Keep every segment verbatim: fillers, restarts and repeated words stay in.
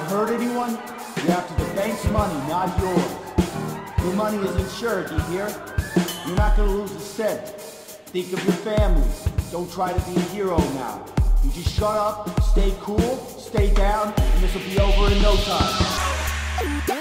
hurt anyone, you have to the bank's money, not yours. Your money is insured, do you hear? You're not gonna lose a cent. Think of your families. Don't try to be a hero now. You just shut up, stay cool, stay down, and this will be over in no time.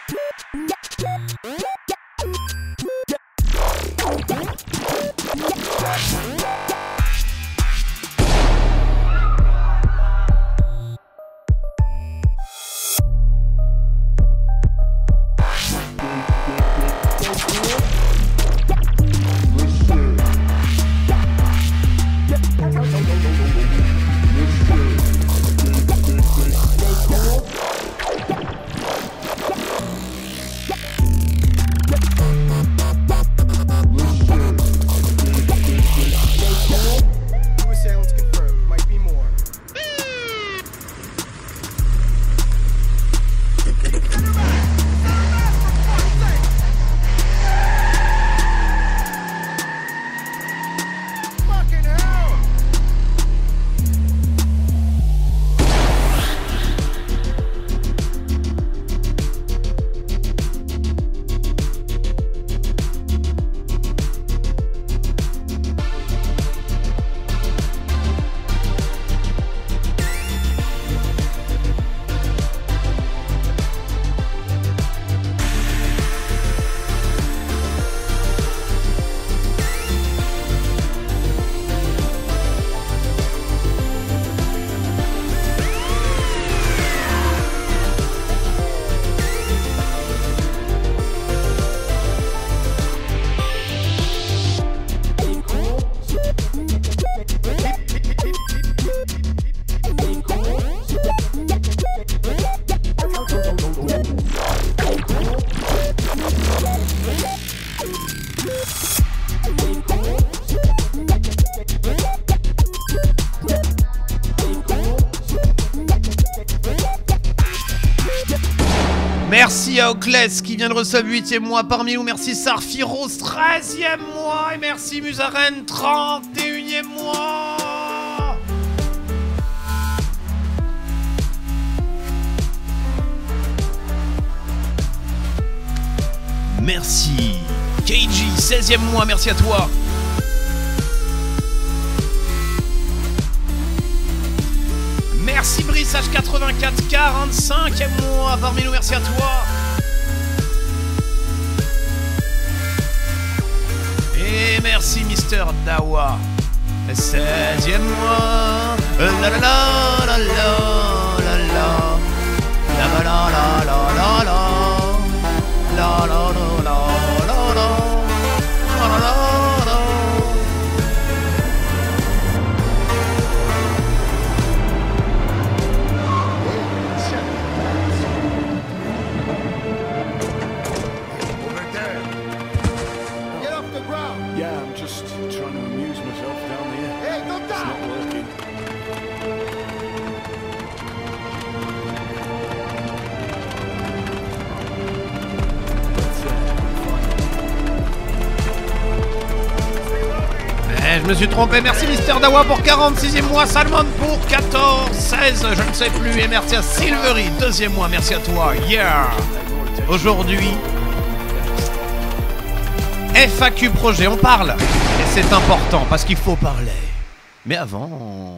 Merci à Oclès qui vient de recevoir huitième mois parmi nous. Merci Sarfiros, treizième mois. Et merci Musaren, trente et unième mois. Merci Keiji, seizième mois, merci à toi. Merci Brice H quatre-vingt-quatre, quarante-cinquième mois parmi nous, merci à toi. Et merci Mister Dawa, seizième mois. La la la la la la la la la la la la la la la la la la la. Je me suis trompé, merci Mister Dawa pour quarante-sixième mois, Salmon pour quatorze, seize, je ne sais plus, et merci à Silvery, deuxième mois, merci à toi, yeah. Aujourd'hui, F A Q projet, on parle, et c'est important parce qu'il faut parler. Mais avant...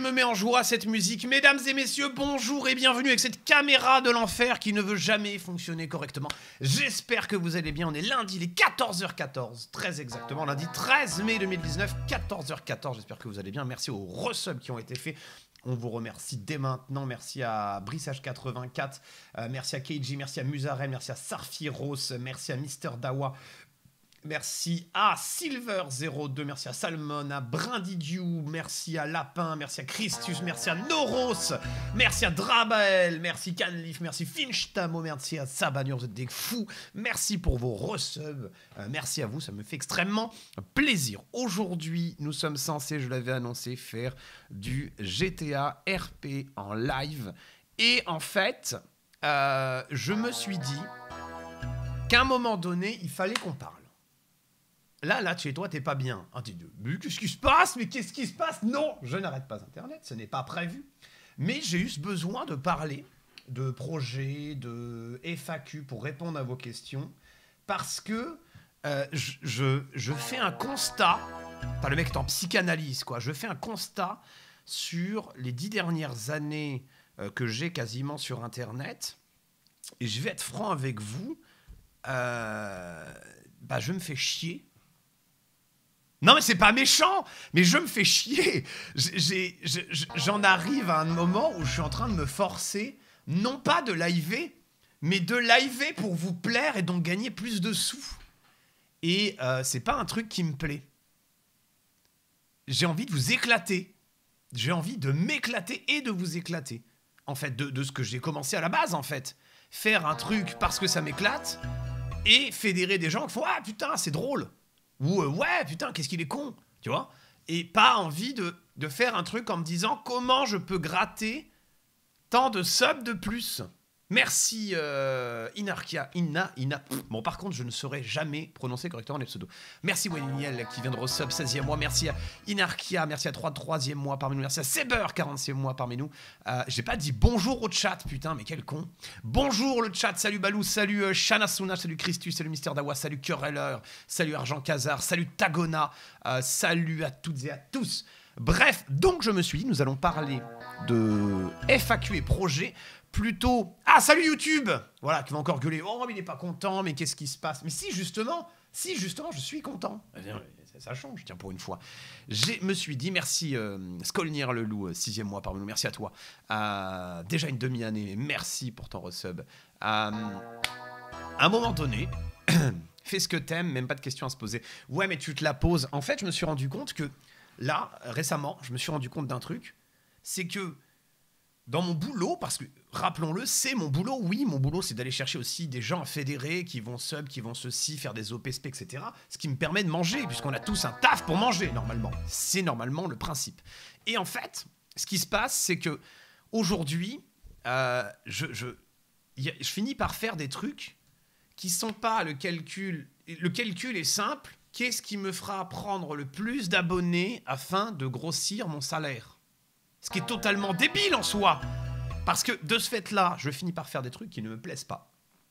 me met en joie cette musique. Mesdames et messieurs, bonjour et bienvenue avec cette caméra de l'enfer qui ne veut jamais fonctionner correctement. J'espère que vous allez bien. On est lundi, les quatorze heures quatorze, très exactement, lundi treize mai deux mille dix-neuf, quatorze heures quatorze. J'espère que vous allez bien. Merci aux resubs qui ont été faits. On vous remercie dès maintenant. Merci à Brissage quatre-vingt-quatre, euh, merci à Keiji, merci à Musaren, merci à Sarfiros, merci à Mister Dawa. Merci à Silver zéro deux, merci à Salmon, à Brindidiou, merci à Lapin, merci à Christus, merci à Noros, merci à Drabael, merci Canlif, merci Finchtamo, merci à Sabagnur, vous êtes des fous, merci pour vos resubs, euh, merci à vous, ça me fait extrêmement plaisir. Aujourd'hui, nous sommes censés, je l'avais annoncé, faire du G T A R P en live, et en fait, euh, je me suis dit qu'à un moment donné, il fallait qu'on parle. Là, là, chez toi, t'es pas bien. Ah, t'es de... Mais qu'est-ce qui se passe? Mais qu'est-ce qui se passe? Non, je n'arrête pas Internet, ce n'est pas prévu. Mais j'ai eu ce besoin de parler de projets, de F A Q pour répondre à vos questions. Parce que euh, je, je, je fais un constat. Enfin, le mec est en psychanalyse, quoi. Je fais un constat sur les dix dernières années euh, que j'ai quasiment sur Internet. Et je vais être franc avec vous. Euh, bah, je me fais chier. Non mais c'est pas méchant, mais je me fais chier. J'ai, j'en arrive à un moment où je suis en train de me forcer, non pas de liver, mais de liver pour vous plaire et donc gagner plus de sous. Et euh, c'est pas un truc qui me plaît. J'ai envie de vous éclater. J'ai envie de m'éclater et de vous éclater. En fait, de, de ce que j'ai commencé à la base, en fait. Faire un truc parce que ça m'éclate et fédérer des gens qui font « Ah putain, c'est drôle !» Ou euh, ouais, putain, qu'est-ce qu'il est con, tu vois. Et pas envie de, de faire un truc en me disant comment je peux gratter tant de subs de plus. Merci euh, Inarkia, Inna, Inna. Bon, par contre, je ne saurais jamais prononcer correctement les pseudos. Merci Wayniel qui vient de resub seizième mois. Merci à Inarkia, merci à trois troisième mois parmi nous. Merci à Seber, quarantième mois parmi nous. Euh, J'ai pas dit bonjour au chat, putain, mais quel con. Bonjour le chat, salut Balou, salut euh, Shanasuna, salut Christus, salut Mister Dawa, salut Quereller, salut Argent Kazar, salut Tagona, euh, salut à toutes et à tous. Bref, donc je me suis dit, nous allons parler de F A Q et projets. Plutôt... Ah, salut YouTube! Voilà, qui va encore gueuler. Oh, mais il n'est pas content, mais qu'est-ce qui se passe? Mais si, justement, si, justement, je suis content. Ça change, tiens, pour une fois. Je me suis dit, merci euh, Skolnir le loup, sixième mois parmi nous, merci à toi. Euh, déjà une demi-année, merci pour ton resub. Euh, à un moment donné, fais ce que t'aimes, même pas de questions à se poser. Ouais, mais tu te la poses. En fait, je me suis rendu compte que, là, récemment, je me suis rendu compte d'un truc, c'est que dans mon boulot, parce que, rappelons-le, c'est mon boulot, oui, mon boulot, c'est d'aller chercher aussi des gens fédérés qui vont sub, qui vont ceci, faire des O P S P, et cetera. Ce qui me permet de manger, puisqu'on a tous un taf pour manger, normalement. C'est normalement le principe. Et en fait, ce qui se passe, c'est que aujourd'hui, euh, je, je, y a, je finis par faire des trucs qui sont pas le calcul... Le calcul est simple. Qu'est-ce qui me fera prendre le plus d'abonnés afin de grossir mon salaire ? Ce qui est totalement débile en soi. Parce que de ce fait-là, je finis par faire des trucs qui ne me plaisent pas.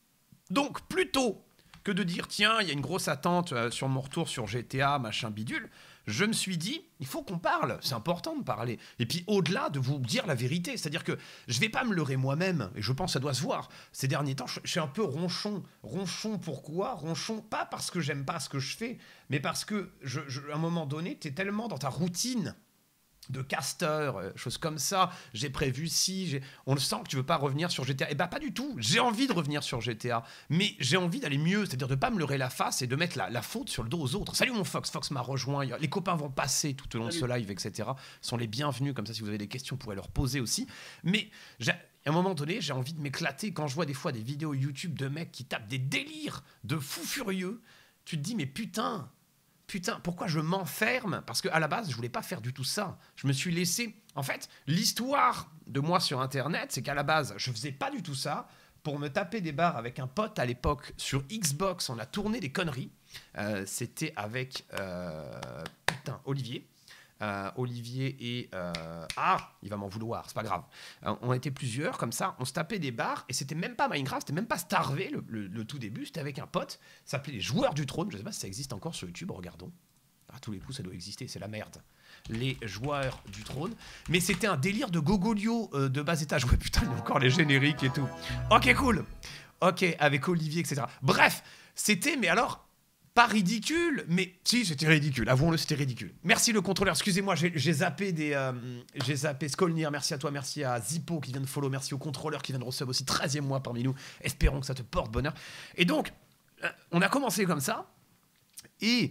Donc, plutôt que de dire, tiens, il y a une grosse attente euh, sur mon retour sur G T A, machin bidule, je me suis dit, il faut qu'on parle. C'est important de parler. Et puis, au-delà de vous dire la vérité, c'est-à-dire que je ne vais pas me leurrer moi-même, et je pense que ça doit se voir. Ces derniers temps, je, je suis un peu ronchon. Ronchon, pourquoi? Ronchon, pas parce que j'aime pas ce que je fais, mais parce que, je, je, à un moment donné, tu es tellement dans ta routine de caster, euh, choses comme ça, j'ai prévu si, on le sent que tu veux pas revenir sur G T A. Eh ben pas du tout, j'ai envie de revenir sur G T A, mais j'ai envie d'aller mieux, c'est-à-dire de pas me leurrer la face et de mettre la, la faute sur le dos aux autres. Salut mon Fox, Fox m'a rejoint, les copains vont passer tout au long Salut. de ce live, et cetera. Sont les bienvenus, comme ça si vous avez des questions, vous pourrez leur poser aussi. Mais à un moment donné, j'ai envie de m'éclater quand je vois des fois des vidéos YouTube de mecs qui tapent des délires de fous furieux. Tu te dis, mais putain... Putain, pourquoi je m'enferme? Parce qu'à la base, je voulais pas faire du tout ça. Je me suis laissé... En fait, l'histoire de moi sur Internet, c'est qu'à la base, je faisais pas du tout ça. Pour me taper des barres avec un pote à l'époque sur Xbox, on a tourné des conneries. Euh, C'était avec... Euh, putain, Olivier. Euh, Olivier et... Euh, ah, il va m'en vouloir, c'est pas grave. Euh, on était plusieurs, comme ça, on se tapait des barres, et c'était même pas Minecraft, c'était même pas Starvé, le, le, le tout début, c'était avec un pote, ça s'appelait les Joueurs du Trône, je sais pas si ça existe encore sur YouTube, regardons. À tous les coups, ça doit exister, c'est la merde. Les joueurs du trône. Mais c'était un délire de Gogolio euh, de bas étage. Ouais, putain, il y a encore les génériques et tout. Ok, cool. Ok, avec Olivier, et cetera. Bref, c'était, mais alors, pas ridicule, mais si, c'était ridicule. Avouons-le, c'était ridicule. Merci le contrôleur. Excusez-moi, j'ai, j'ai zappé des... Euh, j'ai zappé Skolnir. Merci à toi, merci à Zippo qui vient de follow. Merci au contrôleur qui vient de recevoir aussi treizième mois parmi nous. Espérons que ça te porte bonheur. Et donc, euh, on a commencé comme ça. Et...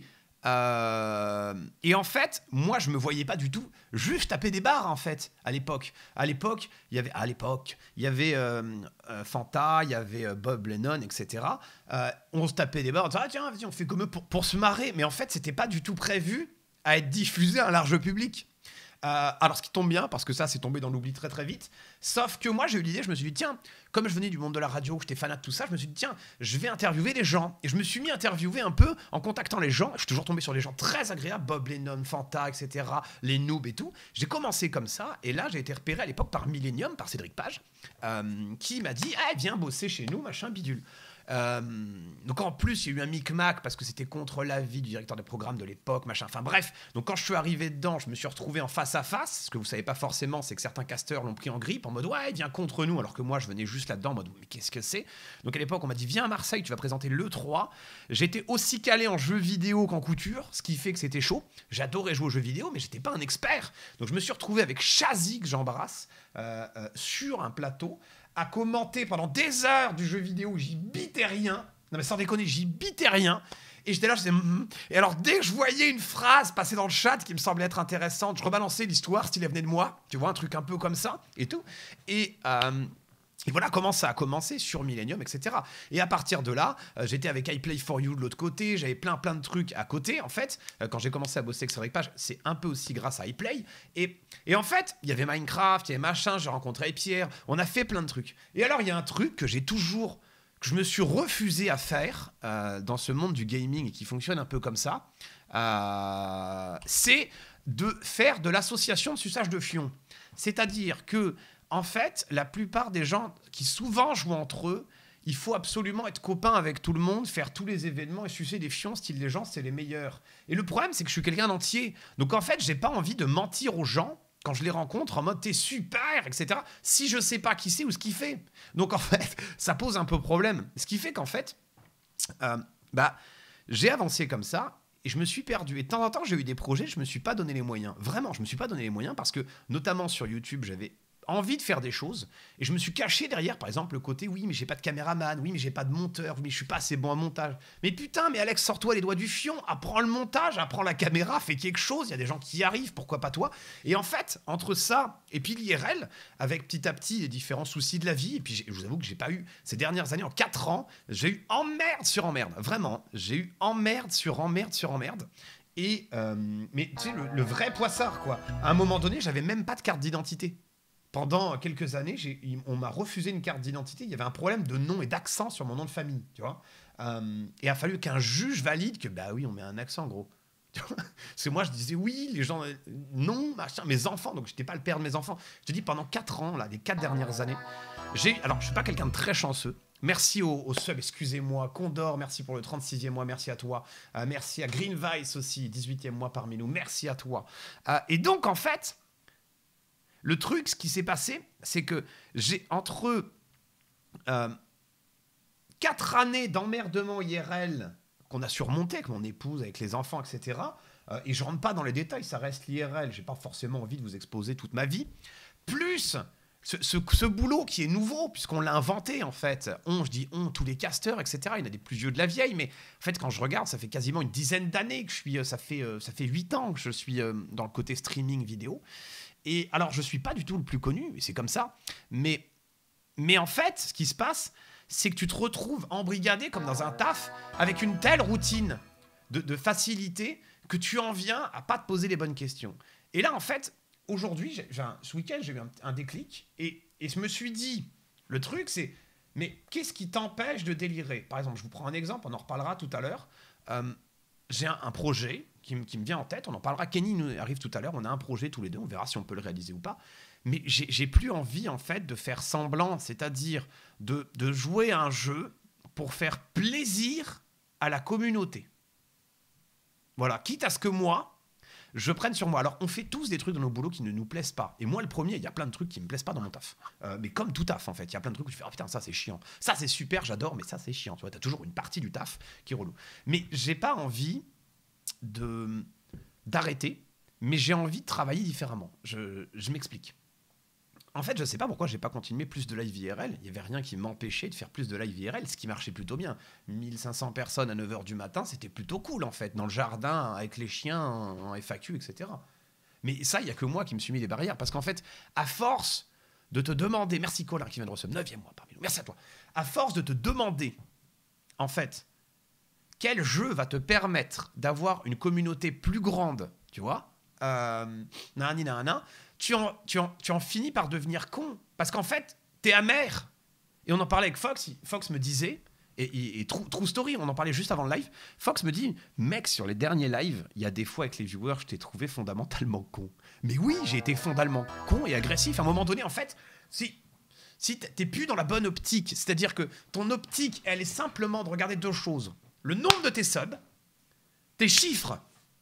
Euh, et en fait, moi, je me voyais pas du tout juste taper des barres en fait à l'époque. À l'époque, il y avait à l'époque, il y avait euh, euh, Fanta, il y avait euh, Bob Lennon, et cetera. Euh, on se tapait des barres, on disait ah tiens, vas-y, on fait comme eux pour, pour se marrer. Mais en fait, c'était pas du tout prévu à être diffusé à un large public. Euh, alors, ce qui tombe bien, parce que ça, c'est tombé dans l'oubli très très vite. Sauf que moi, j'ai eu l'idée, je me suis dit, tiens, comme je venais du monde de la radio, que j'étais fanat de tout ça, je me suis dit, tiens, je vais interviewer des gens. Et je me suis mis à interviewer un peu en contactant les gens. Je suis toujours tombé sur des gens très agréables, Bob Lennon, Fanta, et cetera, les noobs et tout. J'ai commencé comme ça, et là, j'ai été repéré à l'époque par Millennium, par Cédric Page, euh, qui m'a dit, ah, viens bosser chez nous, machin, bidule. Euh, donc en plus il y a eu un micmac parce que c'était contre l'avis du directeur des programmes de l'époque, machin, enfin bref. Donc quand je suis arrivé dedans, je me suis retrouvé en face à face. Ce que vous savez pas forcément, c'est que certains casteurs l'ont pris en grippe en mode ouais, il vient contre nous, alors que moi je venais juste là-dedans en mode mais qu'est-ce que c'est. Donc à l'époque on m'a dit viens à Marseille, tu vas présenter l'E trois. J'étais aussi calé en jeux vidéo qu'en couture, ce qui fait que c'était chaud. J'adorais jouer aux jeux vidéo, mais j'étais pas un expert. Donc je me suis retrouvé avec Chazy, que j'embrasse, euh, euh, sur un plateau, à commenter pendant des heures du jeu vidéo où j'y bitais rien. Non mais sans déconner, j'y bitais rien. Et j'étais là, je disais... Mm. Et alors, dès que je voyais une phrase passer dans le chat qui me semblait être intéressante, je rebalançais l'histoire, style elle venait de moi. Tu vois, un truc un peu comme ça, et tout. Et... Euh, Et voilà comment ça a commencé sur Millennium, et cetera. Et à partir de là, euh, j'étais avec I Play for You de l'autre côté, j'avais plein plein de trucs à côté. En fait, euh, quand j'ai commencé à bosser avec Cédric Page, c'est un peu aussi grâce à iPlay. Et, et en fait, il y avait Minecraft, il y avait machin, j'ai rencontré Pierre, on a fait plein de trucs. Et alors, il y a un truc que j'ai toujours, que je me suis refusé à faire euh, dans ce monde du gaming et qui fonctionne un peu comme ça, euh, c'est de faire de l'association de suçage de fion. C'est-à-dire que en fait, la plupart des gens qui souvent jouent entre eux, il faut absolument être copain avec tout le monde, faire tous les événements et sucer des fions, style les gens, c'est les meilleurs. Et le problème, c'est que je suis quelqu'un d'entier. Donc en fait, j'ai pas envie de mentir aux gens quand je les rencontre en mode t'es super, et cetera. Si je sais pas qui c'est ou ce qu'il fait. Donc en fait, ça pose un peu problème. Ce qui fait qu'en fait, euh, bah, j'ai avancé comme ça. Et je me suis perdu. Et de temps en temps, j'ai eu des projets, je me suis pas donné les moyens. Vraiment, je me suis pas donné les moyens parce que, notamment sur YouTube, j'avais envie de faire des choses et je me suis caché derrière, par exemple, le côté oui mais j'ai pas de caméraman, oui mais j'ai pas de monteur, oui mais je suis pas assez bon à montage. Mais putain, mais Alex, sors-toi les doigts du fion, apprends le montage, apprends la caméra, fais quelque chose, il y a des gens qui y arrivent, pourquoi pas toi. Et en fait, entre ça et puis l'I R L, avec petit à petit les différents soucis de la vie, et puis je vous avoue que j'ai pas eu, ces dernières années, en quatre ans, j'ai eu emmerde sur emmerde, vraiment, j'ai eu emmerde sur emmerde sur emmerde. Et euh, mais tu sais, le, le vrai poissard quoi. À un moment donné, j'avais même pas de carte d'identité. Pendant quelques années, j'ai, on m'a refusé une carte d'identité. Il y avait un problème de nom et d'accent sur mon nom de famille, tu vois. Euh, et il a fallu qu'un juge valide que, bah oui, on met un accent, gros. Parce que moi, je disais oui, les gens, euh, non, machin, mes enfants. Donc, je n'étais pas le père de mes enfants. Je te dis, pendant quatre ans, là, les quatre dernières années, j'ai... Alors, je ne suis pas quelqu'un de très chanceux. Merci au, au sub, excusez-moi. Condor, merci pour le trente-sixième mois, merci à toi. Euh, merci à Green Vice aussi, dix-huitième mois parmi nous, merci à toi. Euh, et donc, en fait... Le truc, ce qui s'est passé, c'est que j'ai entre euh, quatre années d'emmerdement I R L qu'on a surmonté avec mon épouse, avec les enfants, et cetera. Euh, et je rentre pas dans les détails, ça reste l'I R L. J'ai pas forcément envie de vous exposer toute ma vie. Plus ce, ce, ce boulot qui est nouveau, puisqu'on l'a inventé en fait. On, je dis on, tous les casteurs, et cetera. Il y en a des plus vieux de la vieille, mais en fait, quand je regarde, ça fait quasiment une dizaine d'années que je suis. Ça fait euh, ça fait huit ans que je suis euh, dans le côté streaming vidéo. Et alors, je ne suis pas du tout le plus connu, et c'est comme ça, mais, mais en fait, ce qui se passe, c'est que tu te retrouves embrigadé comme dans un taf, avec une telle routine de, de facilité que tu en viens à pas te poser les bonnes questions. Et là, en fait, aujourd'hui, j'ai, j'ai un, ce week-end, j'ai eu un, un déclic, et, et je me suis dit, le truc, c'est, mais qu'est-ce qui t'empêche de délirer ? Par exemple, je vous prends un exemple, on en reparlera tout à l'heure. Euh, j'ai un, un projet... Qui me, qui me vient en tête, on en parlera, Kenny nous arrive tout à l'heure, on a un projet tous les deux, on verra si on peut le réaliser ou pas, mais j'ai, j'ai plus envie en fait de faire semblant, c'est-à-dire de, de jouer à un jeu pour faire plaisir à la communauté. Voilà, quitte à ce que moi, je prenne sur moi. Alors, on fait tous des trucs dans nos boulots qui ne nous plaisent pas. Et moi, le premier, il y a plein de trucs qui me plaisent pas dans mon taf. Euh, mais comme tout taf, en fait. Il y a plein de trucs où tu fais, oh putain, ça, c'est chiant. Ça, c'est super, j'adore, mais ça, c'est chiant. Tu vois, t'as toujours une partie du taf qui est relou. Mais j'ai pas envie de d'arrêter, mais j'ai envie de travailler différemment. Je, je m'explique. En fait, je sais pas pourquoi j'ai pas continué plus de live I R L. Il y avait rien qui m'empêchait de faire plus de live I R L, ce qui marchait plutôt bien. mille cinq cents personnes à neuf heures du matin, c'était plutôt cool en fait, dans le jardin, avec les chiens, en F A Q, et cetera. Mais ça, il y a que moi qui me suis mis les barrières, parce qu'en fait, à force de te demander, merci Colin qui vient de recevoir neuvième mois parmi nous, merci à toi, à force de te demander, en fait, quel jeu va te permettre d'avoir une communauté plus grande, tu vois, euh, nanani, nanana, Tu en, tu, en, tu en finis par devenir con. Parce qu'en fait, t'es amer. Et on en parlait avec Fox. Fox me disait, et, et, et true, true story, on en parlait juste avant le live. Fox me dit, mec, sur les derniers lives, il y a des fois avec les viewers, je t'ai trouvé fondamentalement con. Mais oui, j'ai été fondamentalement con et agressif. À un moment donné, en fait, si, si t'es plus dans la bonne optique, c'est-à-dire que ton optique, elle est simplement de regarder deux choses. Le nombre de tes subs, tes chiffres.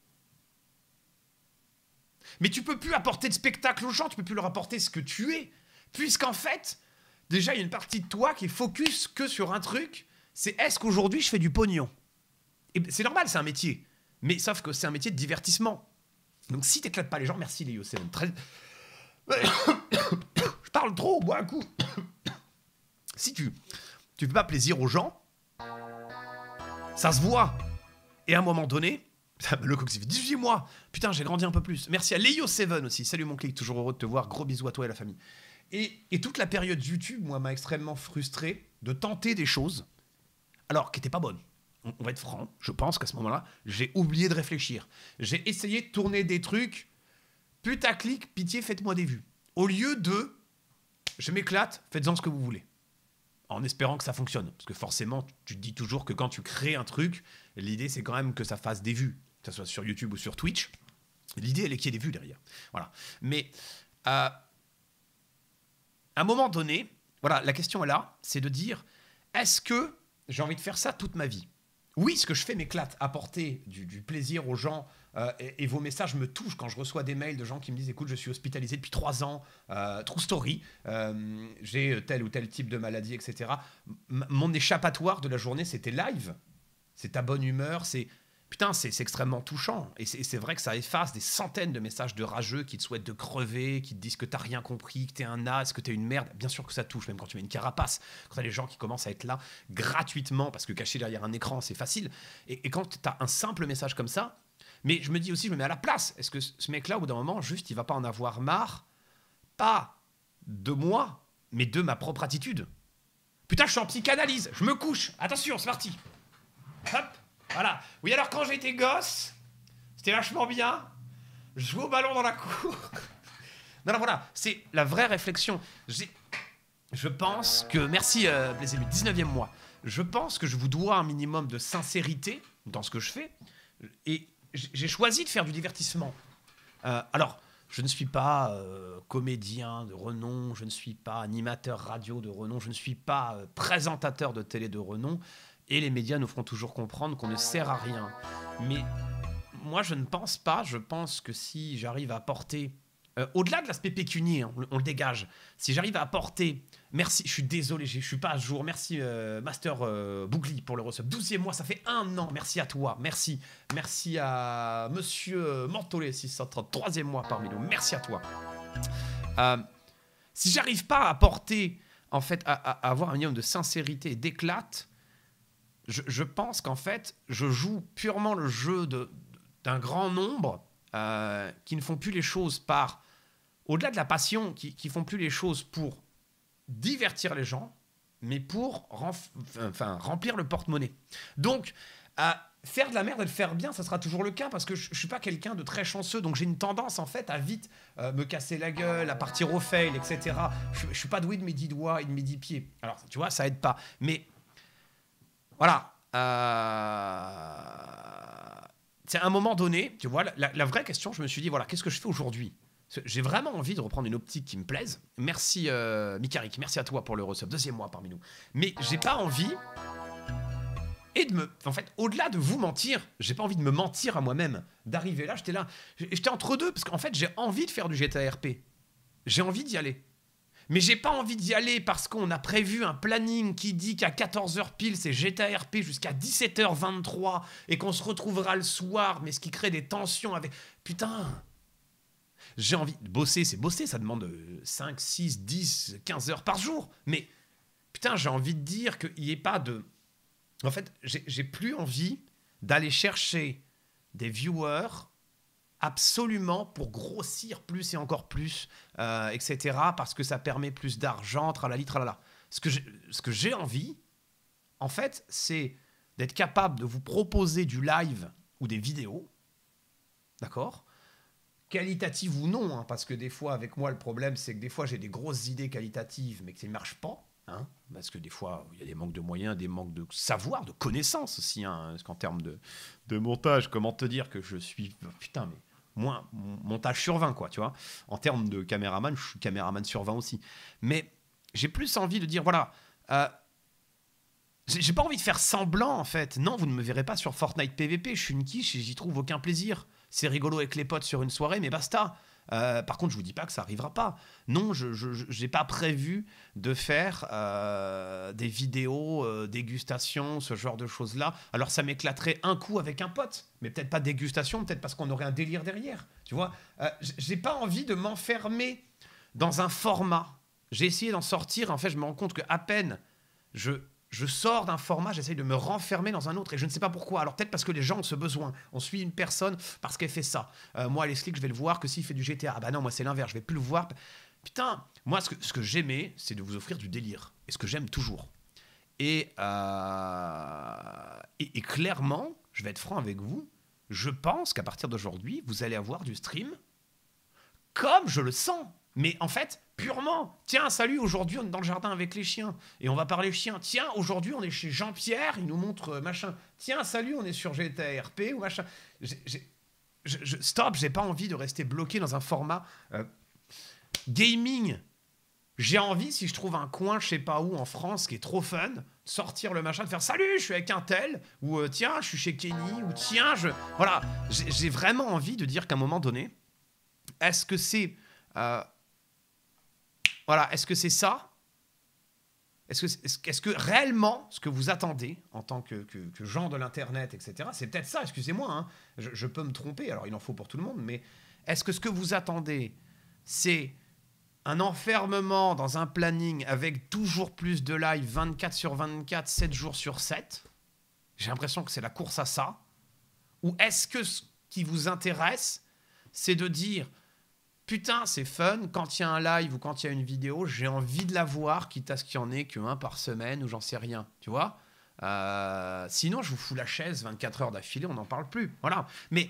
Mais tu peux plus apporter de spectacle aux gens, tu peux plus leur apporter ce que tu es. Puisqu'en fait, déjà, il y a une partie de toi qui est focus que sur un truc, c'est est-ce qu'aujourd'hui je fais du pognon? Et c'est normal, c'est un métier. Mais sauf que c'est un métier de divertissement. Donc si t'éclates pas les gens, merci Léo, c'est très... Je parle trop, bois un coup. Si tu tu fais pas plaisir aux gens, ça se voit. Et à un moment donné... Le coq, ça fait dix-huit mois. Putain, j'ai grandi un peu plus. Merci à Léo Seven aussi. Salut mon clic, toujours heureux de te voir. Gros bisous à toi et à la famille. Et, et toute la période YouTube, moi, m'a extrêmement frustré de tenter des choses, alors qui n'étaient pas bonnes. On, on va être franc. Je pense qu'à ce moment-là, j'ai oublié de réfléchir. J'ai essayé de tourner des trucs putaclic, pitié, faites-moi des vues. Au lieu de je m'éclate, faites-en ce que vous voulez. En espérant que ça fonctionne. Parce que forcément, tu te dis toujours que quand tu crées un truc, l'idée, c'est quand même que ça fasse des vues. Que ce soit sur YouTube ou sur Twitch, l'idée, elle est qu'il y ait des vues derrière. Voilà. Mais euh, à un moment donné, voilà, la question est là, c'est de dire, est-ce que j'ai envie de faire ça toute ma vie? Oui, ce que je fais m'éclate, apporter du, du plaisir aux gens, euh, et, et vos messages me touchent quand je reçois des mails de gens qui me disent, écoute, je suis hospitalisé depuis trois ans, euh, true story, euh, j'ai tel ou tel type de maladie, et cetera. M- mon échappatoire de la journée, c'était live. C'est ta bonne humeur, c'est... Putain, c'est extrêmement touchant. Et c'est vrai que ça efface des centaines de messages de rageux qui te souhaitent de crever, qui te disent que t'as rien compris, que t'es un as, que t'es une merde. Bien sûr que ça touche, même quand tu mets une carapace. Quand t'as des gens qui commencent à être là gratuitement, parce que caché derrière un écran, c'est facile. Et, et quand t'as un simple message comme ça, mais je me dis aussi, je me mets à la place. Est-ce que ce mec-là, au bout d'un moment, juste, il va pas en avoir marre, pas de moi, mais de ma propre attitude? Putain, je suis en psychanalyse, je me couche. Attention, c'est parti. Hop. Voilà. Oui, alors quand j'étais gosse, c'était vachement bien. Je jouais au ballon dans la cour. Non, non, voilà. C'est la vraie réflexion. Je pense que... Merci, euh, Blaise, le dix-neuvième mois. Je pense que je vous dois un minimum de sincérité dans ce que je fais. Et j'ai choisi de faire du divertissement. Euh, alors, je ne suis pas euh, comédien de renom. Je ne suis pas animateur radio de renom. Je ne suis pas euh, présentateur de télé de renom. Et les médias nous feront toujours comprendre qu'on ne sert à rien. Mais moi, je ne pense pas. Je pense que si j'arrive à apporter, euh, au-delà de l'aspect pécunier, hein, on, on le dégage, si j'arrive à apporter, merci, je suis désolé, je ne suis pas à jour, merci euh, Master euh, Bougli pour le resub. douzième mois, ça fait un an, merci à toi, merci. Merci à Monsieur Mantolet, six cent trente, troisième mois parmi nous, merci à toi. Euh, si j'arrive pas à apporter, en fait, à, à, à avoir un minimum de sincérité et d'éclate, Je, je pense qu'en fait, je joue purement le jeu d'un grand nombre euh, qui ne font plus les choses par... Au-delà de la passion, qui ne font plus les choses pour divertir les gens, mais pour renf enfin, remplir le porte-monnaie. Donc, euh, faire de la merde et le faire bien, ça sera toujours le cas, parce que je ne suis pas quelqu'un de très chanceux, donc j'ai une tendance, en fait, à vite euh, me casser la gueule, à partir au fail, et cetera. Je ne suis pas doué de mes dix doigts et de mes dix pieds. Alors, tu vois, ça aide pas. Mais... Voilà, euh... c'est à un moment donné, tu vois, la, la vraie question, je me suis dit, voilà, qu'est-ce que je fais aujourd'hui? J'ai vraiment envie de reprendre une optique qui me plaise. Merci, euh, Mikarik, merci à toi pour le resub, deuxième mois parmi nous. Mais j'ai pas envie Et de me, en fait, au-delà de vous mentir, j'ai pas envie de me mentir à moi-même. D'arriver là, j'étais là, j'étais entre deux parce qu'en fait, j'ai envie de faire du G T A R P. J'ai envie d'y aller. Mais j'ai pas envie d'y aller parce qu'on a prévu un planning qui dit qu'à quatorze heures pile, c'est G T A R P jusqu'à dix-sept heures vingt-trois et qu'on se retrouvera le soir, mais ce qui crée des tensions avec... Putain, j'ai envie de bosser, c'est bosser, ça demande cinq, six, dix, quinze heures par jour. Mais putain, j'ai envie de dire qu'il n'y ait pas de... En fait, j'ai, j'ai plus envie d'aller chercher des viewers absolument pour grossir plus et encore plus, euh, et cetera, parce que ça permet plus d'argent, tralali, tralala. Ce que j'ai, ce que j'ai envie, en fait, c'est d'être capable de vous proposer du live ou des vidéos, d'accord ? Qualitatives ou non, hein, parce que des fois, avec moi, le problème, c'est que des fois, j'ai des grosses idées qualitatives, mais que ça ne marche pas. Hein, parce que des fois, il y a des manques de moyens, des manques de savoir, de connaissances aussi. Hein, parce qu'en termes de, de montage, comment te dire que je suis... Putain, mais moins montage sur vingt, quoi, tu vois. En termes de caméraman, je suis caméraman sur vingt aussi. Mais j'ai plus envie de dire, voilà... Euh, j'ai pas envie de faire semblant, en fait. Non, vous ne me verrez pas sur Fortnite P V P. Je suis une quiche et j'y trouve aucun plaisir. C'est rigolo avec les potes sur une soirée, mais basta. Euh, par contre, je vous dis pas que ça arrivera pas. Non, je n'ai pas prévu de faire euh, des vidéos, euh, dégustation, ce genre de choses-là. Alors, ça m'éclaterait un coup avec un pote, mais peut-être pas dégustation, peut-être parce qu'on aurait un délire derrière. Tu vois, euh, j'ai pas envie de m'enfermer dans un format. J'ai essayé d'en sortir. En fait, je me rends compte que à peine je Je sors d'un format, j'essaye de me renfermer dans un autre et je ne sais pas pourquoi. Alors peut-être parce que les gens ont ce besoin. On suit une personne parce qu'elle fait ça. Euh, moi, Leslie, je vais le voir que s'il fait du G T A. Ah bah non, moi c'est l'inverse, je vais plus le voir. Putain, moi ce que, ce que j'aimais, c'est de vous offrir du délire. Et ce que j'aime toujours. Et, euh, et, et clairement, je vais être franc avec vous, je pense qu'à partir d'aujourd'hui, vous allez avoir du stream comme je le sens. Mais en fait, purement. Tiens, salut, aujourd'hui on est dans le jardin avec les chiens et on va parler chiens. Tiens, aujourd'hui on est chez Jean-Pierre, il nous montre euh, machin. Tiens, salut, on est sur G T A R P ou machin. J'ai, j'ai, je, je, stop, j'ai pas envie de rester bloqué dans un format euh, gaming. J'ai envie, si je trouve un coin, je sais pas où, en France, qui est trop fun, de sortir le machin, de faire salut, je suis avec un tel, ou euh, tiens, je suis chez Kenny, ou tiens, je. Voilà, j'ai, j'ai vraiment envie de dire qu'à un moment donné, est-ce que c'est. Euh, Voilà, est-ce que c'est ça ? Est-ce que, est-ce, est-ce que réellement, ce que vous attendez en tant que, que, que gens de l'Internet, et cetera, c'est peut-être ça, excusez-moi, hein, je, je peux me tromper, alors il en faut pour tout le monde, mais est-ce que ce que vous attendez, c'est un enfermement dans un planning avec toujours plus de live, vingt-quatre sur vingt-quatre, sept jours sur sept ? J'ai l'impression que c'est la course à ça. Ou est-ce que ce qui vous intéresse, c'est de dire... Putain, c'est fun, quand il y a un live ou quand il y a une vidéo, j'ai envie de la voir, quitte à ce qu'il y en ait qu'un par semaine ou j'en sais rien, tu vois. Euh, sinon, je vous fous la chaise vingt-quatre heures d'affilée, on n'en parle plus, voilà. Mais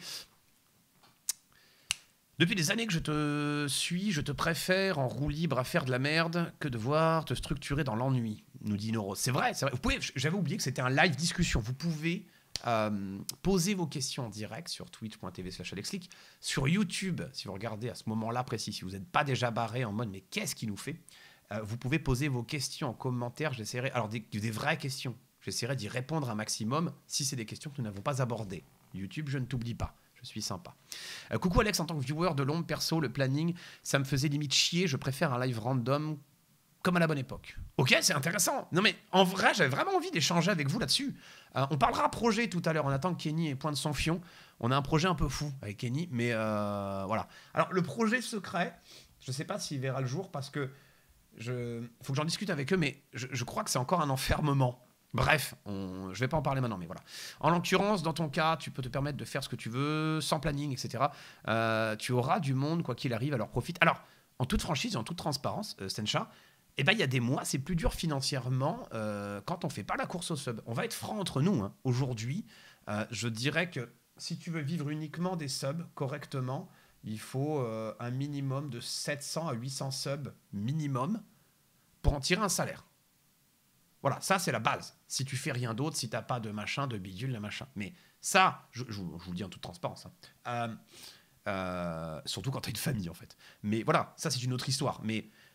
depuis des années que je te suis, je te préfère en roue libre à faire de la merde que de voir te structurer dans l'ennui, nous dit Noro. C'est vrai, c'est vrai. Vous pouvez, j'avais oublié que c'était un live discussion, vous pouvez... Euh, posez vos questions en direct sur twitch point t v slash alexlick, sur YouTube, si vous regardez à ce moment-là précis, si vous n'êtes pas déjà barré en mode mais qu'est-ce qu'il nous fait, euh, vous pouvez poser vos questions en commentaire, j'essaierai, alors des, des vraies questions, j'essaierai d'y répondre un maximum si c'est des questions que nous n'avons pas abordées. YouTube, je ne t'oublie pas, je suis sympa. Euh, coucou Alex, en tant que viewer de l'ombre, perso, le planning, ça me faisait limite chier, je préfère un live random comme à la bonne époque. Ok, c'est intéressant. Non mais en vrai, j'avais vraiment envie d'échanger avec vous là-dessus. Euh, on parlera projet tout à l'heure. On attend que Kenny ait point de son fion. On a un projet un peu fou avec Kenny, mais euh, voilà. Alors le projet secret, je ne sais pas s'il verra le jour parce que je, faut que j'en discute avec eux, mais je, je crois que c'est encore un enfermement. Bref, on, je ne vais pas en parler maintenant, mais voilà. En l'occurrence, dans ton cas, tu peux te permettre de faire ce que tu veux, sans planning, et cetera. Euh, tu auras du monde, quoi qu'il arrive, alors profite. Alors, en toute franchise et en toute transparence, euh, Sencha, eh ben, il y a des mois, c'est plus dur financièrement euh, quand on ne fait pas la course au sub. On va être franc entre nous. Hein. Aujourd'hui, euh, je dirais que si tu veux vivre uniquement des subs correctement, il faut euh, un minimum de sept cents à huit cents subs minimum pour en tirer un salaire. Voilà, ça c'est la base. Si tu fais rien d'autre, si tu n'as pas de machin, de bidule, de machin. Mais ça, je, je, je vous le dis en toute transparence. Hein. Euh, euh, surtout quand tu as une famille en fait. Mais voilà, ça c'est une autre histoire. Mais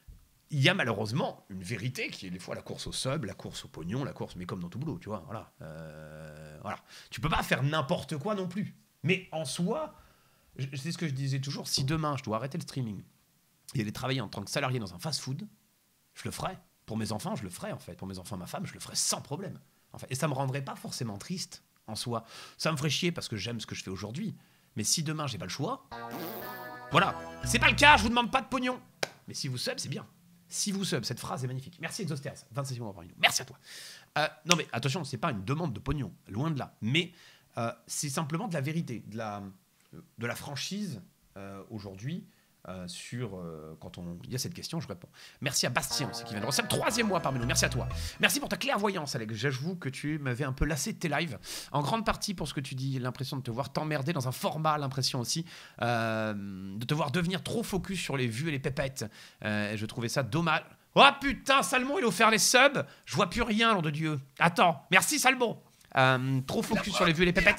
il y a malheureusement une vérité qui est des fois la course au sub, la course au pognon, la course, mais comme dans tout boulot, tu vois, voilà. Euh, voilà. Tu peux pas faire n'importe quoi non plus. Mais en soi, c'est ce que je disais toujours, si demain je dois arrêter le streaming et aller travailler en tant que salarié dans un fast-food, je le ferai. Pour mes enfants, je le ferai en fait. Pour mes enfants, ma femme, je le ferai sans problème. En fait. Et ça me rendrait pas forcément triste en soi. Ça me ferait chier parce que j'aime ce que je fais aujourd'hui. Mais si demain j'ai pas le choix, voilà. C'est pas le cas, je vous demande pas de pognon. Mais si vous sub, c'est bien. Si vous sub, cette phrase est magnifique. Merci Exosters, vingt-six mois parmi nous. Merci à toi. Euh, non mais attention, c'est pas une demande de pognon, loin de là. Mais euh, c'est simplement de la vérité, de la, de la franchise euh, aujourd'hui. Euh, sur euh, quand on il y a cette question, je réponds. Merci à Bastien aussi qui vient de recevoir troisième mois parmi nous. Merci à toi. Merci pour ta clairvoyance, Alex. J'avoue que tu m'avais un peu lassé de tes lives. En grande partie pour ce que tu dis, l'impression de te voir t'emmerder dans un format, l'impression aussi euh, de te voir devenir trop focus sur les vues et les pépettes. Euh, et je trouvais ça dommage. Oh putain, Salmon, il a offert les subs. Je vois plus rien, nom de Dieu. Attends, merci Salmon. Euh, trop focus sur les vues et les pépettes.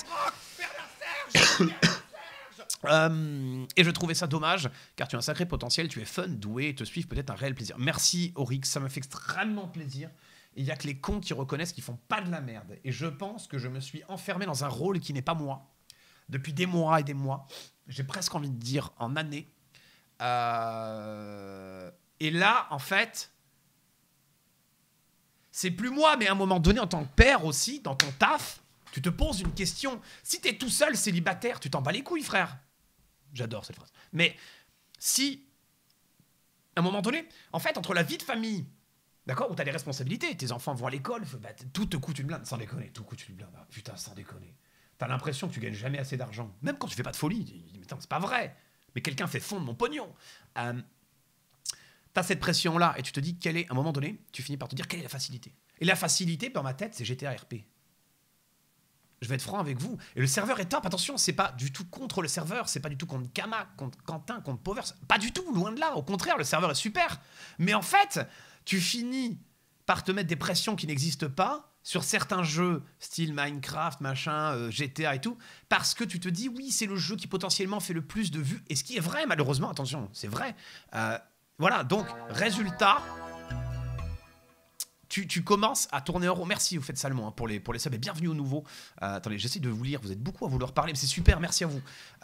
Euh, et je trouvais ça dommage car tu as un sacré potentiel, tu es fun, doué, te suivre peut-être un réel plaisir. Merci Aurix, ça me fait extrêmement plaisir. Il y a que les cons qui reconnaissent qu'ils font pas de la merde. Et je pense que je me suis enfermé dans un rôle qui n'est pas moi depuis des mois et des mois. J'ai presque envie de dire en années. Euh... Et là, en fait, c'est plus moi, mais à un moment donné, en tant que père aussi, dans ton taf, tu te poses une question. Si t'es tout seul, célibataire, tu t'en bats les couilles, frère. J'adore cette phrase. Mais si, à un moment donné, en fait, entre la vie de famille, d'accord, où t'as des responsabilités, tes enfants vont à l'école, bah, tout te coûte une blinde. Sans déconner, tout coûte une blinde. Ah, putain, sans déconner. T'as l'impression que tu gagnes jamais assez d'argent. Même quand tu fais pas de folie. Tu dis, mais putain, c'est pas vrai. Mais quelqu'un fait fondre mon pognon. Euh, t'as cette pression-là et tu te dis, quelle est, à un moment donné, tu finis par te dire, quelle est la facilité. Et la facilité, dans ma tête, c'est G T A R P. Je vais être franc avec vous. Et le serveur est top. Attention, c'est pas du tout contre le serveur. C'est pas du tout contre Kama, contre Quentin, contre Povers. Pas du tout, loin de là. Au contraire, le serveur est super. Mais en fait, tu finis par te mettre des pressions qui n'existent pas sur certains jeux, style Minecraft, machin, euh, G T A et tout, parce que tu te dis, oui, c'est le jeu qui potentiellement fait le plus de vues. Et ce qui est vrai, malheureusement, attention, c'est vrai. Euh, voilà, donc, résultat... Tu, tu commences à tourner en rond. Merci, vous faites salement hein, pour les, pour les subs et bienvenue au nouveau. Euh, attendez, j'essaie de vous lire. Vous êtes beaucoup à vouloir parler, mais c'est super. Merci à vous.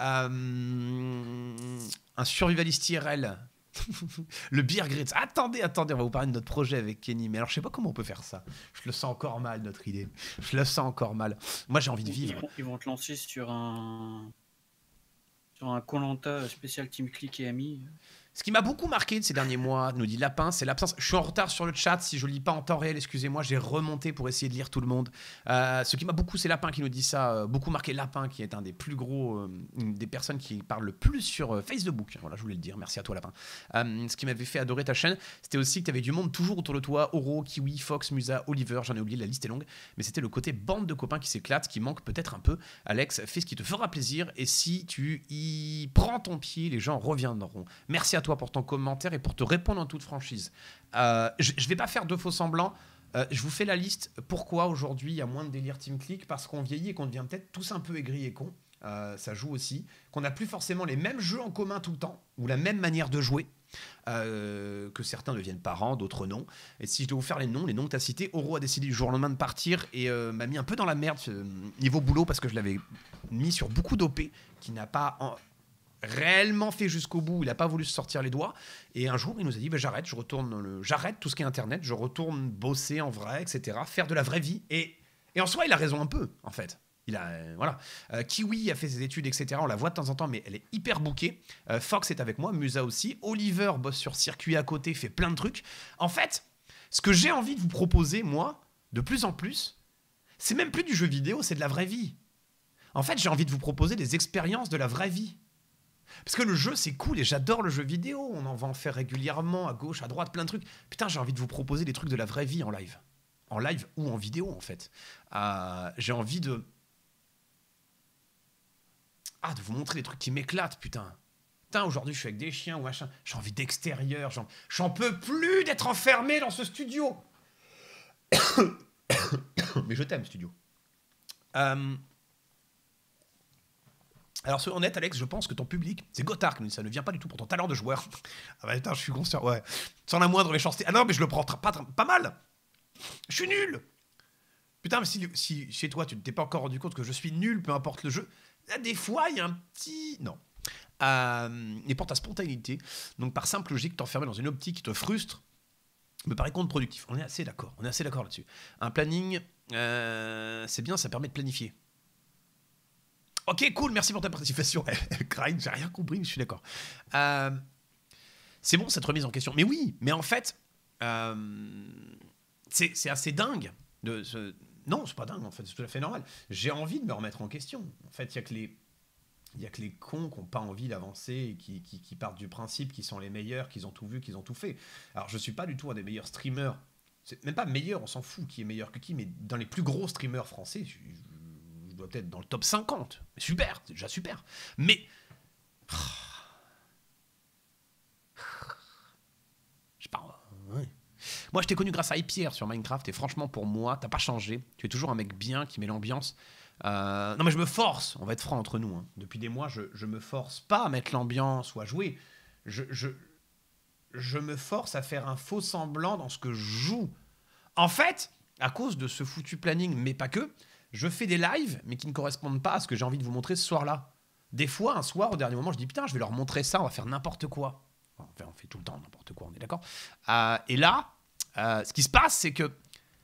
Euh, un survivaliste I R L. Le Beer Grits. Attendez, attendez, on va vous parler de notre projet avec Kenny. Mais alors, je sais pas comment on peut faire ça. Je le sens encore mal, notre idée. Je le sens encore mal. Moi, j'ai envie de vivre. Ils vont, ils vont te lancer sur un sur un Koh-Lanta spécial Team Click et Amis. Ce qui m'a beaucoup marqué de ces derniers mois, nous dit Lapin, c'est l'absence. Je suis en retard sur le chat, si je lis pas en temps réel, excusez-moi, j'ai remonté pour essayer de lire tout le monde. Euh, ce qui m'a beaucoup, c'est Lapin qui nous dit ça, euh, beaucoup marqué Lapin, qui est un des plus gros, euh, une des personnes qui parle le plus sur euh, Facebook. Voilà, je voulais le dire, merci à toi Lapin. Euh, ce qui m'avait fait adorer ta chaîne, c'était aussi que tu avais du monde toujours autour de toi, Oro, Kiwi, Fox, Musa, Oliver, j'en ai oublié, la liste est longue, mais c'était le côté bande de copains qui s'éclate, qui manque peut-être un peu. Alex, fais ce qui te fera plaisir, et si tu y prends ton pied, les gens reviendront. Merci à toi pour ton commentaire et pour te répondre en toute franchise. Euh, je ne vais pas faire de faux semblants. Euh, je vous fais la liste. Pourquoi aujourd'hui il y a moins de délire Team Click? Parce qu'on vieillit et qu'on devient peut-être tous un peu aigris et cons. Euh, ça joue aussi. Qu'on n'a plus forcément les mêmes jeux en commun tout le temps ou la même manière de jouer. Euh, que certains deviennent parents, d'autres non. Et si je dois vous faire les noms, les noms que tu as cités, Oro a décidé du jour au lendemain de partir et euh, m'a mis un peu dans la merde euh, niveau boulot parce que je l'avais mis sur beaucoup d'O P qui n'a pas... En... réellement fait jusqu'au bout, il n'a pas voulu se sortir les doigts, et un jour il nous a dit bah, j'arrête, je retourne le... j'arrête tout ce qui est internet, je retourne bosser en vrai, et cetera, faire de la vraie vie, et, et en soi il a raison un peu, en fait. Il a, euh, voilà. Euh, Kiwi a fait ses études, et cetera. On la voit de temps en temps, mais elle est hyper bookée. Euh, Fox est avec moi, Musa aussi. Oliver bosse sur circuit à côté, fait plein de trucs. En fait, ce que j'ai envie de vous proposer, moi, de plus en plus, c'est même plus du jeu vidéo, c'est de la vraie vie. En fait, j'ai envie de vous proposer des expériences de la vraie vie. Parce que le jeu, c'est cool et j'adore le jeu vidéo. On en va en faire régulièrement, à gauche, à droite, plein de trucs. Putain, j'ai envie de vous proposer des trucs de la vraie vie en live. En live ou en vidéo, en fait. Euh, j'ai envie de... Ah, de vous montrer des trucs qui m'éclatent, putain. Putain, aujourd'hui, je suis avec des chiens ou machin. J'ai envie d'extérieur. J'en... j'en peux plus d'être enfermé dans ce studio. Mais je t'aime, studio. Euh... Alors, sois honnête, Alex, je pense que ton public, c'est Gothard, ça ne vient pas du tout pour ton talent de joueur. Ah bah, putain, je suis conscient, ouais. Sans la moindre méchanceté. Ah non, mais je le prends pas, pas mal. Je suis nul. Putain, mais si, si chez toi, tu ne t'es pas encore rendu compte que je suis nul, peu importe le jeu, là, des fois, il y a un petit... Non. Euh, et pour ta spontanéité, donc par simple logique, t'enfermer dans une optique qui te frustre, me paraît contre-productif. On est assez d'accord, on est assez d'accord là-dessus. Un planning, euh, c'est bien, ça permet de planifier. Ok, cool, merci pour ta participation. Elle craint, j'ai rien compris, mais je suis d'accord. Euh, c'est bon cette remise en question. Mais oui, mais en fait, euh, c'est assez dingue. De ce... Non, c'est pas dingue en fait, c'est tout à fait normal. J'ai envie de me remettre en question. En fait, il y a que les... Il n'y a que les cons qui n'ont pas envie d'avancer et qui, qui, qui partent du principe qu'ils sont les meilleurs, qu'ils ont tout vu, qu'ils ont tout fait. Alors, je ne suis pas du tout un des meilleurs streamers. C'est même pas meilleur, on s'en fout qui est meilleur que qui, mais dans les plus gros streamers français, je, je dois être dans le top cinquante. Super, c'est déjà super. Mais... Je sais pas... Ouais. Moi, je t'ai connu grâce à iPierre sur Minecraft, et franchement, pour moi, t'as pas changé. Tu es toujours un mec bien, qui met l'ambiance... Euh, non mais je me force, on va être franc entre nous, hein. Depuis des mois je, je me force pas à mettre l'ambiance ou à jouer, je, je, je me force à faire un faux semblant dans ce que je joue. En fait, à cause de ce foutu planning, mais pas que, je fais des lives mais qui ne correspondent pas à ce que j'ai envie de vous montrer ce soir-là. Des fois, un soir, au dernier moment, je dis putain, je vais leur montrer ça, on va faire n'importe quoi. Enfin, on fait tout le temps n'importe quoi, on est d'accord. euh, Et là, euh, ce qui se passe, c'est que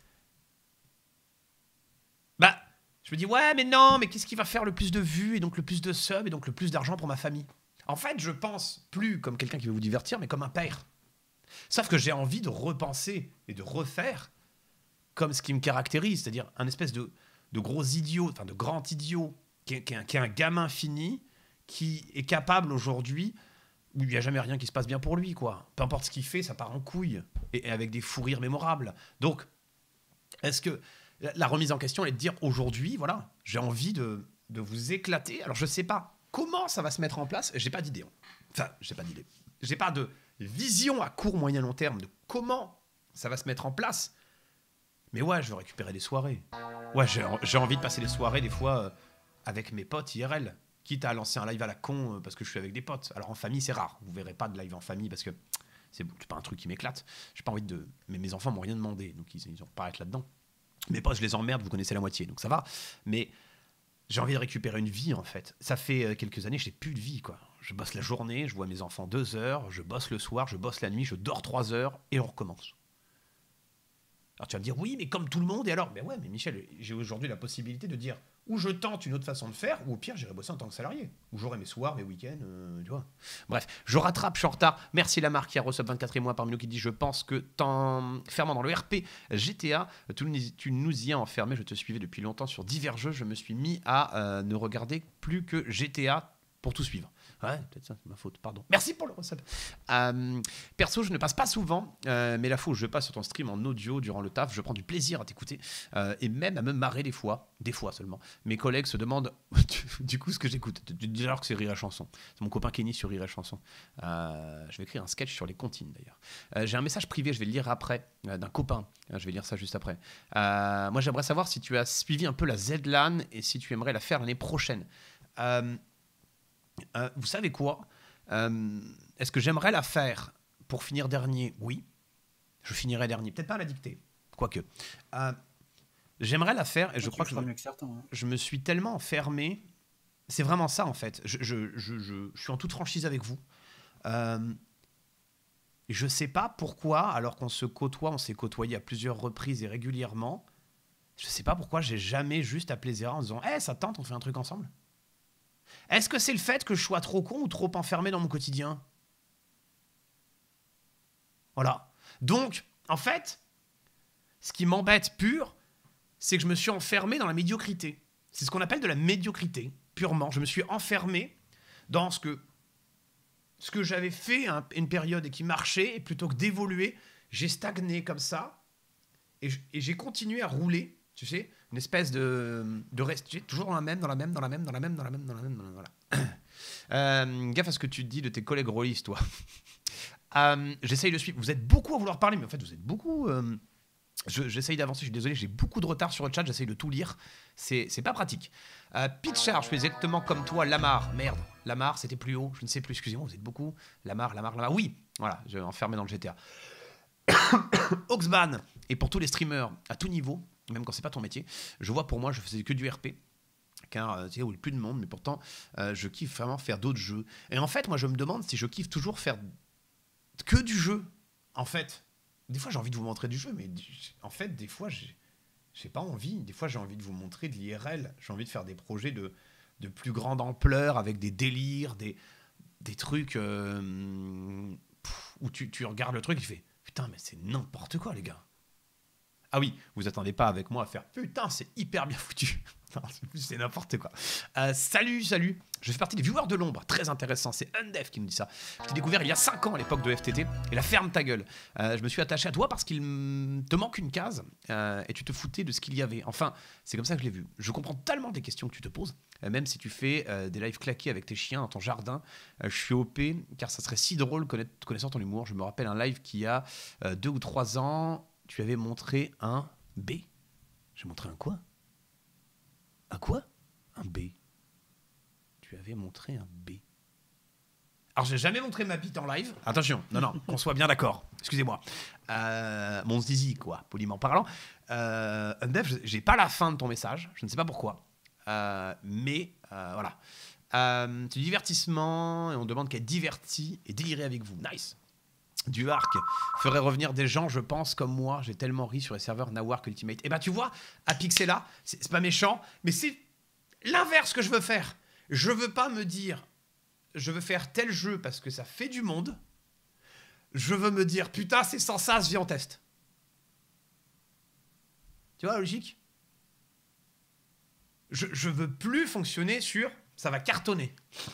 bah je me dis, ouais, mais non, mais qu'est-ce qui va faire le plus de vues et donc le plus de subs et donc le plus d'argent pour ma famille? En fait, je pense plus comme quelqu'un qui veut vous divertir, mais comme un père. Sauf que j'ai envie de repenser et de refaire comme ce qui me caractérise, c'est-à-dire un espèce de, de gros idiot, enfin de grand idiot, qui est, qui est, un, qui est un gamin fini, qui est capable aujourd'hui, où il n'y a jamais rien qui se passe bien pour lui, quoi. Peu importe ce qu'il fait, ça part en couille, et, et avec des fous rires mémorables. Donc, est-ce que... La remise en question est de dire aujourd'hui, voilà, j'ai envie de, de vous éclater. Alors je sais pas comment ça va se mettre en place, j'ai pas d'idée. Enfin, j'ai pas d'idée. J'ai pas de vision à court, moyen, long terme de comment ça va se mettre en place. Mais ouais, je veux récupérer des soirées. Ouais, j'ai envie de passer des soirées des fois euh, avec mes potes I R L, quitte à lancer un live à la con euh, parce que je suis avec des potes. Alors en famille, c'est rare. Vous verrez pas de live en famille parce que c'est pas un truc qui m'éclate. J'ai pas envie de... Mais mes enfants m'ont rien demandé, donc ils, ils ont pas à être là-dedans. Mes potes, je les emmerde, vous connaissez la moitié, donc ça va. Mais j'ai envie de récupérer une vie, en fait. Ça fait quelques années, j'ai plus de vie, quoi. Je bosse la journée, je vois mes enfants deux heures, je bosse le soir, je bosse la nuit, je dors trois heures, et on recommence. Alors tu vas me dire, oui, mais comme tout le monde, et alors? Ben ouais, mais Michel, j'ai aujourd'hui la possibilité de dire, ou je tente une autre façon de faire, ou au pire, j'irai bosser en tant que salarié. Ou j'aurai mes soirs, mes week-ends, euh, tu vois. Bref, je rattrape, je suis en retard. Merci la marque qui a reçu vingt-quatrième mois parmi nous qui dit, je pense que t'enfermant dans le R P G T A, tu, tu nous y as enfermé, je te suivais depuis longtemps sur divers jeux, je me suis mis à euh, ne regarder plus que G T A pour tout suivre. Ouais, peut-être ça, c'est ma faute, pardon. Merci pour le recep. Euh, perso, je ne passe pas souvent, euh, mais la fois où je passe sur ton stream en audio durant le taf, je prends du plaisir à t'écouter euh, et même à me marrer des fois, des fois seulement. Mes collègues se demandent du coup ce que j'écoute. Déjà que c'est Rire et Chanson. C'est mon copain Kenny sur Rire et Chanson. Euh, je vais écrire un sketch sur les comptines d'ailleurs. Euh, J'ai un message privé, je vais le lire après, euh, d'un copain. Je vais lire ça juste après. Euh, moi, j'aimerais savoir si tu as suivi un peu la Z-LAN et si tu aimerais la faire l'année prochaine. Euh, Euh, vous savez quoi euh, Est-ce que j'aimerais la faire pour finir dernier? Oui, je finirai dernier. Peut-être pas à la dictée, quoique. Euh, j'aimerais la faire et je tu crois que, je, mieux que certains, hein. je me suis tellement enfermé. C'est vraiment ça en fait. Je, je, je, je, je suis en toute franchise avec vous. Euh, je sais pas pourquoi, alors qu'on se côtoie, on s'est côtoyé à plusieurs reprises et régulièrement. Je sais pas pourquoi j'ai jamais juste appelé Zera en disant « Hey, ça te tente, on fait un truc ensemble ?» Est-ce que c'est le fait que je sois trop con ou trop enfermé dans mon quotidien? Voilà. Donc, en fait, ce qui m'embête pur, c'est que je me suis enfermé dans la médiocrité. C'est ce qu'on appelle de la médiocrité, purement. Je me suis enfermé dans ce que, ce que j'avais fait à une période et qui marchait, et plutôt que d'évoluer, j'ai stagné comme ça, et j'ai continué à rouler, tu sais, une espèce de, de rester toujours dans la même, dans la même, dans la même, dans la même, dans la même, dans la même, dans la même, voilà. Euh, gaffe à ce que tu dis de tes collègues rôlistes, toi. euh, J'essaye de suivre. Vous êtes beaucoup à vouloir parler, mais en fait, vous êtes beaucoup... Euh, J'essaye d'avancer, je suis désolé, j'ai beaucoup de retard sur le chat, j'essaye de tout lire, c'est pas pratique. Euh, Pitchard, je fais exactement comme toi, Lamar, merde, Lamar, c'était plus haut, je ne sais plus, excusez-moi, vous êtes beaucoup. Lamar, Lamar, Lamar, oui, voilà, je vais enfermé dans le G T A. Oxban, et pour tous les streamers à tout niveau, même quand c'est pas ton métier, je vois pour moi, je faisais que du R P, car euh, tu sais, où il y a plus de monde, mais pourtant, euh, je kiffe vraiment faire d'autres jeux. Et en fait, moi, je me demande si je kiffe toujours faire que du jeu, en fait. Des fois, j'ai envie de vous montrer du jeu, mais en fait, des fois, j'ai pas envie. Des fois, j'ai envie de vous montrer de l'I R L. J'ai envie de faire des projets de, de plus grande ampleur, avec des délires, des, des trucs euh, pff, où tu, tu regardes le truc et tu fais « Putain, mais c'est n'importe quoi, les gars !» Ah oui, vous attendez pas avec moi à faire « Putain, c'est hyper bien foutu !» C'est n'importe quoi. Euh, salut, salut. Je fais partie des viewers de l'ombre. Très intéressant. C'est Undef qui nous dit ça. Je t'ai découvert il y a cinq ans à l'époque de F T T. Et la ferme ta gueule. Euh, je me suis attaché à toi parce qu'il te manque une case. Euh, et tu te foutais de ce qu'il y avait. Enfin, c'est comme ça que je l'ai vu. Je comprends tellement des questions que tu te poses. Euh, même si tu fais euh, des lives claqués avec tes chiens dans ton jardin. Euh, je suis O P. Car ça serait si drôle connaître, connaissant ton humour. Je me rappelle un live qui a euh, deux ou trois ans. Tu avais montré un B. J'ai montré un quoi? Un quoi? Un B. Tu avais montré un B. Alors, j'ai jamais montré ma bite en live. Attention, non, non, qu'on soit bien d'accord. Excusez-moi. Euh, mon zizi, quoi, poliment parlant. Euh, Undef, j'ai pas la fin de ton message. Je ne sais pas pourquoi. Euh, mais, euh, voilà. Euh, c'est du divertissement et on demande qu'elle divertit et délirer avec vous. Nice. Du arc ferait revenir des gens, je pense, comme moi. J'ai tellement ri sur les serveurs Nawark Ultimate. Et bah, tu vois, à Pixela, c'est pas méchant, mais c'est l'inverse que je veux faire. Je veux pas me dire, je veux faire tel jeu parce que ça fait du monde. Je veux me dire, putain, c'est sans ça, viens, on teste. Tu vois la logique? je, je veux plus fonctionner sur, ça va cartonner.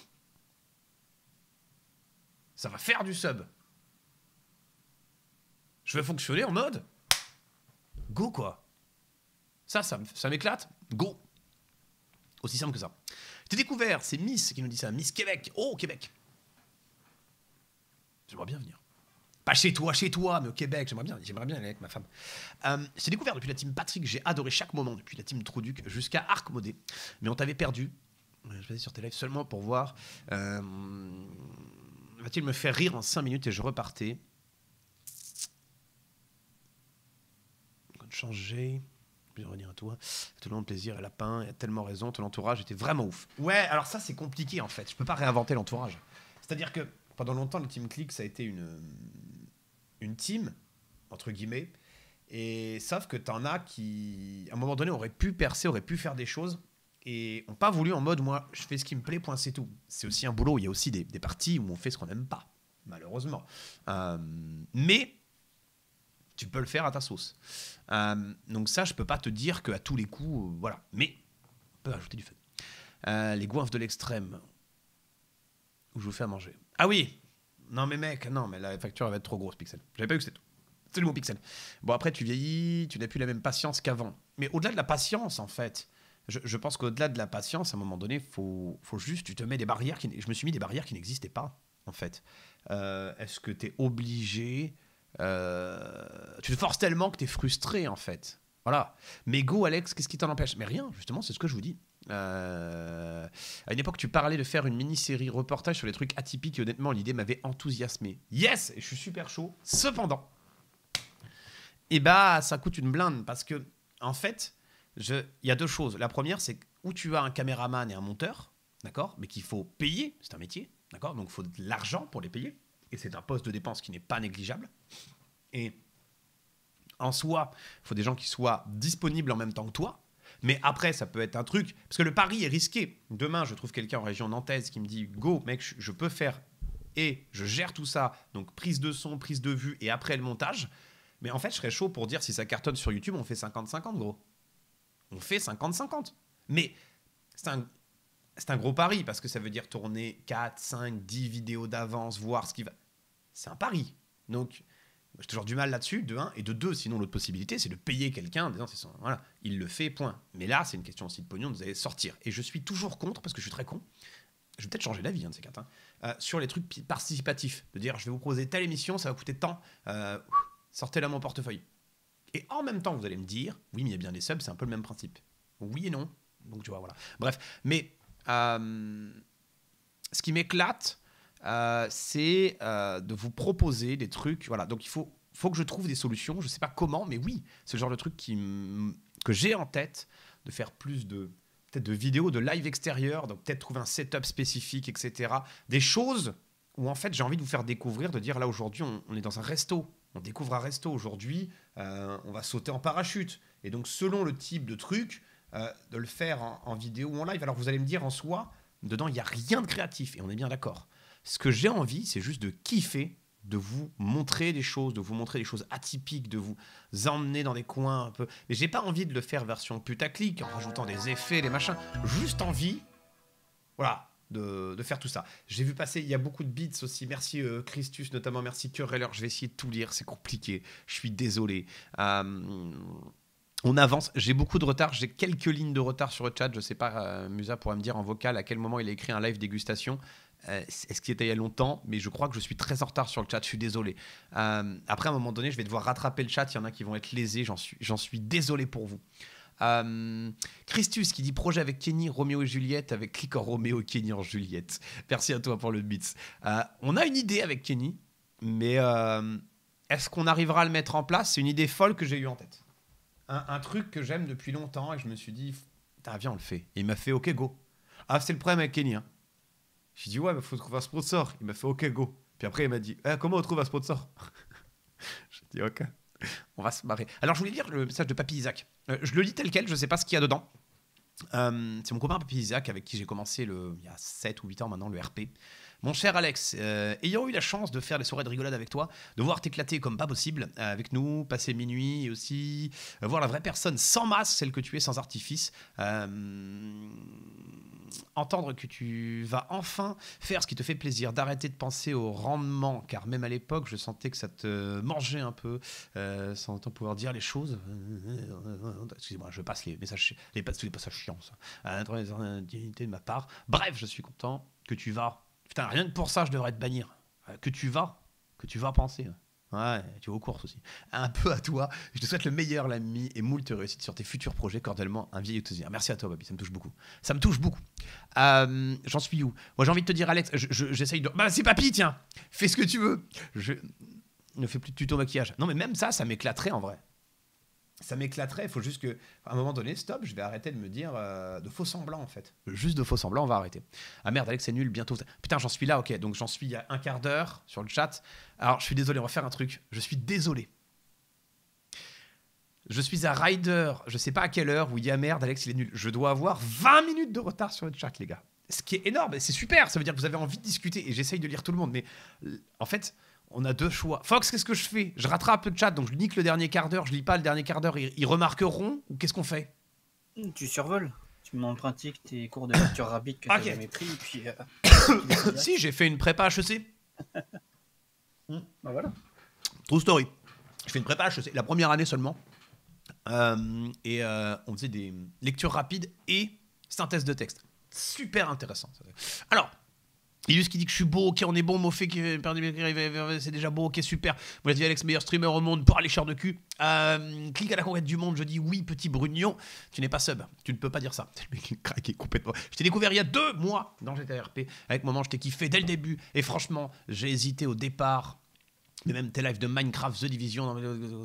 Ça va faire du sub. Je veux fonctionner en mode go, quoi. Ça, ça, ça m'éclate. Go. Aussi simple que ça. J'ai découvert, c'est Miss qui nous dit ça. Miss Québec. Oh, Québec. J'aimerais bien venir. Pas chez toi, chez toi, mais au Québec. J'aimerais bien, j'aimerais bien aller avec ma femme. Euh, j'ai découvert depuis la team Patrick. J'ai adoré chaque moment, depuis la team Trouduc jusqu'à Arc Modé. Mais on t'avait perdu. Je vais sur tes lives seulement pour voir. Euh, va-t-il me faire rire en cinq minutes et je repartais. Changer, je vais revenir à toi, tout le monde plaisir et lapin, il a tellement raison, ton entourage était vraiment ouf. Ouais, alors ça c'est compliqué en fait, je peux pas réinventer l'entourage. C'est-à-dire que pendant longtemps le Team Click ça a été une, une team, entre guillemets, et sauf que t'en as qui, à un moment donné, auraient pu percer, auraient pu faire des choses, et ont pas voulu en mode, moi je fais ce qui me plaît, point c'est tout. C'est aussi un boulot, il y a aussi des, des parties où on fait ce qu'on n'aime pas, malheureusement. Euh, mais tu peux le faire à ta sauce. Euh, donc ça, je peux pas te dire qu'à tous les coups, euh, voilà. Mais on peut ajouter du fun. Euh, les goinfres de l'extrême, où je vous fais à manger. Ah oui. Non mais mec, non mais la facture elle va être trop grosse, Pixel. J'avais pas vu que c'était tout. C'est le mot Pixel. Bon après tu vieillis, tu n'as plus la même patience qu'avant. Mais au-delà de la patience en fait, je, je pense qu'au-delà de la patience, à un moment donné, faut, faut juste, tu te mets des barrières qui, je me suis mis des barrières qui n'existaient pas en fait. Euh, est-ce que tu es obligé? Euh, tu te forces tellement que tu es frustré en fait. Voilà. Mais go Alex, qu'est-ce qui t'en empêche? Mais rien, justement, c'est ce que je vous dis. Euh, à une époque, tu parlais de faire une mini-série reportage sur les trucs atypiques et honnêtement, l'idée m'avait enthousiasmé. Yes, et je suis super chaud. Cependant, et bah, ça coûte une blinde parce que, en fait, il y a deux choses. La première, c'est où tu as un caméraman et un monteur, d'accord, mais qu'il faut payer, c'est un métier, d'accord, donc il faut de l'argent pour les payer. Et c'est un poste de dépense qui n'est pas négligeable. Et en soi, il faut des gens qui soient disponibles en même temps que toi. Mais après, ça peut être un truc... Parce que le pari est risqué. Demain, je trouve quelqu'un en région nantaise qui me dit « Go, mec, je peux faire et je gère tout ça. » Donc, prise de son, prise de vue et après le montage. Mais en fait, je serais chaud pour dire si ça cartonne sur YouTube, on fait cinquante cinquante, gros. On fait cinquante cinquante. Mais c'est un... C'est un gros pari parce que ça veut dire tourner quatre, cinq, dix vidéos d'avance, voir ce qui va... C'est un pari. Donc, j'ai toujours du mal là-dessus, de un. Et de deux, sinon l'autre possibilité, c'est de payer quelqu'un en disant, c'est son... voilà, il le fait, point. Mais là, c'est une question aussi de pognon, vous allez sortir. Et je suis toujours contre, parce que je suis très con, je vais peut-être changer d'avis, hein, de ces quatre, hein, euh, sur les trucs participatifs. De dire, je vais vous proposer telle émission, ça va coûter tant, euh, sortez là mon portefeuille. Et en même temps, vous allez me dire, oui, mais il y a bien des subs, c'est un peu le même principe. Oui et non. Donc tu vois, voilà. Bref, mais euh, ce qui m'éclate, euh, c'est euh, de vous proposer des trucs. Voilà, donc il faut, faut que je trouve des solutions. Je sais pas comment, mais oui, c'est le genre de truc qui que j'ai en tête, de faire plus de peut-être de vidéos, de live extérieur, donc peut-être trouver un setup spécifique, et cetera. Des choses où en fait j'ai envie de vous faire découvrir, de dire là aujourd'hui on, on est dans un resto. On découvre un resto aujourd'hui, euh, on va sauter en parachute. Et donc, selon le type de truc, euh, de le faire en, en vidéo ou en live. Alors, vous allez me dire en soi, dedans, il n'y a rien de créatif. Et on est bien d'accord. Ce que j'ai envie, c'est juste de kiffer, de vous montrer des choses, de vous montrer des choses atypiques, de vous emmener dans des coins un peu. Mais j'ai pas envie de le faire version putaclic, en rajoutant des effets, des machins. Juste envie, voilà. De, de faire tout ça. J'ai vu passer, il y a beaucoup de beats aussi. Merci euh, Christus, notamment merci Curreller. Je vais essayer de tout lire, c'est compliqué. Je suis désolé. Euh, on avance. J'ai beaucoup de retard. J'ai quelques lignes de retard sur le chat. Je sais pas, euh, Musa pourra me dire en vocal à quel moment il a écrit un live dégustation. Euh, Est-ce qu'il était il y a longtemps? Mais je crois que je suis très en retard sur le chat. Je suis désolé. Euh, après, à un moment donné, je vais devoir rattraper le chat. Il y en a qui vont être lésés. J'en suis, j'en suis désolé pour vous. Euh, Christus qui dit projet avec Kenny, Roméo et Juliette, avec clic en Roméo et Kenny en Juliette. Merci à toi pour le beats. Euh, on a une idée avec Kenny, mais euh, est-ce qu'on arrivera à le mettre en place? C'est une idée folle que j'ai eue en tête. Un, un truc que j'aime depuis longtemps et je me suis dit, viens, on le fait. Et il m'a fait OK, go. Ah, c'est le problème avec Kenny. Hein. J'ai dit, ouais, il faut trouver un sponsor. Il m'a fait OK, go. Puis après, il m'a dit, eh, comment on trouve un sponsor? J'ai dit, OK. On va se marrer. Alors, je voulais lire le message de Papy Isaac. Euh, je le lis tel quel, je ne sais pas ce qu'il y a dedans. Euh, c'est mon copain Papy Isaac avec qui j'ai commencé le, il y a sept ou huit ans maintenant le R P. Mon cher Alex, euh, ayant eu la chance de faire des soirées de rigolade avec toi, de voir t'éclater comme pas possible euh, avec nous, passer minuit et aussi euh, voir la vraie personne sans masse, celle que tu es sans artifice, euh, entendre que tu vas enfin faire ce qui te fait plaisir, d'arrêter de penser au rendement, car même à l'époque, je sentais que ça te mangeait un peu, euh, sans autant pouvoir dire les choses. Excusez-moi, je passe les messages, les, les passages chiants, ça. Euh, les indignité de ma part. Bref, je suis content que tu vas. Putain, rien que pour ça, je devrais te bannir. Euh, que tu vas, que tu vas penser. Ouais, tu vas aux courses aussi. Un peu à toi. Je te souhaite le meilleur, l'ami, et moult réussite sur tes futurs projets. Cordialement, un vieil enthousiaste. Merci à toi, Baby. Ça me touche beaucoup. Ça me touche beaucoup. Euh, J'en suis où? Moi, j'ai envie de te dire, Alex, j'essaye je, de. Bah, c'est Papy, tiens. Fais ce que tu veux. Je ne fais plus de tuto maquillage. Non, mais même ça, ça m'éclaterait en vrai. Ça m'éclaterait, il faut juste que, à un moment donné, stop, je vais arrêter de me dire euh, de faux semblants en fait. Juste de faux semblants, on va arrêter. Ah merde, Alex, c'est nul, bientôt. Putain, j'en suis là, ok, donc j'en suis il y a un quart d'heure sur le chat. Alors, je suis désolé, on va faire un truc. Je suis désolé. Je suis à Rider, je sais pas à quelle heure, où il y a merde, Alex, il est nul. Je dois avoir vingt minutes de retard sur le chat, les gars. Ce qui est énorme, c'est super, ça veut dire que vous avez envie de discuter et j'essaye de lire tout le monde. Mais en fait. On a deux choix. Fox, qu'est-ce que je fais? Je rattrape le chat, donc je nique le dernier quart d'heure, je lis pas le dernier quart d'heure, ils, ils remarqueront ou qu'est-ce qu'on fait? Tu survoles. Tu mets en pratique tes cours de lecture rapide que tu n'as okay. jamais pris. Et puis, euh... si, j'ai fait une prépa H E C. Bah voilà. True story. Je fais une prépa H E C, la première année seulement. Euh, et euh, on faisait des lectures rapides et synthèse de texte. Super intéressant. Alors. Ilus qui dit que je suis beau, ok, on est bon, Mofé qui c'est déjà beau, ok, super. Vous l'avez dit, Alex, meilleur streamer au monde pour aller cher de cul. Euh, clique à la conquête du monde, je dis oui, petit brugnon. Tu n'es pas sub, tu ne peux pas dire ça. Le mec est craqué complètement. Je t'ai découvert il y a deux mois dans G T A R P. Avec Moment, je t'ai kiffé dès le début. Et franchement, j'ai hésité au départ. Mais même tes lives de Minecraft, The Division,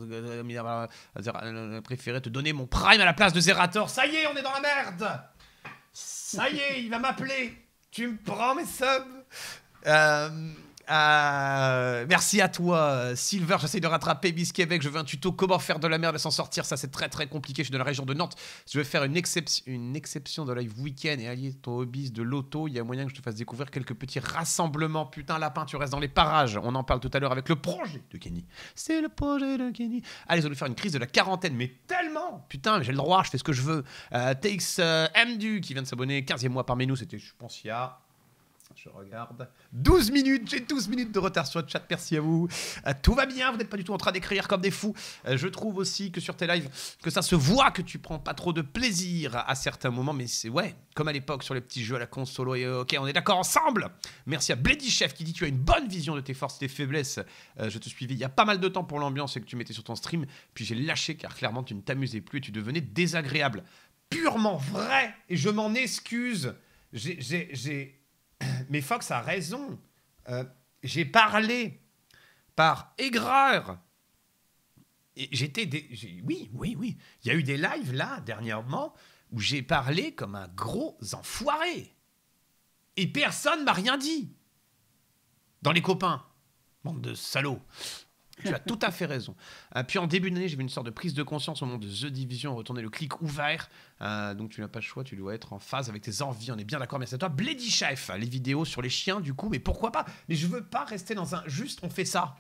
préféré te donner mon prime à la place de Zerator. Ça y est, on est dans la merde. Ça y est, il va m'appeler. Tu me prends mes subs. euh, euh, Merci à toi, Silver. J'essaie de rattraper Miss Québec. Je veux un tuto comment faire de la merde et s'en sortir. Ça, c'est très très compliqué. Je suis de la région de Nantes. Je vais faire une, excep une exception de live week-end et allier ton hobby de l'auto. Il y a moyen que je te fasse découvrir quelques petits rassemblements. Putain, lapin, tu restes dans les parages. On en parle tout à l'heure avec le projet de Kenny. C'est le projet de Kenny. Allez, ils vont nous faire une crise de la quarantaine. Mais tellement. Putain, j'ai le droit. Je fais ce que je veux. Euh, Takes euh, M D U qui vient de s'abonner. quinzième mois parmi nous. C'était, je pense, il y a... Je regarde. douze minutes, j'ai douze minutes de retard sur le chat, merci à vous. Euh, tout va bien, vous n'êtes pas du tout en train d'écrire comme des fous. Euh, je trouve aussi que sur tes lives, que ça se voit que tu prends pas trop de plaisir à, à certains moments, mais c'est ouais, comme à l'époque sur les petits jeux à la console. Et ok, on est d'accord ensemble. Merci à Blady Chef qui dit tu as une bonne vision de tes forces et tes faiblesses. Euh, je te suivais il y a pas mal de temps pour l'ambiance que tu mettais sur ton stream, puis j'ai lâché car clairement tu ne t'amusais plus et tu devenais désagréable. Purement vrai, et je m'en excuse. J'ai... j'ai, j'ai... Mais Fox a raison. Euh, j'ai parlé par aigreur. Et j'étais... Des... j'ai... Oui, oui, oui. Il y a eu des lives, là, dernièrement, où j'ai parlé comme un gros enfoiré. Et personne m'a rien dit. Dans les copains. Bande de salauds. Tu as tout à fait raison. Euh, puis en début d'année, j'ai eu une sorte de prise de conscience au moment de The Division, retourner le clic ouvert. Euh, donc tu n'as pas le choix, tu dois être en phase avec tes envies. On est bien d'accord, merci à toi. Blady Chef, les vidéos sur les chiens, du coup, mais pourquoi pas? Mais je veux pas rester dans un juste, on fait ça.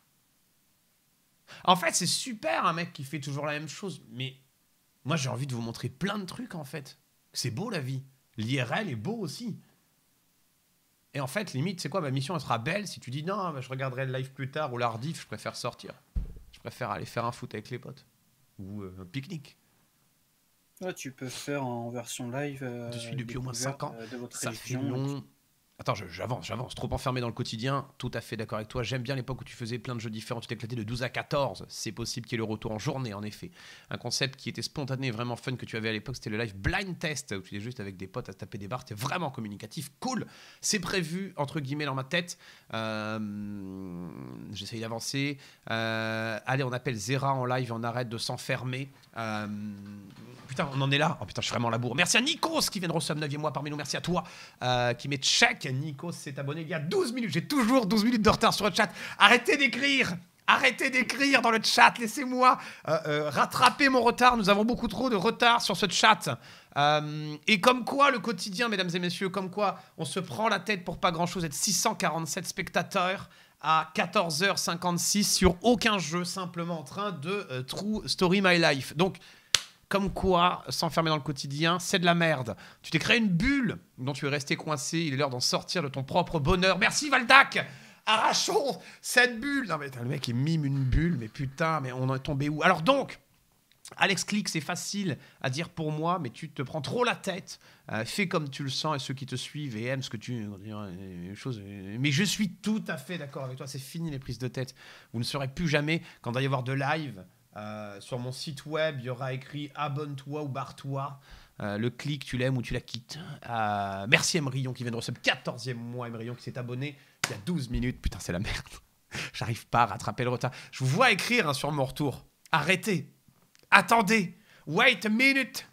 En fait, c'est super un mec qui fait toujours la même chose, mais moi j'ai envie de vous montrer plein de trucs en fait. C'est beau la vie. L'I R L est beau aussi. Et en fait, limite, c'est quoi, ma mission, elle sera belle si tu dis non, bah, je regarderai le live plus tard ou l'ardif, je préfère sortir. Je préfère aller faire un foot avec les potes. Ou euh, un pique-nique. Ouais, tu peux faire en version live. Euh, je suis depuis au moins cinq ans. De votre ça fait religion. long. Attends, je- j'avance, j'avance. Trop enfermé dans le quotidien, tout à fait d'accord avec toi. J'aime bien l'époque où tu faisais plein de jeux différents, tu t'éclatais de douze à quatorze. C'est possible qu'il y ait le retour en journée, en effet. Un concept qui était spontané et vraiment fun que tu avais à l'époque, c'était le live blind test, où tu étais juste avec des potes à se taper des barres. C'était vraiment communicatif, cool. C'est prévu, entre guillemets, dans ma tête. Euh, J'essaye d'avancer. Euh, allez, on appelle Zera en live, on arrête de s'enfermer. Euh, Putain, on en est là. Oh putain, je suis vraiment la bourre. Merci à Nikos qui vient de recevoir neuvième mois parmi nous. Merci à toi euh, qui met check. Nikos s'est abonné il y a douze minutes. J'ai toujours douze minutes de retard sur le chat. Arrêtez d'écrire. Arrêtez d'écrire dans le chat. Laissez-moi euh, euh, rattraper mon retard. Nous avons beaucoup trop de retard sur ce chat. Euh, et comme quoi, le quotidien, mesdames et messieurs, comme quoi on se prend la tête pour pas grand-chose. Être six cent quarante-sept spectateurs à quatorze heures cinquante-six sur aucun jeu, simplement en train de euh, True Story My Life. Donc, comme quoi, s'enfermer dans le quotidien, c'est de la merde. Tu t'es créé une bulle dont tu es resté coincé. Il est l'heure d'en sortir de ton propre bonheur. Merci Valdac. Arrachons cette bulle. Non mais le mec il mime une bulle, mais putain, mais on en est tombé où? Alors donc, Alex Click, c'est facile à dire pour moi, mais tu te prends trop la tête. Euh, fais comme tu le sens et ceux qui te suivent et aiment ce que tu... Euh, choses, euh, mais je suis tout à fait d'accord avec toi. C'est fini les prises de tête. Vous ne saurez plus jamais quand il va y avoir de live. Euh, sur mon site web, il y aura écrit abonne-toi ou barre-toi. Euh, le clic, tu l'aimes ou tu la quittes. Euh, merci Emryon qui vient de recevoir quatorzième mois. Emryon qui s'est abonné il y a douze minutes. Putain, c'est la merde. J'arrive pas à rattraper le retard. Je vous vois écrire hein, sur mon retour. Arrêtez. Attendez. Wait a minute.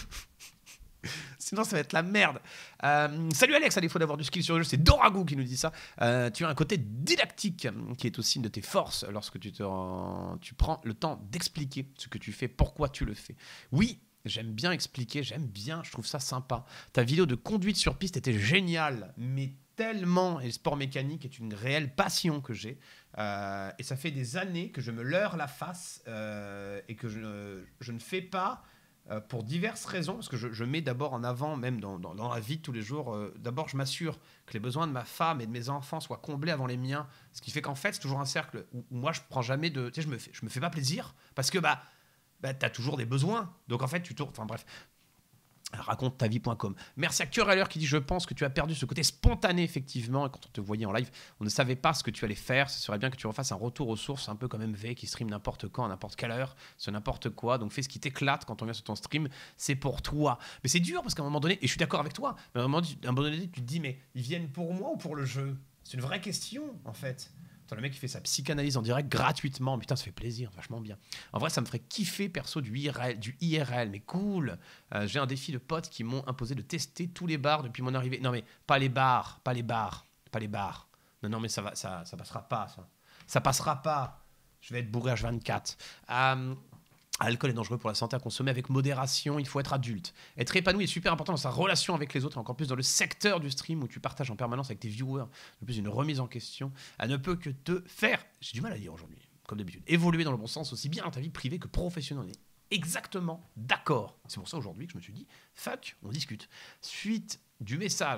Sinon, ça va être la merde. Euh, salut Alex, à défaut d'avoir du skill sur le jeu, c'est Doragou qui nous dit ça. Euh, tu as un côté didactique qui est aussi une de tes forces lorsque tu, te, tu prends le temps d'expliquer ce que tu fais, pourquoi tu le fais. Oui, j'aime bien expliquer, j'aime bien, je trouve ça sympa. Ta vidéo de conduite sur piste était géniale, mais tellement, et le sport mécanique est une réelle passion que j'ai. Euh, et ça fait des années que je me leurre la face euh, et que je, je ne fais pas... Euh, pour diverses raisons, parce que je, je mets d'abord en avant, même dans, dans, dans la vie de tous les jours, euh, d'abord je m'assure que les besoins de ma femme et de mes enfants soient comblés avant les miens, ce qui fait qu'en fait c'est toujours un cercle où, où moi je prends jamais de... Tu sais, je me fais, je me fais pas plaisir, parce que bah, bah t'as toujours des besoins, donc en fait tu tournes... Enfin bref... raconte ta vie point com. Merci à Quereller qui dit je pense que tu as perdu ce côté spontané effectivement et quand on te voyait en live on ne savait pas ce que tu allais faire, ce serait bien que tu refasses un retour aux sources un peu comme M V qui stream n'importe quand à n'importe quelle heure sur n'importe quoi, donc fais ce qui t'éclate quand on vient sur ton stream, c'est pour toi. Mais c'est dur parce qu'à un moment donné, et je suis d'accord avec toi, mais à un moment, à un moment donné tu te dis mais ils viennent pour moi ou pour le jeu? C'est une vraie question en fait. Attends, le mec qui fait sa psychanalyse en direct gratuitement, putain ça fait plaisir, vachement bien. En vrai ça me ferait kiffer perso du I R L, du I R L mais cool. Euh, j'ai un défi de potes qui m'ont imposé de tester tous les bars depuis mon arrivée. Non mais pas les bars, pas les bars, pas les bars. Non non mais ça va, ça, ça passera pas ça. Ça passera pas. Je vais être bourré H vingt-quatre. Euh, L'alcool est dangereux pour la santé à consommer avec modération, il faut être adulte. Être épanoui est super important dans sa relation avec les autres, et encore plus dans le secteur du stream où tu partages en permanence avec tes viewers. De plus, une remise en question, elle ne peut que te faire, j'ai du mal à dire aujourd'hui, comme d'habitude, évoluer dans le bon sens aussi bien dans ta vie privée que professionnelle. On est exactement d'accord. C'est pour ça aujourd'hui que je me suis dit, fuck, on discute. Suite du message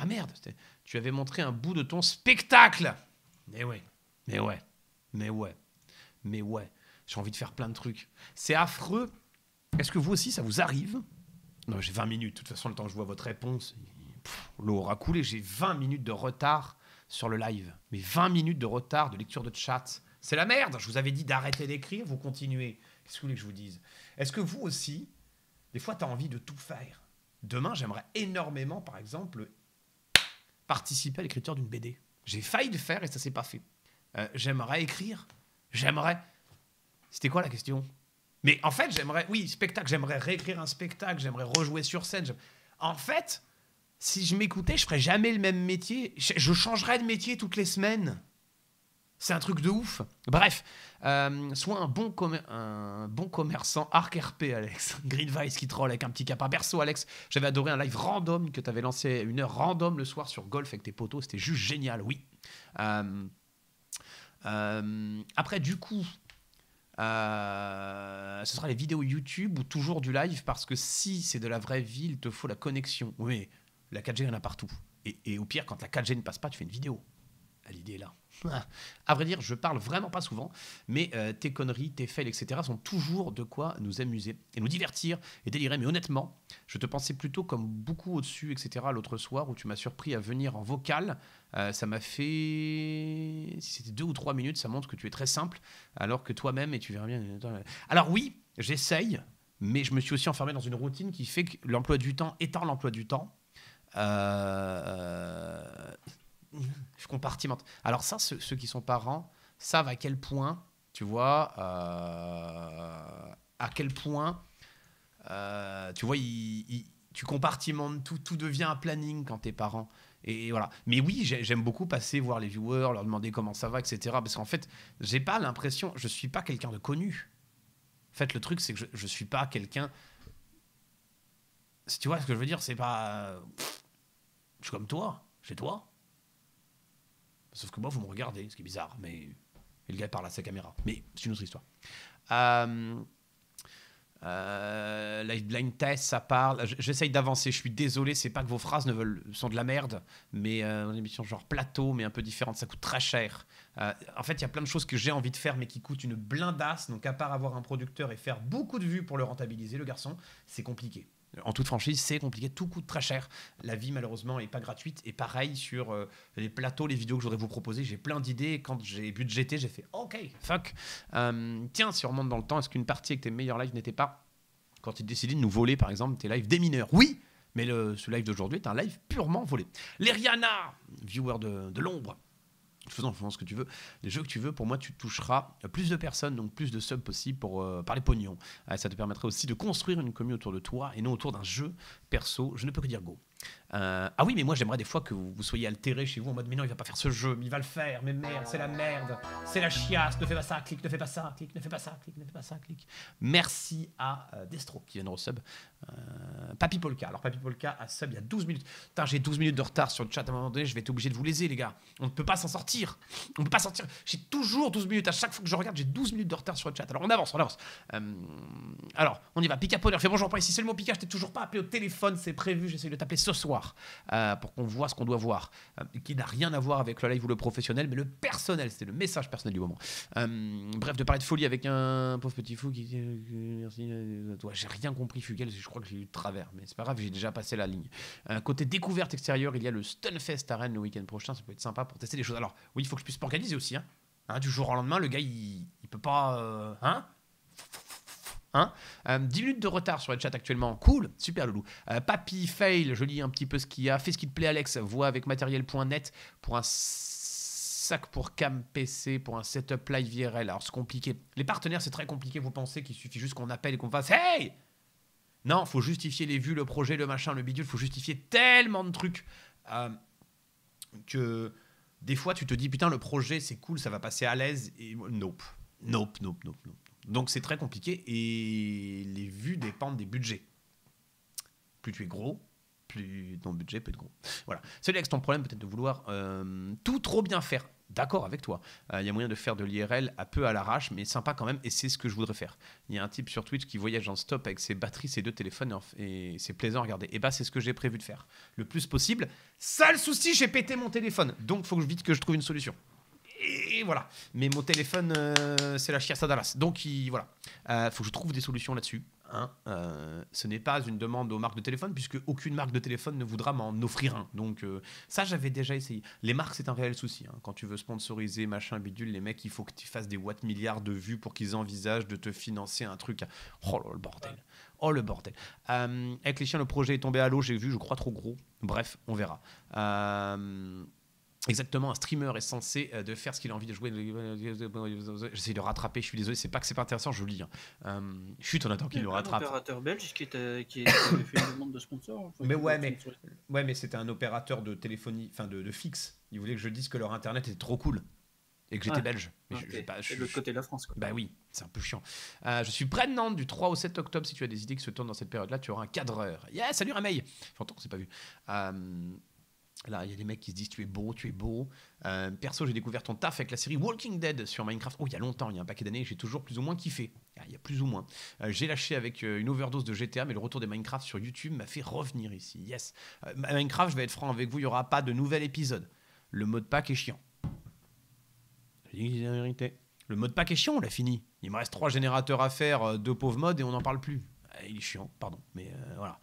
Ah merde, tu avais montré un bout de ton spectacle. Mais ouais, mais ouais, mais ouais, mais ouais. J'ai envie de faire plein de trucs. C'est affreux. Est-ce que vous aussi, ça vous arrive? Non, j'ai vingt minutes. De toute façon, le temps que je vois votre réponse, pff, l'eau aura coulé. J'ai vingt minutes de retard sur le live. Mais vingt minutes de retard de lecture de chat. C'est la merde. Je vous avais dit d'arrêter d'écrire, vous continuez. Qu'est-ce que vous voulez que je vous dise? Est-ce que vous aussi, des fois, tu as envie de tout faire? Demain, j'aimerais énormément, par exemple, participer à l'écriture d'une B D. J'ai failli le faire et ça s'est pas fait. Euh, j'aimerais écrire. J'aimerais... C'était quoi la question? Mais en fait, j'aimerais... Oui, spectacle. J'aimerais réécrire un spectacle. J'aimerais rejouer sur scène. J'aime... En fait, si je m'écoutais, je ferais jamais le même métier. Je, je changerais de métier toutes les semaines. C'est un truc de ouf. Bref, euh, sois un bon, commer- un bon commerçant arc R P, Alex. Greenvice qui troll avec un petit capin. Perso, Alex, j'avais adoré un live random que tu avais lancé une heure random le soir sur Golf avec tes potos. C'était juste génial, oui. Euh, euh, après, du coup, euh, ce sera les vidéos YouTube ou toujours du live parce que si c'est de la vraie vie, il te faut la connexion. Oui, la quatre G, il y en a partout. Et, et au pire, quand la quatre G ne passe pas, tu fais une vidéo. L'idée est là. À vrai dire, je parle vraiment pas souvent, mais euh, tes conneries, tes fails, et cetera sont toujours de quoi nous amuser et nous divertir et délirer. Mais honnêtement, je te pensais plutôt comme beaucoup au-dessus, et cetera l'autre soir où tu m'as surpris à venir en vocal. Euh, ça m'a fait... Si c'était deux ou trois minutes, ça montre que tu es très simple, alors que toi-même, et tu verras bien... Alors oui, j'essaye, mais je me suis aussi enfermé dans une routine qui fait que l'emploi du temps étant l'emploi du temps... Euh... Je compartimente. Alors ça, ceux, ceux qui sont parents savent à quel point, tu vois, euh, à quel point, euh, tu vois, il, il, tu compartimentes tout, tout devient un planning quand t'es parent. Et, et voilà. Mais oui, j'aime beaucoup passer voir les viewers, leur demander comment ça va, et cetera. Parce qu'en fait, j'ai pas l'impression, je suis pas quelqu'un de connu. En fait, le truc, c'est que je, je suis pas quelqu'un. Si tu vois ce que je veux dire, c'est pas. Je suis comme toi, chez toi. Sauf que moi, vous me regardez, ce qui est bizarre. Mais et le gars parle à sa caméra. Mais c'est une autre histoire. Euh... Euh... Live Blind Test, ça parle. J'essaye d'avancer. Je suis désolé, c'est pas que vos phrases ne veulent... sont de la merde. Mais euh, une émission genre plateau, mais un peu différente. Ça coûte très cher. Euh, en fait, il y a plein de choses que j'ai envie de faire, mais qui coûtent une blindasse. Donc, à part avoir un producteur et faire beaucoup de vues pour le rentabiliser, le garçon, c'est compliqué. En toute franchise, c'est compliqué, tout coûte très cher. La vie, malheureusement, n'est pas gratuite. Et pareil sur euh, les plateaux, les vidéos que je voudrais vous proposer, j'ai plein d'idées. Quand j'ai budgété, j'ai fait OK, fuck. Euh, tiens, si on remonte dans le temps, est-ce qu'une partie avec tes meilleurs lives n'était pas quand tu décidais de nous voler, par exemple, tes lives des mineurs? Oui, mais le, ce live d'aujourd'hui est un live purement volé. Leriana, viewer de, de l'ombre. Faisons, faisons ce que tu veux, les jeux que tu veux, pour moi tu toucheras plus de personnes, donc plus de subs possible pour euh, parler pognon. Euh, ça te permettrait aussi de construire une commune autour de toi et non autour d'un jeu perso. Je ne peux que dire go. Euh, ah oui, mais moi j'aimerais des fois que vous, vous soyez altérés chez vous en mode mais non, il va pas faire ce jeu, mais il va le faire, mais merde, c'est la merde, c'est la chiasse, ne fais pas ça, clique, ne fais pas ça, clique, ne fais pas ça, clique, ne fais pas ça, clique. Merci à euh, Destro qui vient de resub. Euh, Papy Polka. Alors Papy Polka a sub il y a douze minutes. Putain, j'ai douze minutes de retard sur le chat à un moment donné, je vais être obligé de vous léser les gars. On ne peut pas s'en sortir. On ne peut pas sortir. J'ai toujours douze minutes. À chaque fois que je regarde, j'ai douze minutes de retard sur le chat. Alors on avance, on avance. Euh, alors, on y va. Pika Poder fait bonjour pas ici. C'est le mot Pika, je t'ai toujours pas appelé au téléphone, c'est prévu. J'essaie de t'appeler ce soir euh, pour qu'on voit ce qu'on doit voir. Euh, qui n'a rien à voir avec le live ou le professionnel, mais le personnel. C'est le message personnel du moment. Euh, bref, de parler de folie avec un pauvre petit fou qui. Merci. Ouais, j'ai rien compris, Fugel. Je crois que j'ai eu de travers, mais c'est pas grave, j'ai déjà passé la ligne. Euh, côté découverte extérieure, il y a le Stunfest à Rennes le week-end prochain. Ça peut être sympa pour tester des choses. Alors, oui, il faut que je puisse m'organiser aussi. Hein. Hein, du jour au lendemain, le gars, il, il peut pas. Euh, hein Hein euh, dix minutes de retard sur le chat actuellement. Cool, super loulou. Euh, Papy Fail, je lis un petit peu ce qu'il y a. Fais ce qui te plaît, Alex. Vois avec matériel point net pour un sac pour cam P C, pour un setup live I R L. Alors, c'est compliqué. Les partenaires, c'est très compliqué. Vous pensez qu'il suffit juste qu'on appelle et qu'on fasse hey. Non, faut justifier les vues, le projet, le machin, le bidule. Faut justifier tellement de trucs euh, que des fois, tu te dis putain, le projet, c'est cool, ça va passer à l'aise. Et nope, nope, nope, nope, nope. Donc c'est très compliqué et les vues dépendent des budgets. Plus tu es gros, plus ton budget peut être gros. Voilà. Salut Alex, ton problème peut-être de vouloir euh, tout trop bien faire. d'accord avec toi. Il euh, y a moyen de faire de l'I R L un peu à l'arrache, mais sympa quand même, et c'est ce que je voudrais faire. Il y a un type sur Twitch qui voyage en stop avec ses batteries, ses deux téléphones, et c'est plaisant à regarder. Et bah, c'est ce que j'ai prévu de faire. Le plus possible. Sale souci, j'ai pété mon téléphone. Donc, il faut que je vite que je trouve une solution. Et voilà. Mais mon téléphone, euh, c'est la chiasse à Dallas. Donc, il, voilà. Il euh, faut que je trouve des solutions là-dessus. Hein. Euh, ce n'est pas une demande aux marques de téléphone, puisque aucune marque de téléphone ne voudra m'en offrir un. Donc, euh, ça, j'avais déjà essayé. Les marques, c'est un réel souci. Hein. Quand tu veux sponsoriser, machin, bidule, les mecs, il faut que tu fasses des watts milliards de vues pour qu'ils envisagent de te financer un truc. Oh là, le bordel. Oh, le bordel. Euh, avec les chiens, le projet est tombé à l'eau, j'ai vu, je crois trop gros. Bref, on verra. Euh... Exactement, un streamer est censé euh, de faire ce qu'il a envie de jouer. J'essaie de rattraper, je suis désolé, c'est pas que c'est pas intéressant, je lis. Hein. Euh, chut, on attend qu'il le rattrape. Un opérateur belge qui, était, qui avait fait une demande de sponsor. Enfin, mais ouais, mais, ouais, mais c'était un opérateur de téléphonie, enfin de, de fixe. Il voulait que je dise que leur internet était trop cool et que j'étais ah, belge. Mais okay. je, je, pas, je, de l'autre côté de la France, quoi. Bah oui, c'est un peu chiant. Euh, je suis près de Nantes du trois au sept octobre. Si tu as des idées qui se tournent dans cette période-là, tu auras un cadreur. Yeah, salut Rameil. J'entends qu'on s'est pas vu. Euh, Là, il y a des mecs qui se disent tu es beau, tu es beau. Euh, perso, j'ai découvert ton taf avec la série Walking Dead sur Minecraft. Oh, il y a longtemps, il y a un paquet d'années, j'ai toujours plus ou moins kiffé. Il y a plus ou moins. Euh, j'ai lâché avec euh, une overdose de G T A, mais le retour des Minecraft sur YouTube m'a fait revenir ici. Yes. Euh, Minecraft, je vais être franc avec vous, il n'y aura pas de nouvel épisode. Le mode pack est chiant. Je dis la vérité. Le mode pack est chiant, on l'a fini. Il me reste trois générateurs à faire, euh, deux pauvres modes et on n'en parle plus. Euh, il est chiant, pardon. Mais euh, voilà.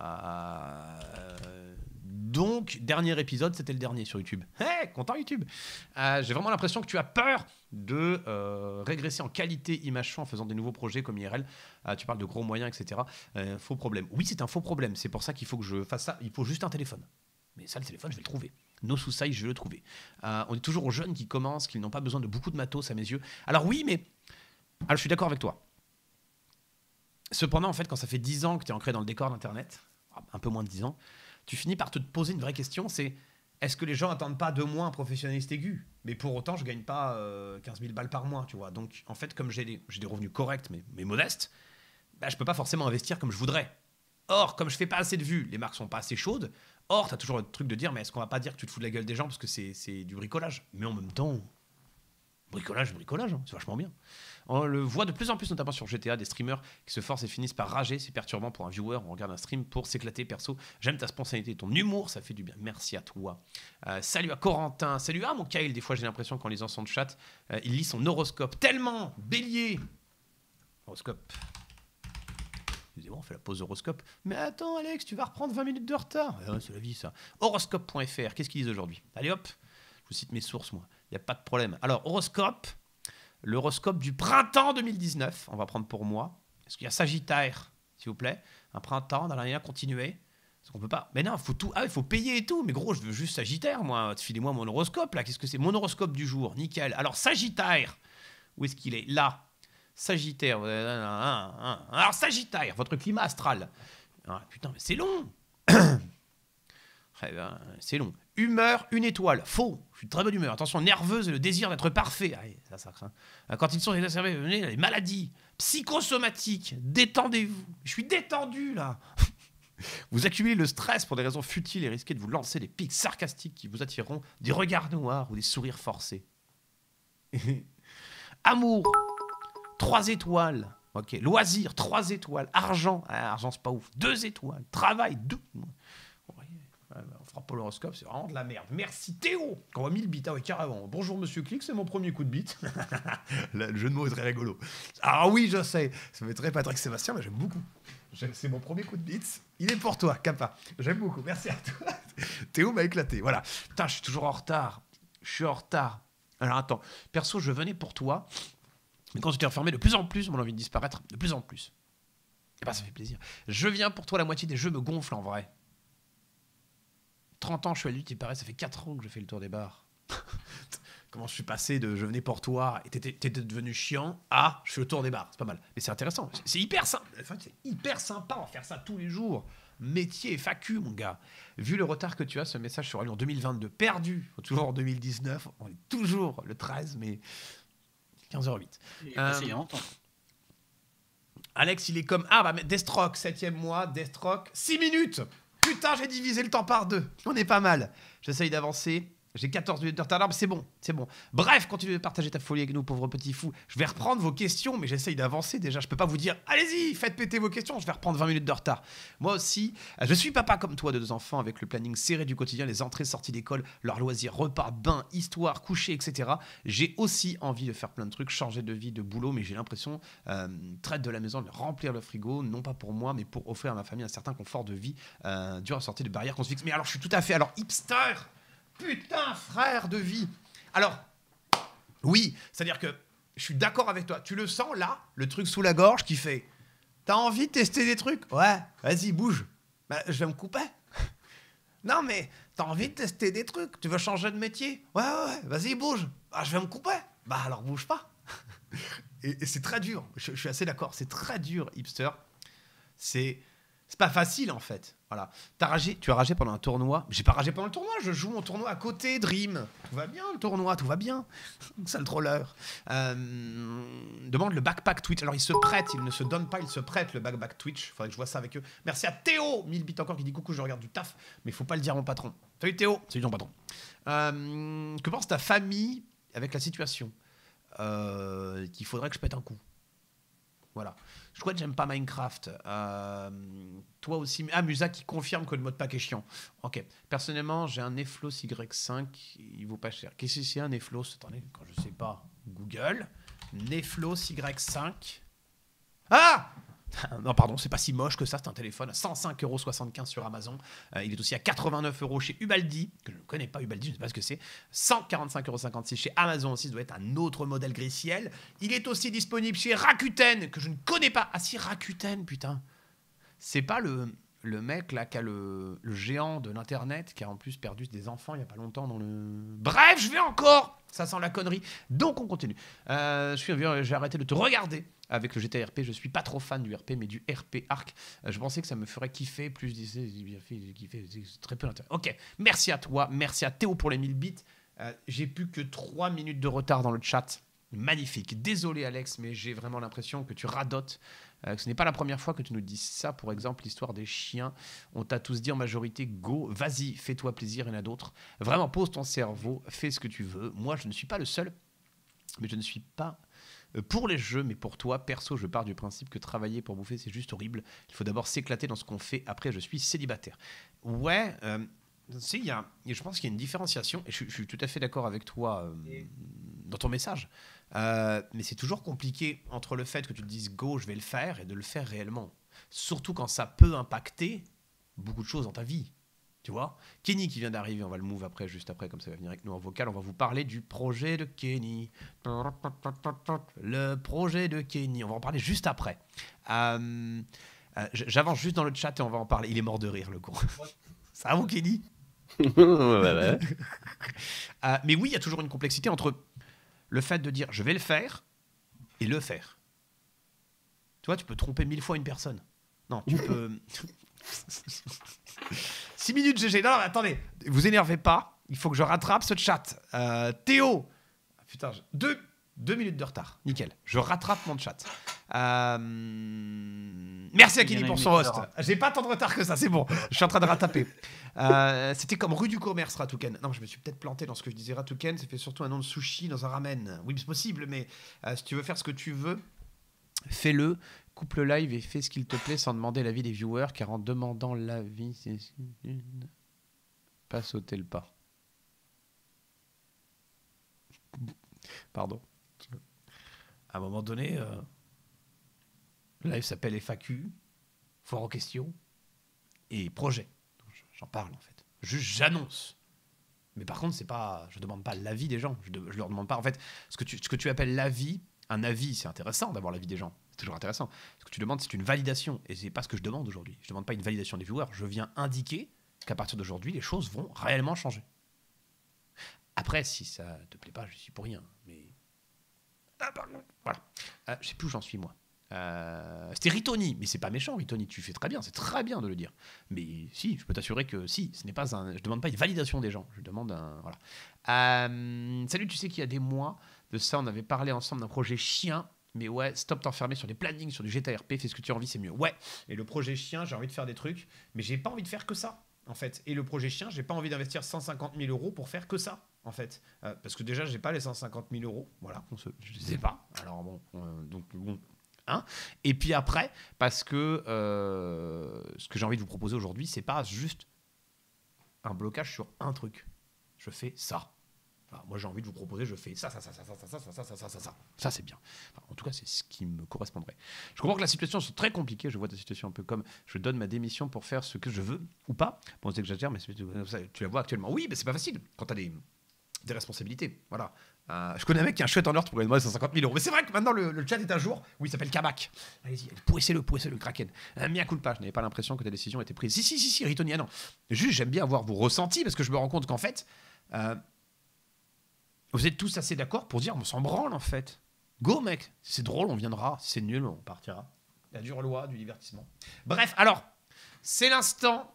Euh... Donc, dernier épisode, c'était le dernier sur YouTube. Hé, hey, content YouTube. euh, J'ai vraiment l'impression que tu as peur de euh, régresser en qualité image son en faisant des nouveaux projets comme I R L. Euh, tu parles de gros moyens, et cetera. Euh, faux problème. Oui, c'est un faux problème. C'est pour ça qu'il faut que je fasse ça. Il faut juste un téléphone. Mais ça, le téléphone, je vais le trouver. No Suicide, je vais le trouver. Euh, on est toujours aux jeunes qui commencent, qui n'ont pas besoin de beaucoup de matos à mes yeux. Alors oui, mais... Alors, je suis d'accord avec toi. Cependant, en fait, quand ça fait dix ans que tu es ancré dans le décor d'Internet, un peu moins de dix ans, tu finis par te poser une vraie question, c'est est-ce que les gens n'attendent pas de moi un professionnaliste aigu? Mais pour autant, je ne gagne pas euh, quinze mille balles par mois, tu vois. Donc, en fait, comme j'ai des, j'ai des revenus corrects, mais, mais modestes, bah, je ne peux pas forcément investir comme je voudrais. Or, comme je ne fais pas assez de vues, les marques ne sont pas assez chaudes. Or, tu as toujours le truc de dire, mais est-ce qu'on ne va pas dire que tu te fous de la gueule des gens parce que c'est, c'est du bricolage? Mais en même temps... Bricolage, bricolage, hein, c'est vachement bien. On le voit de plus en plus, notamment sur G T A, des streamers qui se forcent et finissent par rager. C'est perturbant pour un viewer. On regarde un stream pour s'éclater perso. J'aime ta spontanéité, ton humour, ça fait du bien. Merci à toi. Euh, salut à Corentin. Salut à mon Kyle. Des fois, j'ai l'impression qu'en lisant son chat, euh, il lit son horoscope. Tellement Bélier. Horoscope. Excusez-moi, on fait la pause horoscope. Mais attends, Alex, tu vas reprendre vingt minutes de retard. Ouais, c'est la vie, ça. Horoscope point F R. Qu'est-ce qu'ils disent aujourd'hui? Allez hop. Je vous cite mes sources, moi. Il n'y a pas de problème. Alors, horoscope, l'horoscope du printemps deux mille dix-neuf, on va prendre pour moi. Est-ce qu'il y a Sagittaire, s'il vous plaît? Un printemps, dans l'année à continuer. Parce qu'on peut pas. Mais non, il faut tout. Ah, il faut payer et tout. Mais gros, je veux juste Sagittaire, moi. Filez-moi mon horoscope, là. Qu'est-ce que c'est? Mon horoscope du jour. Nickel. Alors, Sagittaire, où est-ce qu'il est? Là. Sagittaire. Alors, Sagittaire, votre climat astral. Ah, putain, mais c'est long. Eh ben, c'est long. Humeur, une étoile. Faux. Je suis de très bonne humeur. Attention, nerveuse et le désir d'être parfait. Allez, ça, ça craint. Quand ils sont exacerbés, venez, les maladies psychosomatiques. Détendez-vous. Je suis détendu, là. Vous accumulez le stress pour des raisons futiles et risquez de vous lancer des pics sarcastiques qui vous attireront des regards noirs ou des sourires forcés. Amour, trois étoiles. Ok. Loisir, trois étoiles. Argent, ah, argent, c'est pas ouf. Deux étoiles. Travail, deux. On fera pas l'horoscope, c'est vraiment de la merde. Merci Théo, qu'on voit mille bits. Ah oui, carrément. Bonjour Monsieur Click, c'est mon premier coup de bite. Le jeu de mots est très rigolo. Ah oui, je sais. Ça me fait très Patrick Sébastien, mais j'aime beaucoup. J'aime, c'est mon premier coup de bite. Il est pour toi, Kappa. J'aime beaucoup. Merci à toi. Théo m'a éclaté. Voilà. Putain, je suis toujours en retard. Je suis en retard. Alors attends. Perso, je venais pour toi. Mais quand tu t'es enfermé de plus en plus, mon envie de disparaître, de plus en plus. Et bah, ça fait plaisir. Je viens pour toi, la moitié des jeux me gonflent en vrai. trente ans, je suis adulte, il paraît, ça fait quatre ans que je fais le tour des bars. Comment je suis passé de je venais pour toi et t'étais, t'étais devenu chiant à je fais le tour des bars. C'est pas mal. Mais c'est intéressant. C'est, c'est hyper sympa. Enfin, c'est hyper sympa en faire ça tous les jours. Métier F A Q, mon gars. Vu le retard que tu as, ce message sera lu en deux mille vingt-deux. Perdu. Toujours en deux mille dix-neuf. On est toujours le treize, mais quinze heures huit. Il est passé il y a longtemps. Alex, il est comme... Ah, bah, Deathstroke, septième mois. Deathstroke, six minutes. Putain, j'ai divisé le temps par deux. On est pas mal. J'essaye d'avancer. J'ai quatorze minutes de retard. Non, mais c'est bon, c'est bon. Bref, continuez de partager ta folie avec nous, pauvres petits fous. Je vais reprendre vos questions, mais j'essaye d'avancer déjà. Je peux pas vous dire, allez-y, faites péter vos questions. Je vais reprendre vingt minutes de retard. Moi aussi, je suis papa comme toi de deux enfants, avec le planning serré du quotidien, les entrées, sorties d'école, leurs loisirs, repas, bains, histoire, coucher, et cetera. J'ai aussi envie de faire plein de trucs, changer de vie, de boulot, mais j'ai l'impression, euh, traite de la maison, de remplir le frigo, non pas pour moi, mais pour offrir à ma famille un certain confort de vie, euh, dur à sortir de barrières qu'on se fixe. Mais alors, je suis tout à fait, alors hipster. Putain, frère de vie. Alors, oui, c'est-à-dire que je suis d'accord avec toi. Tu le sens, là, le truc sous la gorge qui fait « T'as envie de tester des trucs ? Ouais, vas-y, bouge. Bah, je vais me couper. Non, mais t'as envie de tester des trucs ? Tu veux changer de métier ? Ouais, ouais, ouais, vas-y, bouge. Bah, je vais me couper. Bah, alors bouge pas. » Et, et c'est très dur. Je, je suis assez d'accord. C'est très dur, hipster. C'est... C'est pas facile en fait. Voilà. T'as ragé, tu as ragé pendant un tournoi. J'ai pas ragé pendant le tournoi, je joue mon tournoi à côté, Dream. Tout va bien le tournoi, tout va bien. Sale troller. Euh, demande le backpack Twitch. Alors il se prête, il ne se donne pas, il se prête le backpack Twitch. Faudrait que je vois ça avec eux. Merci à Théo, mille bits encore, qui dit coucou, je regarde du taf. Mais faut pas le dire à mon patron. Salut Théo, salut ton patron. Euh, que pense ta famille avec la situation euh, qu'il faudrait que je pète un coup. Voilà. Je crois que j'aime pas Minecraft. Euh, toi aussi. Ah, Musa qui confirme que le mode pack est chiant. Ok. Personnellement, j'ai un Neflos Y cinq. Il vaut pas cher. Qu'est-ce que c'est un Neflos ? Attendez, quand je sais pas. Google. Neflos Y cinq. Ah ! Non, pardon, c'est pas si moche que ça. C'est un téléphone à cent cinq euros soixante-quinze sur Amazon. Euh, il est aussi à quatre-vingt-neuf euros chez Ubaldi, que je ne connais pas Ubaldi, je ne sais pas ce que c'est. cent quarante-cinq euros cinquante-six chez Amazon aussi, ça doit être un autre modèle gris-ciel. Il est aussi disponible chez Rakuten, que je ne connais pas. Ah si, Rakuten, putain. C'est pas le, le mec là qui a le, le géant de l'internet, qui a en plus perdu des enfants il n'y a pas longtemps dans le... Bref, je vais encore. Ça sent la connerie. Donc on continue. Euh, je suis, j'ai arrêté de te regarder avec le G T A R P. Je suis pas trop fan du R P, mais du R P Arc. Euh, je pensais que ça me ferait kiffer. Plus je disais, j'ai kiffé, c'est très peu d'intérêt. Ok, merci à toi. Merci à Théo pour les mille bits. Euh, j'ai plus que trois minutes de retard dans le chat. Magnifique. Désolé Alex, mais j'ai vraiment l'impression que tu radotes. Euh, ce n'est pas la première fois que tu nous dis ça. Pour exemple, l'histoire des chiens. On t'a tous dit en majorité, go, vas-y, fais-toi plaisir, il y en a d'autres. Vraiment, pose ton cerveau, fais ce que tu veux. Moi, je ne suis pas le seul, mais je ne suis pas euh, pour les jeux, mais pour toi. Perso, je pars du principe que travailler pour bouffer, c'est juste horrible. Il faut d'abord s'éclater dans ce qu'on fait. Après, je suis célibataire. Ouais, euh, tu sais, il y a, je pense qu'il y a une différenciation, et je, je suis tout à fait d'accord avec toi euh, dans ton message. Euh, mais c'est toujours compliqué entre le fait que tu te dises go, je vais le faire, et de le faire réellement. Surtout quand ça peut impacter beaucoup de choses dans ta vie. Tu vois, Kenny qui vient d'arriver, on va le move après, juste après, comme ça va venir avec nous en vocal. On va vous parler du projet de Kenny. Le projet de Kenny, on va en parler juste après. Euh, euh, J'avance juste dans le chat et on va en parler. Il est mort de rire, le con. Ça va, vous, Kenny? Ouais, ouais. euh, Mais oui, il y a toujours une complexité entre le fait de dire je vais le faire et le faire. Tu vois, tu peux tromper mille fois une personne. Non, tu peux... six minutes G G. Non, non, attendez, vous énervez pas. Il faut que je rattrape ce chat. Euh, Théo. Putain, je... deux, deux minutes de retard. Nickel. Je rattrape mon chat. Euh... Merci à Kenny pour son host. J'ai pas tant de retard que ça, c'est bon. Je suis en train de rattraper. Euh, C'était comme rue du commerce, Ratouken. Non, je me suis peut-être planté dans ce que je disais. Ratouken, c'est fait surtout un nom de sushi dans un ramen. Oui, c'est possible, mais euh, si tu veux faire ce que tu veux, fais-le. Coupe le live et fais ce qu'il te plaît sans demander l'avis des viewers, car en demandant l'avis, c'est pas sauter le pas. Pardon. À un moment donné, euh, le live s'appelle F A Q, foire aux questions et projet. J'en parle en fait. Juste j'annonce. Mais par contre, c'est pas, je demande pas l'avis des gens. Je, de, je leur demande pas en fait ce que tu, ce que tu appelles l'avis. Un avis, c'est intéressant d'avoir l'avis des gens. C'est toujours intéressant. Ce que tu demandes, c'est une validation. Et c'est pas ce que je demande aujourd'hui. Je ne demande pas une validation des viewers. Je viens indiquer qu'à partir d'aujourd'hui, les choses vont réellement changer. Après, si ça te plaît pas, je suis pour rien. Mais ah, pardon. Voilà. Euh, je sais plus où j'en suis moi. Euh, C'était Ritoni, mais c'est pas méchant, Ritoni. Tu fais très bien. C'est très bien de le dire. Mais si, je peux t'assurer que si, ce n'est pas un. Je demande pas une validation des gens. Je demande un. Voilà. Euh, salut, tu sais qu'il y a des mois de ça, on avait parlé ensemble d'un projet chien. Mais ouais, stop t'enfermer sur des plannings, sur du G T A R P, fais ce que tu as envie, c'est mieux. Ouais, et le projet chien, j'ai envie de faire des trucs, mais j'ai pas envie de faire que ça. en fait. Et le projet chien, j'ai pas envie d'investir cent cinquante mille euros pour faire que ça, en fait. Euh, parce que déjà, j'ai pas les cent cinquante mille euros. Voilà, on se, je les ai pas. Alors bon, euh, donc bon. Hein. Et puis après, parce que euh, ce que j'ai envie de vous proposer aujourd'hui, c'est pas juste un blocage sur un truc. Je fais ça. Enfin, moi, j'ai envie de vous proposer, je fais ça, ça, ça, ça, ça, ça, ça, ça, ça, ça, ça, ça. Ça, c'est bien. Enfin, en tout cas, c'est ce qui me correspondrait. Je comprends que la situation est très compliquée. Je vois ta situation un peu comme je donne ma démission pour faire ce que je veux ou pas. Bon, c'est que j'exagère, mais tu la vois actuellement. Oui, mais c'est pas facile quand t'as des, des responsabilités. Voilà. Euh, je connais un mec qui a un chouette en ordre pour gagner moins de cent cinquante mille euros. Mais c'est vrai que maintenant, le, le chat est à jour. Oui, il s'appelle Kabak. Allez-y, pourrissez-le, pourrissez-le, Kraken. Euh, mea culpa. Je n'avais pas l'impression que ta décision était prise. Si, si, si, si, Ritonia, non. Juste, j'aime bien avoir vos ressentis parce que je me rends compte qu'en fait, euh, vous êtes tous assez d'accord pour dire on s'en branle en fait. Go mec, si c'est drôle on viendra, si c'est nul on partira. La dure loi du divertissement. Bref, alors, c'est l'instant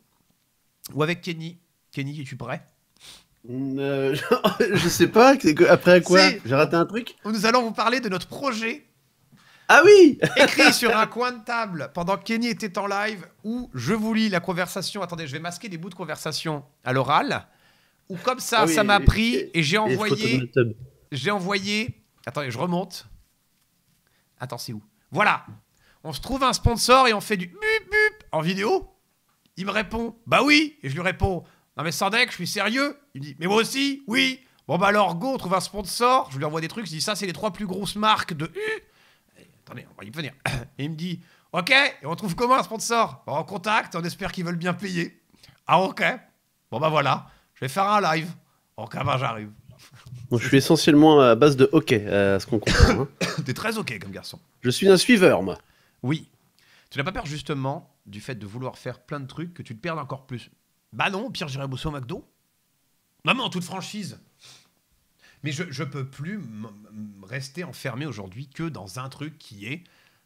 où avec Kenny, Kenny, es-tu prêt? euh, Je sais pas, après quoi? J'ai raté un truc? Nous allons vous parler de notre projet. Ah oui. Écrit sur un coin de table pendant que Kenny était en live où je vous lis la conversation. Attendez, je vais masquer des bouts de conversation à l'oral. Ou comme ça, ah oui, ça m'a pris et, et j'ai envoyé... J'ai envoyé... Attendez, je remonte. Attends, c'est où? Voilà. On se trouve un sponsor et on fait du bup bup en vidéo. Il me répond, bah oui. Et je lui réponds, non mais Sandek, je suis sérieux. Il me dit, mais moi aussi, oui. Bon bah alors, go, on trouve un sponsor. Je lui envoie des trucs, je dis, ça c'est les trois plus grosses marques de... Et, attendez, on va y venir. Et il me dit, ok, et on trouve comment un sponsor? bon, en contact, on espère qu'ils veulent bien payer. Ah ok. Bon bah voilà. Je vais faire un live. En cas, ben j'arrive. Bon, je suis essentiellement à base de hockey, à ce qu'on comprend. Hein. T'es très ok comme garçon. Je suis un suiveur, moi. Oui. Tu n'as pas peur justement du fait de vouloir faire plein de trucs que tu te perdes encore plus? Bah non, au pire j'irai bosser au McDo. Non mais en toute franchise. Mais je, je peux plus rester enfermé aujourd'hui que dans un truc qui est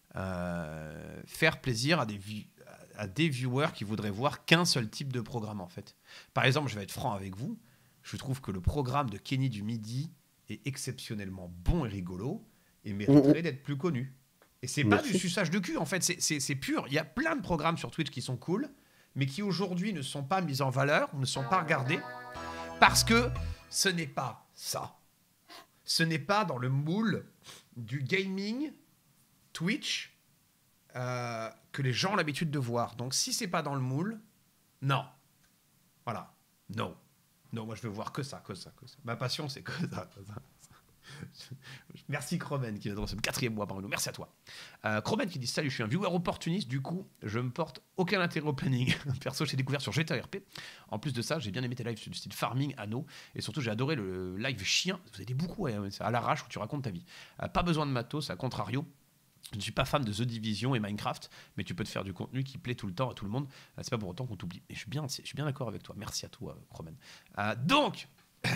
euh, faire plaisir à des vi- à des viewers qui voudraient voir qu'un seul type de programme en fait. Par exemple, je vais être franc avec vous, je trouve que le programme de Kenny du midi est exceptionnellement bon et rigolo et mériterait mmh. d'être plus connu. Et c'est Merci. Pas du suçage de cul en fait, c'est, c'est, c'est pur. Il y a plein de programmes sur Twitch qui sont cool, mais qui aujourd'hui ne sont pas mis en valeur, ne sont pas regardés, parce que ce n'est pas ça. Ce n'est pas dans le moule du gaming Twitch Euh, que les gens ont l'habitude de voir. Donc si c'est pas dans le moule, non. Voilà. Non. Non, moi je veux voir que ça, que ça, que ça. Ma passion c'est que ça. Que ça. Merci Cromen qui est dans ce quatrième mois parmi nous. Merci à toi. Euh, Cromen qui dit salut, je suis un viewer opportuniste, du coup je me porte aucun intérêt au planning. Perso, j'ai découvert sur G T R P. En plus de ça, j'ai bien aimé tes lives du style farming, anneau, et surtout j'ai adoré le live chien. Vous avez beaucoup ouais, à l'arrache où tu racontes ta vie. Euh, pas besoin de matos, à contrario. Je ne suis pas fan de The Division et Minecraft, mais tu peux te faire du contenu qui plaît tout le temps à tout le monde. C'est pas pour autant qu'on t'oublie. Et je suis bien, je suis bien d'accord avec toi. Merci à toi, Cromen. Euh, donc,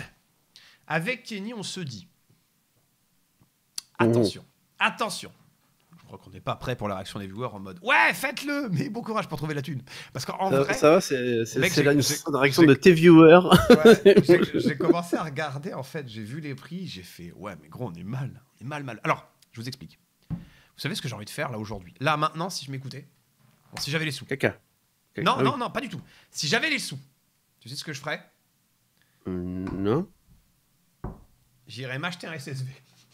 avec Kenny, on se dit attention, attention. Je crois qu'on n'est pas prêt pour la réaction des viewers en mode ouais, faites-le, mais bon courage pour trouver la thune. Parce qu'en ça, vrai, ça va, c'est, c'est, mec, c'est là une réaction de tes viewers. Ouais, j'ai, j'ai commencé à regarder en fait, j'ai vu les prix, j'ai fait ouais, mais gros, on est mal, on est mal, mal. Alors, je vous explique. Vous savez ce que j'ai envie de faire là aujourd'hui? Là, maintenant, si je m'écoutais, bon, si j'avais les sous. Caca. Caca. Non, ah, non, oui. non, pas du tout. Si j'avais les sous, tu sais ce que je ferais? euh, Non. J'irais m'acheter un S S V.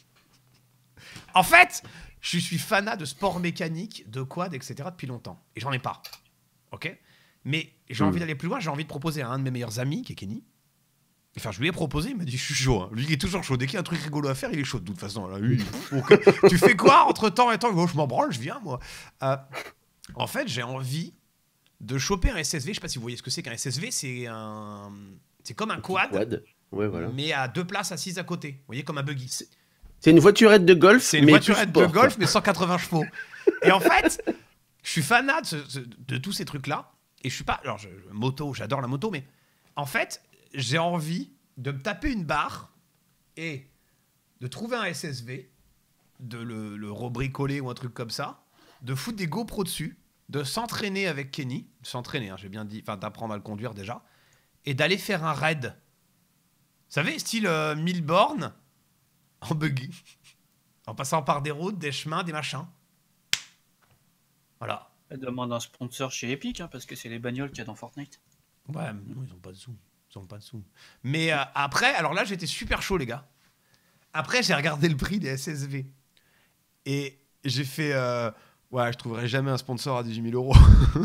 En fait, je suis fanat de sport mécanique, de quad, et cetera depuis longtemps. Et j'en ai pas. Ok? Mais j'ai mmh. envie d'aller plus loin. J'ai envie de proposer à un de mes meilleurs amis, qui est Kenny. Enfin, je lui ai proposé, il m'a dit, je suis chaud. Hein. Lui, il est toujours chaud. Dès qu'il y a un truc rigolo à faire, il est chaud de toute façon. Là, lui, okay. Tu fais quoi entre temps et temps? Je m'en branle, je viens, moi. Euh, en fait, j'ai envie de choper un S S V. Je sais pas si vous voyez ce que c'est qu'un S S V. C'est un... c'est comme un quad, quad. Ouais, voilà. Mais à deux places assises à côté. Vous voyez, comme un buggy. C'est, c'est une voiturette de golf. C'est une mais voiturette sport, de golf, quoi. Mais cent quatre-vingts chevaux. Et en fait, je suis fanat de, ce, de tous ces trucs-là. Et je suis pas... Alors, je, moto, j'adore la moto, mais en fait, j'ai envie de me taper une barre et de trouver un S S V, de le, le rebricoler ou un truc comme ça, de foutre des GoPro dessus, de s'entraîner avec Kenny, de s'entraîner, hein, j'ai bien dit, enfin d'apprendre à le conduire déjà, et d'aller faire un raid. Vous savez, style euh, mille bornes en buggy, en passant par des routes, des chemins, des machins. Voilà. Elle demande un sponsor chez Epic, hein, parce que c'est les bagnoles qu'il y a dans Fortnite. Ouais, mais non, ils ont pas de sous. Ils ont pas de sous. Mais euh, après, alors là, j'étais super chaud, les gars. Après, j'ai regardé le prix des S S V. Et j'ai fait... Euh, ouais, je trouverai jamais un sponsor à dix-huit mille euros.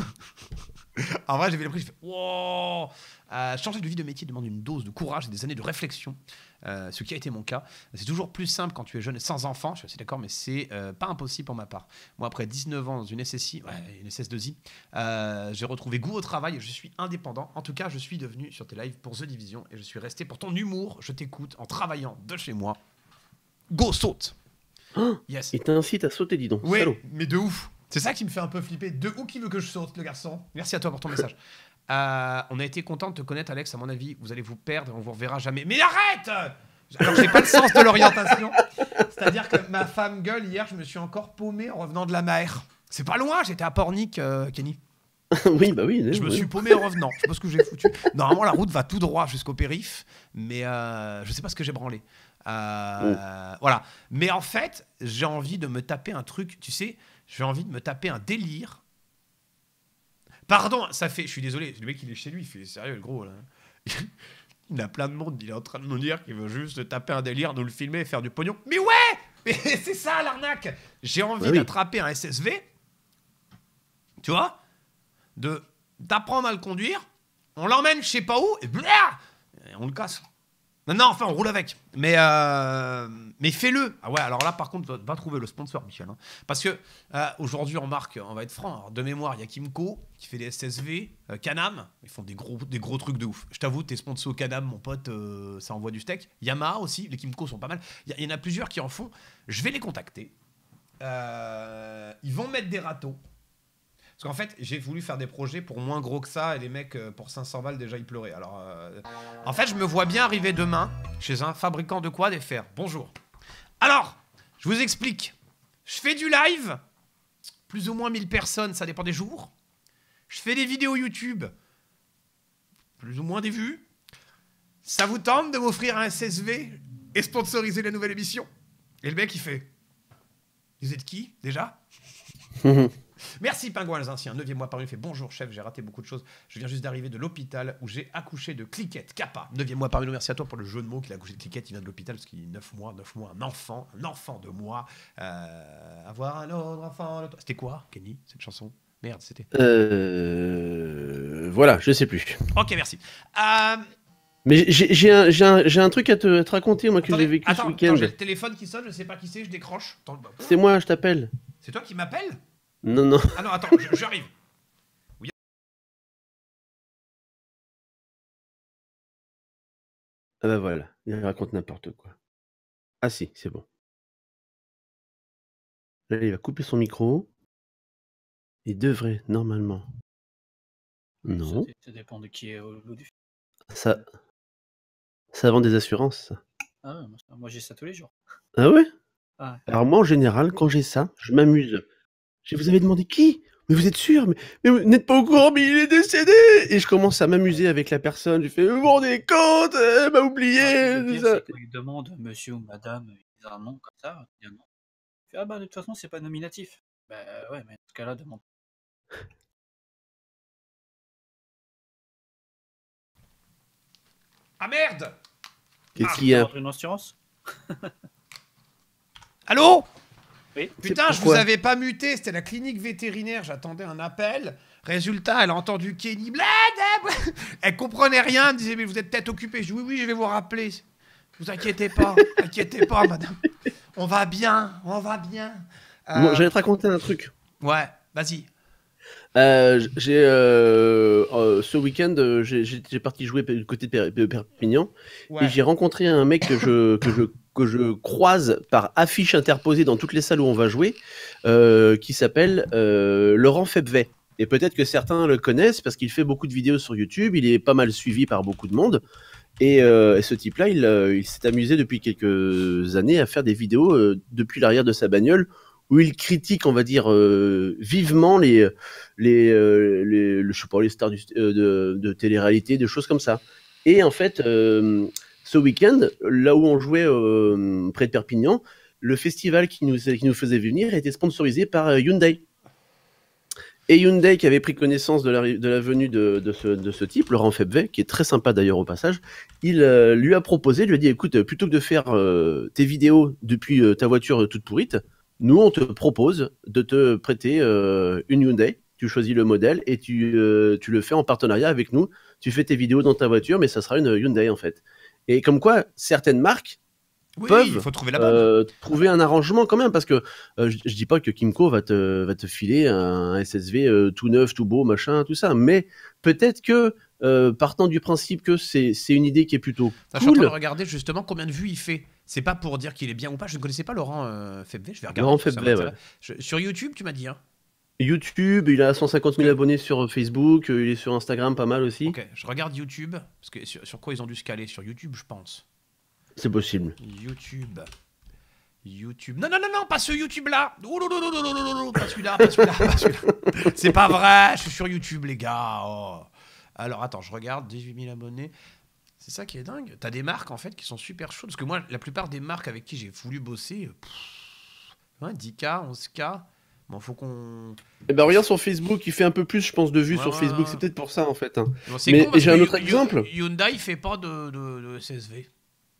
En vrai, j'ai vu le prix, j'ai fait wow. euh, Changer de vie de métier demande une dose de courage et des années de réflexion, euh, ce qui a été mon cas. C'est toujours plus simple quand tu es jeune et sans enfant, je suis assez d'accord, mais c'est euh, pas impossible pour ma part. Moi, après dix-neuf ans dans une S S I, ouais, une S S deux I, euh, j'ai retrouvé goût au travail et je suis indépendant. En tout cas, je suis devenu sur tes lives pour The Division et je suis resté pour ton humour. Je t'écoute en travaillant de chez moi. Go, saute. Oh, yes. il t'incite à sauter, dis donc. Oui, salaud. mais de ouf. C'est ça qui me fait un peu flipper. De où qui veut que je saute, le garçon? Merci à toi pour ton message. Euh, on a été content de te connaître, Alex. À mon avis, vous allez vous perdre et on vous reverra jamais. Mais arrête! Alors, j'ai pas le sens de l'orientation. C'est-à-dire que ma femme gueule, hier, je me suis encore paumé en revenant de la mer. C'est pas loin, j'étais à Pornic, euh, Kenny. Oui, bah oui. Je me oui. suis paumé en revenant. Je sais pas ce que j'ai foutu. Normalement, la route va tout droit jusqu'au périph', mais euh, je sais pas ce que j'ai branlé. Euh, oh. Voilà. Mais en fait, j'ai envie de me taper un truc, tu sais, j'ai envie de me taper un délire. Pardon, ça fait. Je suis désolé, le mec il est chez lui, il fait sérieux, le gros là. Il a plein de monde, il est en train de nous dire qu'il veut juste taper un délire, nous le filmer et faire du pognon. Mais ouais! Mais c'est ça l'arnaque! J'ai envie bah oui. d'attraper un S S V, tu vois, de d'apprendre à le conduire, on l'emmène je sais pas où, et, blah, et on le casse. Non, non, enfin, on roule avec. Mais, euh, mais fais-le. Ah ouais, alors là, par contre, va, va trouver le sponsor, Michel. Hein. Parce que euh, aujourd'hui, on marque, on va être franc. Alors, de mémoire, il y a Kimco qui fait des S S V, euh, Can-Am, ils font des gros, des gros trucs de ouf. Je t'avoue, tes sponsors Can-Am, mon pote, euh, ça envoie du steak. Yamaha aussi, les Kimco sont pas mal. Il y, y en a plusieurs qui en font. Je vais les contacter. Euh, ils vont mettre des râteaux. Parce qu'en fait, j'ai voulu faire des projets pour moins gros que ça et les mecs, euh, pour cinq cents balles, déjà, ils pleuraient. Alors, euh, en fait, je me vois bien arriver demain chez un fabricant de quad et faire « Bonjour. Alors, je vous explique. Je fais du live, plus ou moins mille personnes, ça dépend des jours. Je fais des vidéos YouTube, plus ou moins des vues. Ça vous tente de m'offrir un S S V et sponsoriser la nouvelle émission ?» Et le mec, il fait « Vous êtes qui, déjà ?» Merci Pingouin Alsacien, neuvième mois par une, fait bonjour chef, j'ai raté beaucoup de choses. Je viens juste d'arriver de l'hôpital où j'ai accouché de Cliquette, Kappa. neuvième mois par une, merci à toi pour le jeu de mots qu'il a accouché de Cliquette, il vient de l'hôpital parce qu'il est neuf mois, neuf mois, un enfant, un enfant de moi. Euh, avoir un autre enfant. C'était quoi, Kenny, cette chanson? Merde, c'était. Euh... Voilà, je sais plus. Ok, merci. Euh... Mais j'ai un, un, un truc à te, te raconter, moi, que j'ai vécu attends, ce week-end. J'ai le téléphone qui sonne, je sais pas qui c'est, je décroche. C'est moi, je t'appelle. C'est toi qui m'appelles? Non, non. Ah non, attends, j'arrive. Oui. Ah bah voilà, il raconte n'importe quoi. Ah si, c'est bon. Là, il va couper son micro. Il devrait, normalement. Non. Ça, ça dépend de qui est au bout du. Ça... Ça vend des assurances, ça. Ah, moi j'ai ça tous les jours. Ah ouais? Ah. Alors moi, en général, quand j'ai ça, je m'amuse. Je vous avais demandé qui? Mais vous êtes sûr? Mais, mais vous n'êtes pas au courant, mais il est décédé! Et je commence à m'amuser avec la personne. Je fais, vous vous rendez compte? Elle m'a oublié! Ah, tout pire, ça. quand il demande monsieur ou madame, il dit un nom comme ça. Il dit un nom. Il fait, ah bah de toute façon, c'est pas nominatif. Bah ouais, mais dans ce cas-là, demande. Ah merde! Qu'est-ce qu'il y a? Une assurance? Allô? Oui. Putain, je vous avais pas muté, c'était la clinique vétérinaire, j'attendais un appel. Résultat, elle a entendu Kenny, bled, elle comprenait rien, elle me disait mais vous êtes peut-être occupé. Je dis oui, oui, je vais vous rappeler. Vous inquiétez pas, inquiétez pas, madame. On va bien, on va bien. Euh... Bon, j'allais te raconter un truc. Ouais, vas-y. Euh, j'ai euh, euh, ce week-end, euh, j'ai parti jouer du côté de Perpignan ouais. Et j'ai rencontré un mec que je que je que je croise par affiche interposée dans toutes les salles où on va jouer, euh, qui s'appelle euh, Laurent Febvet. Et peut-être que certains le connaissent parce qu'il fait beaucoup de vidéos sur YouTube. Il est pas mal suivi par beaucoup de monde. Et, euh, et ce type-là, il, euh, il s'est amusé depuis quelques années à faire des vidéos euh, depuis l'arrière de sa bagnole, où il critique, on va dire, euh, vivement les, les, euh, les, le, je sais pas, les stars du, euh, de, de télé-réalité, des choses comme ça. Et en fait, euh, ce week-end, là où on jouait euh, près de Perpignan, le festival qui nous, qui nous faisait venir était sponsorisé par euh, Hyundai. Et Hyundai, qui avait pris connaissance de la, de la venue de, de, ce, de ce type, Laurent Febvey, qui est très sympa d'ailleurs au passage, il euh, lui a proposé, lui a dit, écoute, plutôt que de faire euh, tes vidéos depuis euh, ta voiture toute pourrite, nous, on te propose de te prêter euh, une Hyundai. Tu choisis le modèle et tu, euh, tu le fais en partenariat avec nous. Tu fais tes vidéos dans ta voiture, mais ça sera une Hyundai en fait. Et comme quoi, certaines marques Oui, peuvent il faut trouver la bonne. euh, trouver un arrangement quand même, parce que euh, je, je dis pas que Kymco va te, va te filer un S S V euh, tout neuf, tout beau, machin, tout ça, mais peut-être que euh, partant du principe que c'est c'est une idée qui est plutôt Ça, je suis en train cool. de regarder justement combien de vues il fait. C'est pas pour dire qu'il est bien ou pas. Je ne connaissais pas Laurent euh, Febvey. Je vais regarder. Laurent ça Febvey, m'intéresse. ouais. Je- sur YouTube, tu m'as dit. Hein. YouTube, il a cent cinquante mille Ok. abonnés sur Facebook, euh, il est sur Instagram pas mal aussi. Ok, je regarde YouTube. Parce que sur, sur quoi ils ont dû se caler? Sur YouTube, je pense. C'est possible. YouTube. YouTube. Non, non, non, non, pas ce YouTube-là. Oh, non, non, non, non, non, non, non, pas celui-là, pas celui-là, pas celui-là. C'est pas vrai, je suis sur YouTube, les gars. Oh. Alors, attends, je regarde, dix-huit mille abonnés. C'est ça qui est dingue. T'as des marques, en fait, qui sont super chaudes. Parce que moi, la plupart des marques avec qui j'ai voulu bosser, pff, ouais, dix K, onze K, bon, faut qu'on... Eh ben regarde sur Facebook, il fait un peu plus, je pense, de vues Ouais, sur ouais, Facebook. ouais. C'est peut-être pour ça en fait. Hein. Bon, c'est Mais con parce j'ai que un autre Hy- exemple. Hyundai fait pas de, de, de S S V.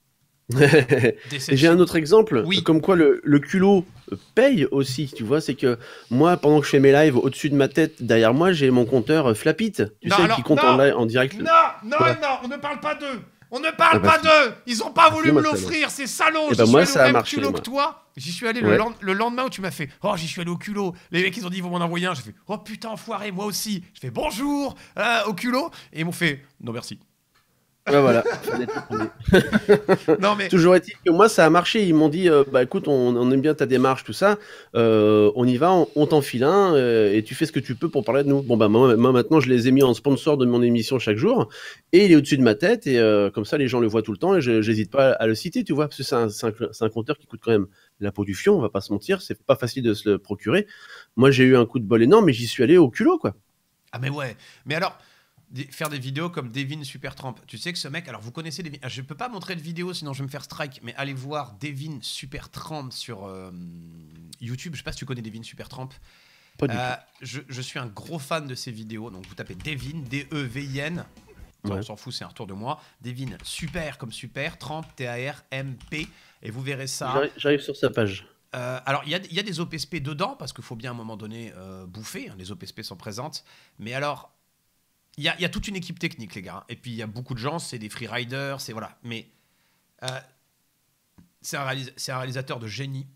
Et j'ai un autre exemple, Oui. comme quoi le, le culot paye aussi, tu vois, c'est que moi, pendant que je fais mes lives, au-dessus de ma tête, derrière moi, j'ai mon compteur Flapit, tu Non, sais, alors, qui compte non. en, live, en direct. Non, non, Ouais. non, on ne parle pas d'eux. On ne parle Ah bah pas d'eux. Ils ont pas voulu Si, me moi, ça l'offrir, ces salauds. Eh J'y ben, suis moi, allé ça au a même marché, culot moi. que toi. J'y suis allé le, Ouais. lend- le lendemain où tu m'as fait. Oh, j'y suis allé au culot. Les mecs, ils ont dit, ils vont m'en envoyer un. J'ai fait, oh putain, enfoiré, moi aussi. Je fais bonjour euh, au culot. Et ils m'ont fait, non, merci. Ouais, voilà. Fallait être le premier. Non, mais. Toujours est-il que moi, ça a marché. Ils m'ont dit, euh, bah écoute, on, on aime bien ta démarche, tout ça. Euh, on y va, on, on t'enfile un euh, et tu fais ce que tu peux pour parler de nous. Bon, bah moi, moi, maintenant, je les ai mis en sponsor de mon émission chaque jour et il est au-dessus de ma tête et euh, comme ça, les gens le voient tout le temps et je j'hésite pas à le citer, tu vois, parce que c'est un, c'est un, c'est un compteur qui coûte quand même la peau du fion, on va pas se mentir, c'est pas facile de se le procurer. Moi, j'ai eu un coup de bol énorme, mais j'y suis allé au culot, quoi. Ah, mais ouais. Mais alors. Des- faire des vidéos comme Devin Supertramp. Tu sais que ce mec, alors vous connaissez Devin, ah, je peux pas montrer de vidéo sinon je vais me faire strike, mais allez voir Devin Supertramp sur euh, YouTube. Je sais pas si tu connais Devin Supertramp. Pas du Euh, je, je suis un gros fan de ses vidéos, donc vous tapez Devin, D E V I N. Non, Ouais. on s'en fout, c'est un retour de moi. Devin Super comme super, Tramp, T A R M P, et vous verrez tout. ça. J'arrive- J'arrive sur sa page. Euh, alors, il y a, il y a des O P S P dedans, parce qu'il faut bien à un moment donné euh, bouffer, hein, les O P S P sont présentes. Mais alors, il y a, il y a toute une équipe technique, les gars. Et puis, il y a beaucoup de gens, c'est des freeriders, c'est voilà. Mais euh, c'est un, réalis- c'est un réalisateur de génie.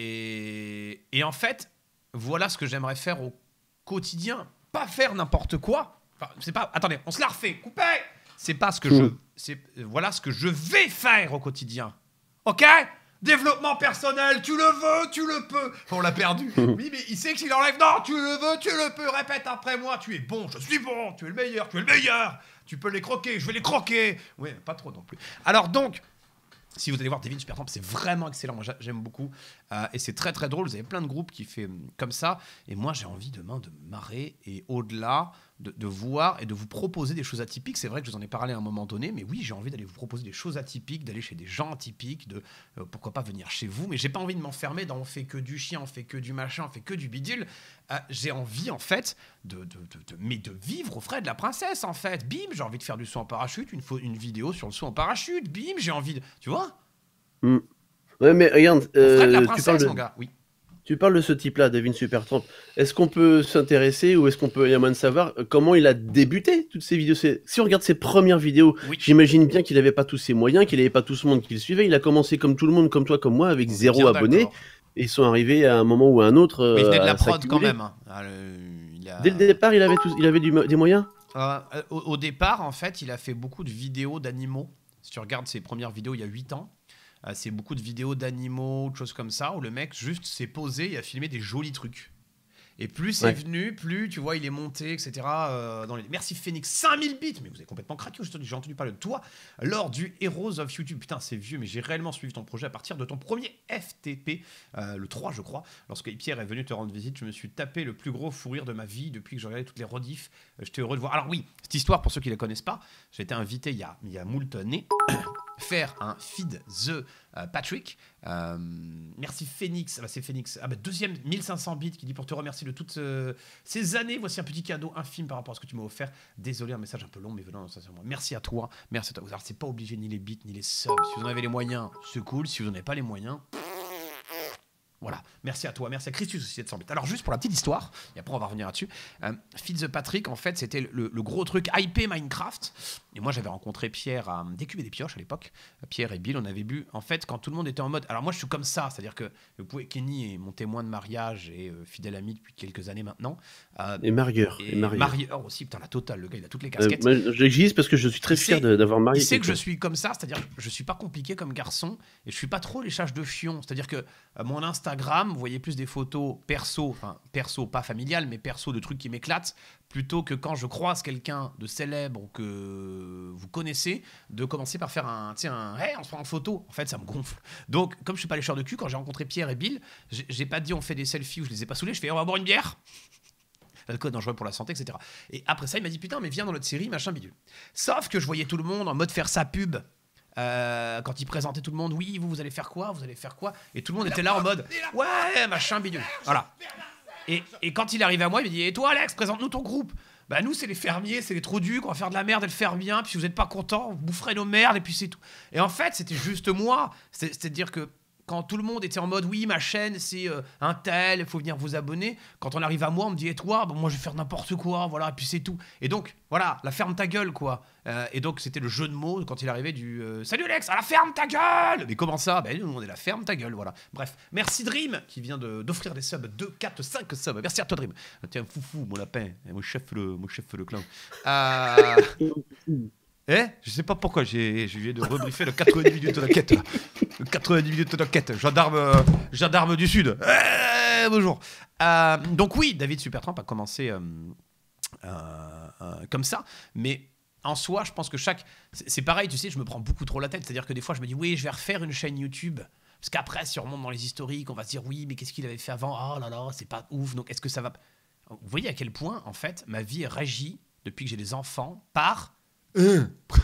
Et, et en fait, voilà ce que j'aimerais faire au quotidien. Pas faire n'importe quoi. Enfin, c'est pas... Attendez, on se la refait. Coupez. C'est pas ce que je... c'est Voilà ce que je vais faire au quotidien. Ok ? Développement personnel, tu le veux, tu le peux. On l'a perdu. Oui, mais il sait que s'il enlève, non, tu le veux, tu le peux. Répète après moi, tu es bon, je suis bon, tu es le meilleur, tu es le meilleur. Tu peux les croquer, je vais les croquer. Oui, pas trop non plus. Alors donc, si vous allez voir Devin Supertramp, c'est vraiment excellent. Moi, j'a- j'aime beaucoup. Euh, et c'est très, très drôle. Vous avez plein de groupes qui font hum, comme ça. Et moi, j'ai envie demain de me marrer et au-delà, de, de voir et de vous proposer des choses atypiques. C'est vrai que je vous en ai parlé à un moment donné, mais oui, j'ai envie d'aller vous proposer des choses atypiques, d'aller chez des gens atypiques, de euh, pourquoi pas venir chez vous. Mais j'ai pas envie de m'enfermer dans on fait que du chien, on fait que du machin, on fait que du bidule. Euh, j'ai envie, en fait, de, de, de, de- mais de vivre aux frais de la princesse, en fait. Bim, j'ai envie de faire du saut en parachute, une, fo- une vidéo sur le saut en parachute. Bim, j'ai envie de... Tu vois ? Ouais, mais regarde, Aux frais de la euh, tu, princesse, parles de, mon gars. Oui. tu parles de ce type-là, Devin Supertramp. Est-ce qu'on peut s'intéresser ou est-ce qu'on peut, il y a moyen de savoir euh, comment il a débuté toutes ces vidéos? C'est- Si on regarde ses premières vidéos, Oui. j'imagine bien qu'il n'avait pas tous ses moyens, qu'il n'avait pas tout ce monde qui le suivait. Il a commencé comme tout le monde, comme toi, comme moi, avec On est zéro bien abonné. d'accord. Et ils sont arrivés à un moment ou à un autre. euh, Mais il venait de à la prod quand s'accumuler. même. hein. Ah, le- il a- Dès le départ, il avait, tous- il avait du mo- des moyens. Euh, euh, au, au départ, en fait, il a fait beaucoup de vidéos d'animaux. Si tu regardes ses premières vidéos il y a huit ans, euh, c'est beaucoup de vidéos d'animaux, de choses comme ça, où le mec juste s'est posé et a filmé des jolis trucs. Et plus c'est Ouais. venu, plus, tu vois, il est monté, et cetera. euh, dans les... Merci Phoenix, cinq mille bits. Mais vous avez complètement craqué, j'ai j'ai entendu parler de toi lors du Heroes of YouTube. Putain, c'est vieux, mais j'ai réellement suivi ton projet à partir de ton premier F T P, euh, le trois, je crois. Lorsque Pierre est venu te rendre visite, je me suis tapé le plus gros fou rire de ma vie depuis que j'ai regardé toutes les rediffs. Euh, J'étais heureux de voir. Alors oui, cette histoire, pour ceux qui ne la connaissent pas, j'ai été invité il y a, il y a moult années. faire un feed The euh, Patrick. Euh, merci Phoenix. Ah bah c'est Phoenix. Ah bah deuxième mille cinq cents bits qui dit pour te remercier de toutes euh, ces années. Voici un petit cadeau infime par rapport à ce que tu m'as offert. Désolé, un message un peu long, mais venant sincèrement. Merci à toi. Merci à toi. Alors c'est pas obligé ni les bits ni les subs. Si vous en avez les moyens, c'est cool. Si vous n'en avez pas les moyens. Voilà, merci à toi, merci à Christus aussi de cent bits. Alors juste pour la petite histoire, et après on va revenir là-dessus, euh, Feed the Patrick, en fait, c'était le, le gros truc hypé Minecraft. Et moi, j'avais rencontré Pierre à Décube et des Pioches à l'époque. Pierre et Bill, on avait bu, en fait, quand tout le monde était en mode... Alors moi, je suis comme ça, c'est-à-dire que vous pouvez, Kenny est mon témoin de mariage et euh, fidèle ami depuis quelques années maintenant. Euh, et marieur. Et, et marieur. marieur aussi, putain, la totale, le gars, il a toutes les casquettes. Euh, J'existe parce que je suis très il fier sait, d'avoir marié. Il sait que je suis comme ça, c'est-à-dire que je suis pas compliqué comme garçon et je suis pas trop léchage de fion. C'est-à-dire que euh, mon Instagram, vous voyez plus des photos perso, enfin perso, pas familial, mais perso de trucs qui m'éclatent, plutôt que quand je croise quelqu'un de célèbre que vous connaissez, de commencer par faire un, tu sais, un, hey, on se prend en photo. En fait, ça me gonfle. Donc, comme je suis pas lécheur de cul, quand j'ai rencontré Pierre et Bill, j'ai pas dit on fait des selfies ou je les ai pas saoulés, je fais on va boire une bière. L'alcool dangereux pour la santé, et cetera. Et après ça, il m'a dit putain, mais viens dans notre série, machin bidule. Sauf que je voyais tout le monde en mode faire sa pub. Euh, quand il présentait tout le monde, oui, vous, vous allez faire quoi, vous allez faire quoi, et tout le monde était là en mode, ouais, machin bidule. Voilà. Et, et quand il arrive à moi, il me dit, et toi, Alex, présente-nous ton groupe. Bah nous, c'est les fermiers, c'est les trous ducs, on va faire de la merde et le faire bien. Puis si vous n'êtes pas content, vous boufferez nos merdes et puis c'est tout. Et en fait, c'était juste moi. C'est-à-dire que quand tout le monde était en mode, oui, ma chaîne, c'est euh, un tel, il faut venir vous abonner. Quand on arrive à moi, on me dit, et toi, bon, moi, je vais faire n'importe quoi, voilà, et puis c'est tout. Et donc, voilà, la ferme ta gueule, quoi. Euh, et donc, c'était le jeu de mots quand il arrivait du euh, salut Alex, à la ferme ta gueule. Mais comment ça? Ben, nous, on est la ferme ta gueule, voilà. Bref, merci Dream, qui vient d'offrir des subs, deux, quatre, cinq subs. Merci à toi, Dream. Tiens, foufou, mon lapin, mon chef, le, mon chef, le clown. Euh. Eh, je sais pas pourquoi, j'ai, je viens de rebriefer le quatre-vingt-dix minutes de la quête. Là. Le quatre-vingt-dix minutes de la quête. Gendarme, euh, gendarme du Sud. Eh, bonjour. Euh, donc oui, David Supertramp a commencé euh, euh, euh, comme ça, mais en soi, je pense que chaque... C'est, c'est pareil, tu sais, je me prends beaucoup trop la tête. C'est-à-dire que des fois, je me dis, oui, je vais refaire une chaîne YouTube. Parce qu'après, si on remonte dans les historiques, on va se dire, oui, mais qu'est-ce qu'il avait fait avant? Oh là là, c'est pas ouf, donc est-ce que ça va... Vous voyez à quel point, en fait, ma vie est régie, depuis que j'ai des enfants, par... Euh.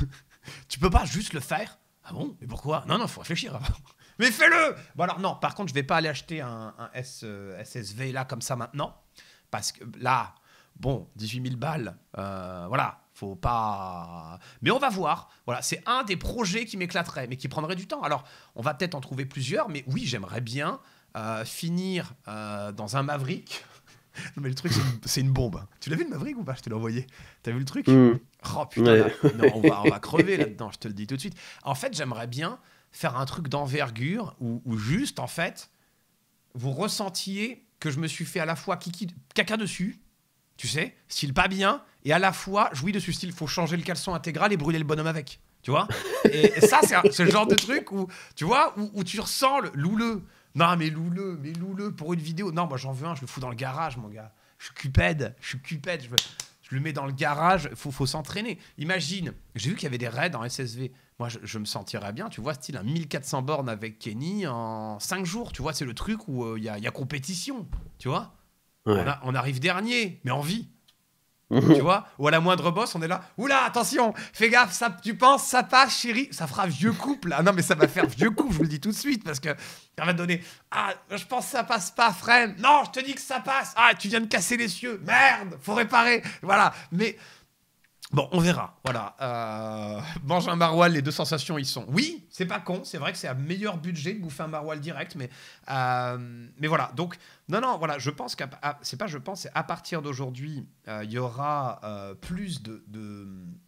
Tu peux pas juste le faire? Ah bon? Mais pourquoi? Non, non, faut réfléchir avant. Mais fais-le! Bon alors non, par contre, je vais pas aller acheter un, un S, euh, S S V là comme ça maintenant. Parce que là, bon, dix-huit mille balles, euh, voilà, faut pas... Mais on va voir. Voilà, c'est un des projets qui m'éclaterait, mais qui prendrait du temps. Alors, on va peut-être en trouver plusieurs, mais oui, j'aimerais bien euh, finir euh, dans un Maverick... Non mais le truc c'est une, une bombe. Tu l'as vu le Maverick ou pas? Je te l'ai envoyé. T'as vu le truc? mmh. Oh putain, ouais. là, non, on, va, on va crever là-dedans, je te le dis tout de suite. En fait, j'aimerais bien faire un truc d'envergure où, où juste, en fait, vous ressentiez que je me suis fait à la fois kiki, caca dessus, tu sais, style pas bien, et à la fois jouis dessus, style faut changer le caleçon intégral et brûler le bonhomme avec. Tu vois? Et, et ça, c'est, un, c'est le genre de truc où, tu vois, où, où tu ressens le louleux. Non, mais louleux, mais louleux pour une vidéo. Non, moi j'en veux un, je le fous dans le garage, mon gars. Je suis cupède, je suis cupède. Je, je le mets dans le garage, il faut, faut s'entraîner. Imagine, j'ai vu qu'il y avait des raids en S S V. Moi, je, je me sentirais bien, tu vois, style un mille quatre cents bornes avec Kenny en cinq jours. Tu vois, c'est le truc où il euh, y, y a compétition, tu vois. Ouais. On, a, on arrive dernier, mais en vie. Tu vois, ou à la moindre bosse, on est là. Oula, attention, fais gaffe, ça, tu penses, ça passe, chérie. Ça fera vieux couple. Ah non, mais ça va faire vieux couple, je vous le dis tout de suite, parce que ça va te donner. Ah, je pense que ça passe pas, freine. Non, je te dis que ça passe. Ah, tu viens de casser les cieux. Merde, faut réparer. Voilà, mais. Bon, on verra. Voilà. Euh... Mange un maroilles, les deux sensations, ils sont. Oui, c'est pas con. C'est vrai que c'est à meilleur budget de bouffer un maroilles direct, mais euh... mais voilà. Donc non, non, voilà. Je pense qu'à c'est pas, je pense, c'est à partir d'aujourd'hui, il euh, y aura euh, plus de, de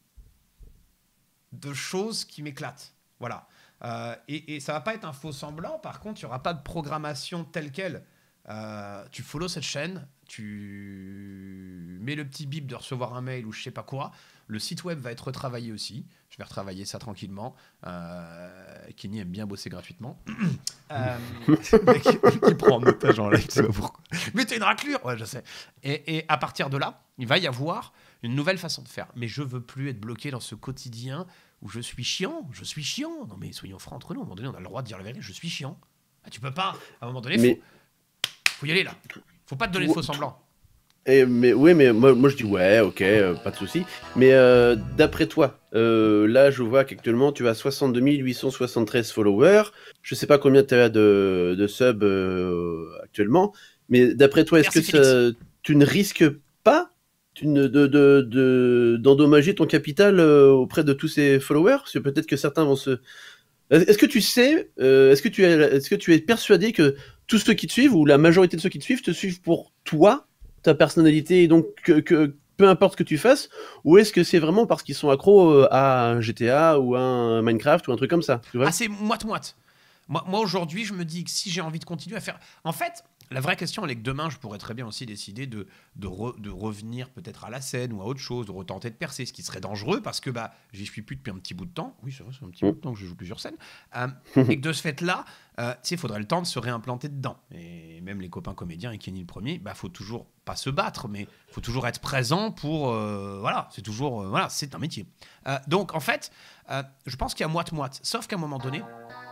de choses qui m'éclatent. Voilà. Euh, et, et ça va pas être un faux semblant. Par contre, il y aura pas de programmation telle quelle. Euh, tu follow cette chaîne, tu mets le petit bip de recevoir un mail ou je sais pas quoi. Le site web va être retravaillé aussi. Je vais retravailler ça tranquillement. Euh, Kenny aime bien bosser gratuitement. euh, qui, qui prend en otage en live, c'est pas pourquoi. Mais t'es une raclure. Ouais, je sais. Et, et à partir de là, il va y avoir une nouvelle façon de faire. Mais je veux plus être bloqué dans ce quotidien où je suis chiant. Je suis chiant. Non mais soyons francs entre nous. À un moment donné, on a le droit de dire la vérité. Je suis chiant. Ah, tu peux pas. À un moment donné, mais... faut... faut y aller là. Faut pas te donner de faux semblants. Et, mais oui, mais moi, moi je dis ouais, ok, euh, pas de souci. Mais euh, d'après toi, euh, là je vois qu'actuellement tu as soixante-deux mille huit cent soixante-treize followers. Je sais pas combien tu as de, de subs euh, actuellement, mais d'après toi, est-ce que ça, tu ne risques pas tu ne, de, de, de, d'endommager ton capital euh, auprès de tous ces followers? Parce que peut-être que certains vont se... Est-ce que tu sais, euh, est-ce que tu es, est-ce que tu es persuadé que tous ceux qui te suivent, ou la majorité de ceux qui te suivent, te suivent pour toi, ta personnalité, et donc que, que peu importe ce que tu fasses, ou est-ce que c'est vraiment parce qu'ils sont accros à un G T A ou à un Minecraft ou un truc comme ça, tu vois? Ah, c'est moite-moite. Moi, moi aujourd'hui, je me dis que si j'ai envie de continuer à faire... En fait, la vraie question, elle est que demain, je pourrais très bien aussi décider de, de, re, de revenir peut-être à la scène ou à autre chose, de retenter de percer, ce qui serait dangereux parce que bah, j'y suis plus depuis un petit bout de temps. Oui, c'est vrai, c'est un petit mmh. bout de temps que je joue plusieurs scènes. Euh, et que de ce fait-là, euh, tu sais, il faudrait le temps de se réimplanter dedans. Et même les copains comédiens, et Kenny le premier, bah, faut toujours, pas se battre, mais il faut toujours être présent pour... Euh, voilà, c'est toujours... Euh, voilà, c'est un métier. Euh, donc, en fait, euh, je pense qu'il y a moite-moite. Sauf qu'à un moment donné,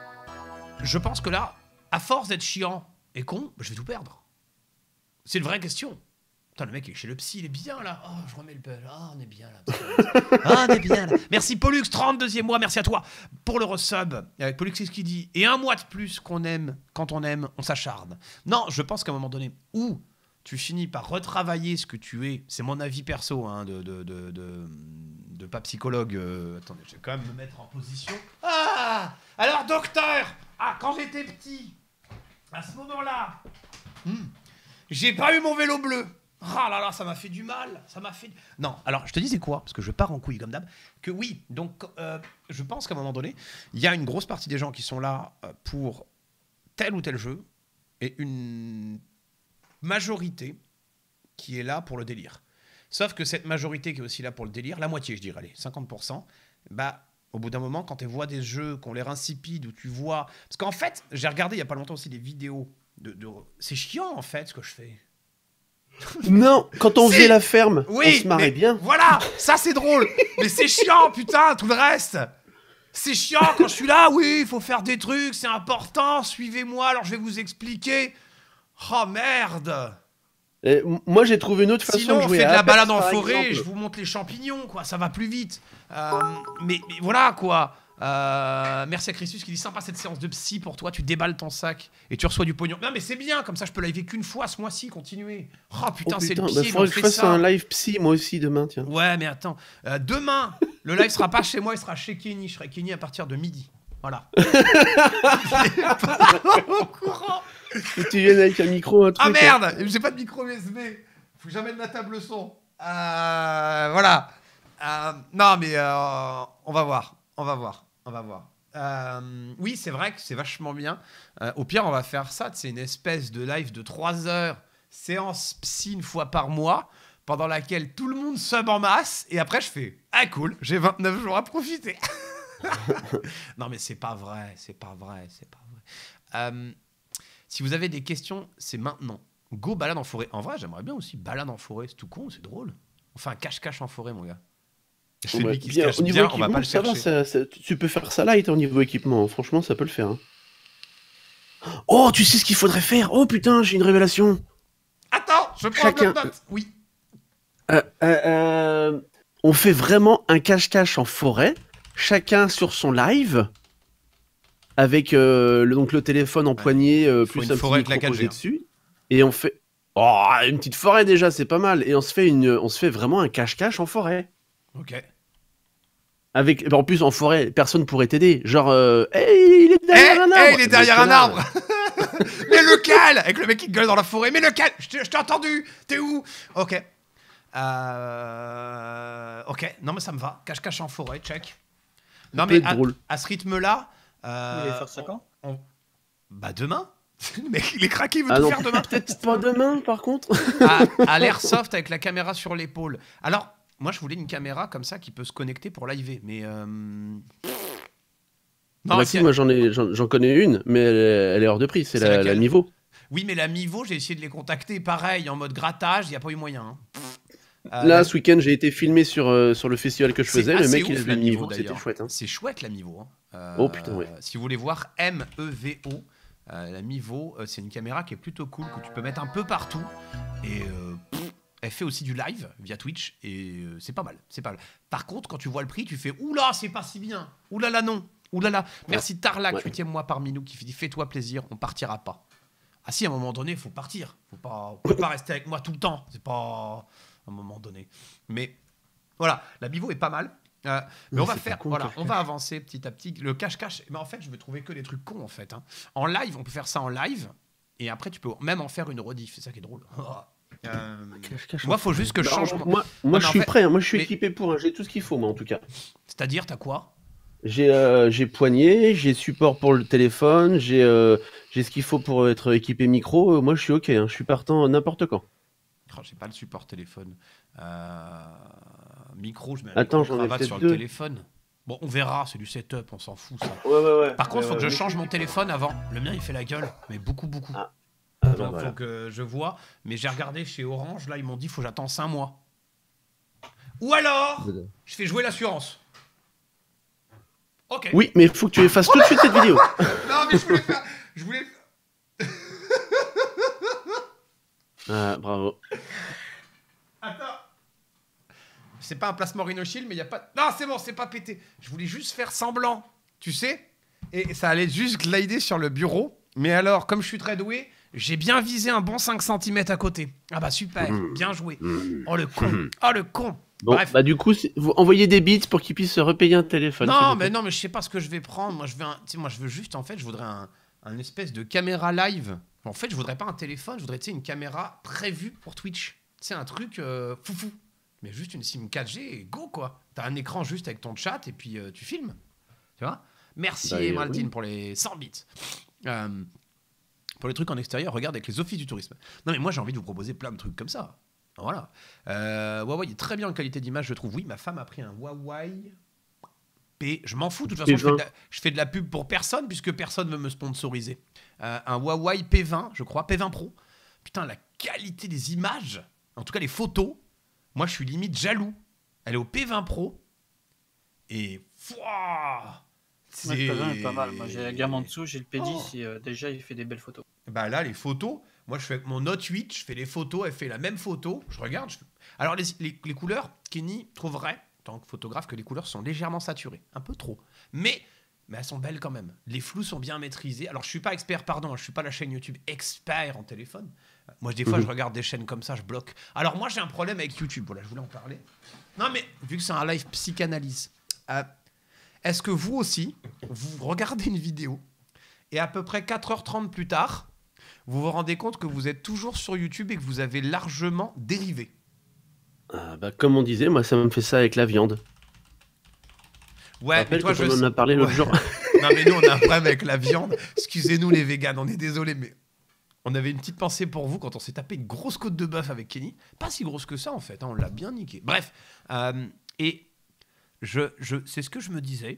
je pense que là, à force d'être chiant et con, je vais tout perdre. C'est une vraie question. Putain, le mec est chez le psy, il est bien là. Oh, je remets le bel. Ah, oh, on est bien là. Ah, on est bien là. Merci Pollux, trente-deuxième mois, merci à toi pour le resub. Avec Pollux, c'est ce qu'il dit. Et un mois de plus qu'on aime, quand on aime, on s'acharne. Non, je pense qu'à un moment donné, où tu finis par retravailler ce que tu es, c'est mon avis perso, hein, de, de, de, de, de pas psychologue. Euh, attendez, je vais quand même me mettre en position. Ah, alors docteur, ah, quand j'étais petit, à ce moment-là, hmm, j'ai pas eu mon vélo bleu. Ah là là, ça m'a fait du mal, ça m'a fait... Non, alors, je te disais quoi? Parce que je pars en couille comme d'hab. Que oui, donc, euh, je pense qu'à un moment donné, il y a une grosse partie des gens qui sont là pour tel ou tel jeu, et une majorité qui est là pour le délire. Sauf que cette majorité qui est aussi là pour le délire, la moitié, je dirais, allez, cinquante pour cent, bah... Au bout d'un moment, quand tu vois des jeux qui ont l'air insipides, où tu vois... Parce qu'en fait, j'ai regardé il n'y a pas longtemps aussi des vidéos. De, de... C'est chiant, en fait, ce que je fais. Non, quand on faisait la ferme, oui, on se marrait bien. Voilà, ça c'est drôle. Mais c'est chiant, putain, tout le reste. C'est chiant quand je suis là, oui, il faut faire des trucs, c'est important, suivez-moi, alors je vais vous expliquer. Oh, merde. Et moi, j'ai trouvé une autre façon Sinon, de jouer. Sinon, on fait de la balade en forêt, exemple. je vous montre les champignons, quoi, ça va plus vite. Euh, mais, mais voilà, quoi. Euh, merci à Christus qui dit sympa cette séance de psy pour toi, tu déballes ton sac et tu reçois du pognon. Non, mais c'est bien, comme ça je peux liver qu'une fois ce mois-ci, continuer. Oh putain, oh, c'est le pied, bah, faudrait que je fasse ça. Un live psy moi aussi demain, tiens. Ouais, mais attends, euh, demain, le live sera pas chez moi, il sera chez Kenny. Je serai Kenny à partir de midi. Voilà. Au courant. Et tu viens avec un micro, un truc. Ah merde, hein. J'ai pas de micro U S B. Faut que j'amène ma table son. Euh, voilà. Euh, non, mais euh, on va voir. On va voir. On va voir. Euh, oui, c'est vrai que c'est vachement bien. Euh, au pire, on va faire ça. C'est une espèce de live de trois heures, séance psy une fois par mois, pendant laquelle tout le monde sub en masse. Et après, je fais ah cool, j'ai vingt-neuf jours à profiter. Non, mais c'est pas vrai. C'est pas vrai. C'est pas vrai. Euh, si vous avez des questions, c'est maintenant. Go balade en forêt. En vrai, j'aimerais bien aussi balade en forêt. C'est tout con, c'est drôle. Enfin, un cache-cache en forêt, mon gars. Oh bah, bien, au niveau bien, équipement, on va pas le ça va, ça, ça, tu peux faire ça light au niveau équipement. Franchement, ça peut le faire. Hein. Oh, tu sais ce qu'il faudrait faire? Oh putain, j'ai une révélation. Attends, je prends Chacun... une note. Oui. Euh, euh, euh, on fait vraiment un cache-cache en forêt. Chacun sur son live. Avec euh, le, donc, le téléphone en ouais. poignet, euh, plus un petit micro posé dessus. Et on fait... Oh, une petite forêt déjà, c'est pas mal. Et on se fait, une... on se fait vraiment un cache-cache en forêt. Ok. Avec... En plus, en forêt, personne pourrait t'aider. Genre, euh... hey, il est derrière hey, un arbre. Hey, il est derrière un arbre. Mais lequel? Avec le mec qui gueule dans la forêt. Mais lequel? Je t'ai entendu. T'es où? Ok. Euh... Ok. Non, mais ça me va. Cache-cache en forêt, check. Non, mais à, à ce rythme-là... Euh... Vous allez faire ça quand? on... Bah, demain. Le mec, il est craqué, il veut ah tout non, faire demain. Peut-être pas demain, par contre. À, à l'airsoft avec la caméra sur l'épaule. Alors... Moi, je voulais une caméra comme ça qui peut se connecter pour liver, mais... Euh... Non, bah, si, moi, j'en ai, j'en connais une, mais elle est, elle est hors de prix, c'est la, la Mivo. Oui, mais la Mivo, j'ai essayé de les contacter, pareil, en mode grattage, il n'y a pas eu moyen. Hein. Euh, Là, la... ce week-end, j'ai été filmé sur, euh, sur le festival que je faisais, le mec, il avait une Mivo, c'était chouette. Hein. C'est chouette, la Mivo. Hein. Euh, oh, putain, ouais. Si vous voulez voir M E V O, euh, la Mivo, euh, c'est une caméra qui est plutôt cool, que tu peux mettre un peu partout, et... Euh, elle fait aussi du live via Twitch et euh, c'est pas mal, c'est pas mal. Par contre, quand tu vois le prix, tu fais oula, c'est pas si bien. Oula là non. Oula là. Merci Tarlac, huitième mois parmi nous, qui dit fais-toi plaisir, on partira pas. Ah si, à un moment donné, il faut partir. Faut pas, on peut pas rester avec moi tout le temps. C'est pas à un moment donné. Mais voilà, la Bivo est pas mal. Euh, mais, mais on va faire, con, voilà, on va avancer petit à petit. Le cache-cache, mais en fait, je vais trouver que des trucs cons en fait. Hein. En live, on peut faire ça en live, et après, tu peux même en faire une rediff. C'est ça qui est drôle. Euh, cache, cache, moi, faut juste que je change. Bah, moi, moi je suis fait, prêt. Hein. Moi, je suis mais... équipé pour. Hein. J'ai tout ce qu'il faut, moi, en tout cas. C'est-à-dire, t'as quoi? J'ai euh, j'ai poignée, j'ai support pour le téléphone, j'ai euh, j'ai ce qu'il faut pour être équipé micro. Moi, je suis ok. Hein. Je suis partant n'importe quand. Oh, j'ai pas le support téléphone. Euh... Micro, je mets un Attends, micro cravate sur deux. le téléphone. Bon, on verra, c'est du setup, on s'en fout ça. Ouais, ouais, ouais. Par contre, ouais, faut ouais, que ouais. je change mon téléphone avant. Le mien, il fait la gueule, mais beaucoup, beaucoup. Ah. Ah, Donc, bah, voilà. faut que je vois. Mais j'ai regardé chez Orange, là, ils m'ont dit, faut que j'attends cinq mois. Ou alors, je fais jouer l'assurance. Ok. Oui, mais il faut que tu effaces tout de suite cette vidéo. Non, mais je voulais faire. Je voulais. Ah, bravo. Attends. C'est pas un placement Rhinoshield, mais il y a pas. Non, c'est bon, c'est pas pété. Je voulais juste faire semblant, tu sais. Et ça allait juste glider sur le bureau. Mais alors, comme je suis très doué, j'ai bien visé un bon cinq centimètres à côté. Ah bah super, mmh. bien joué. Mmh. Oh le con. Mmh. Oh le con. Bon, bref. Bah du coup, vous envoyez des bits pour qu'ils puissent se repayer un téléphone. Non, mais non, mais je sais pas ce que je vais prendre. Moi, je veux un... tu sais, moi, je veux juste, en fait, je voudrais un, un espèce de caméra live. En fait, je voudrais pas un téléphone, je voudrais, tu sais, une caméra prévue pour Twitch. C'est un truc euh, foufou. Mais juste une SIM quatre G et go, quoi. T'as un écran juste avec ton chat et puis euh, tu filmes. Tu vois? Merci, bah, Maltine, oui. pour les cent bits. Euh, pour les trucs en extérieur, regarde avec les offices du tourisme. Non, mais moi, j'ai envie de vous proposer plein de trucs comme ça. Voilà. Euh, Huawei est très bien en qualité d'image, je trouve. Oui, ma femme a pris un Huawei P. Je m'en fous, de toute façon, je fais, de la, je fais de la pub pour personne puisque personne ne veut me sponsoriser. Euh, un Huawei P vingt, je crois, P vingt Pro. Putain, la qualité des images, en tout cas les photos, moi, je suis limite jaloux. Elle est au P vingt Pro. Et. Fouah, c'est... Ouais, le P vingt est pas mal. Moi, j'ai la gamme en dessous, j'ai le P dix oh. et euh, déjà, il fait des belles photos. Bah là, les photos, moi, je fais avec mon Note huit, je fais les photos, elle fait la même photo. Je regarde. Je... Alors, les, les, les couleurs, Kenny trouverait, en tant que photographe, que les couleurs sont légèrement saturées. Un peu trop. Mais. Mais elles sont belles quand même. Les flous sont bien maîtrisés. Alors, je suis pas expert, pardon, je suis pas la chaîne YouTube expert en téléphone. Moi, des fois, mmh. je regarde des chaînes comme ça, je bloque. Alors, moi, j'ai un problème avec YouTube. Voilà, je voulais en parler. Non, mais vu que c'est un live psychanalyse, euh, est-ce que vous aussi, vous regardez une vidéo et à peu près quatre heures trente plus tard, vous vous rendez compte que vous êtes toujours sur YouTube et que vous avez largement dérivé? euh, bah, Comme on disait, moi, ça me fait ça avec la viande. Ouais, mais toi, je... on en a parlé l'autre ouais. jour. Non, mais nous, on a un problème avec la viande. Excusez-nous, les véganes, on est désolés, mais on avait une petite pensée pour vous quand on s'est tapé une grosse côte de bœuf avec Kenny. Pas si grosse que ça, en fait. Hein, on l'a bien niqué. Bref. Euh, et je, je, c'est ce que je me disais.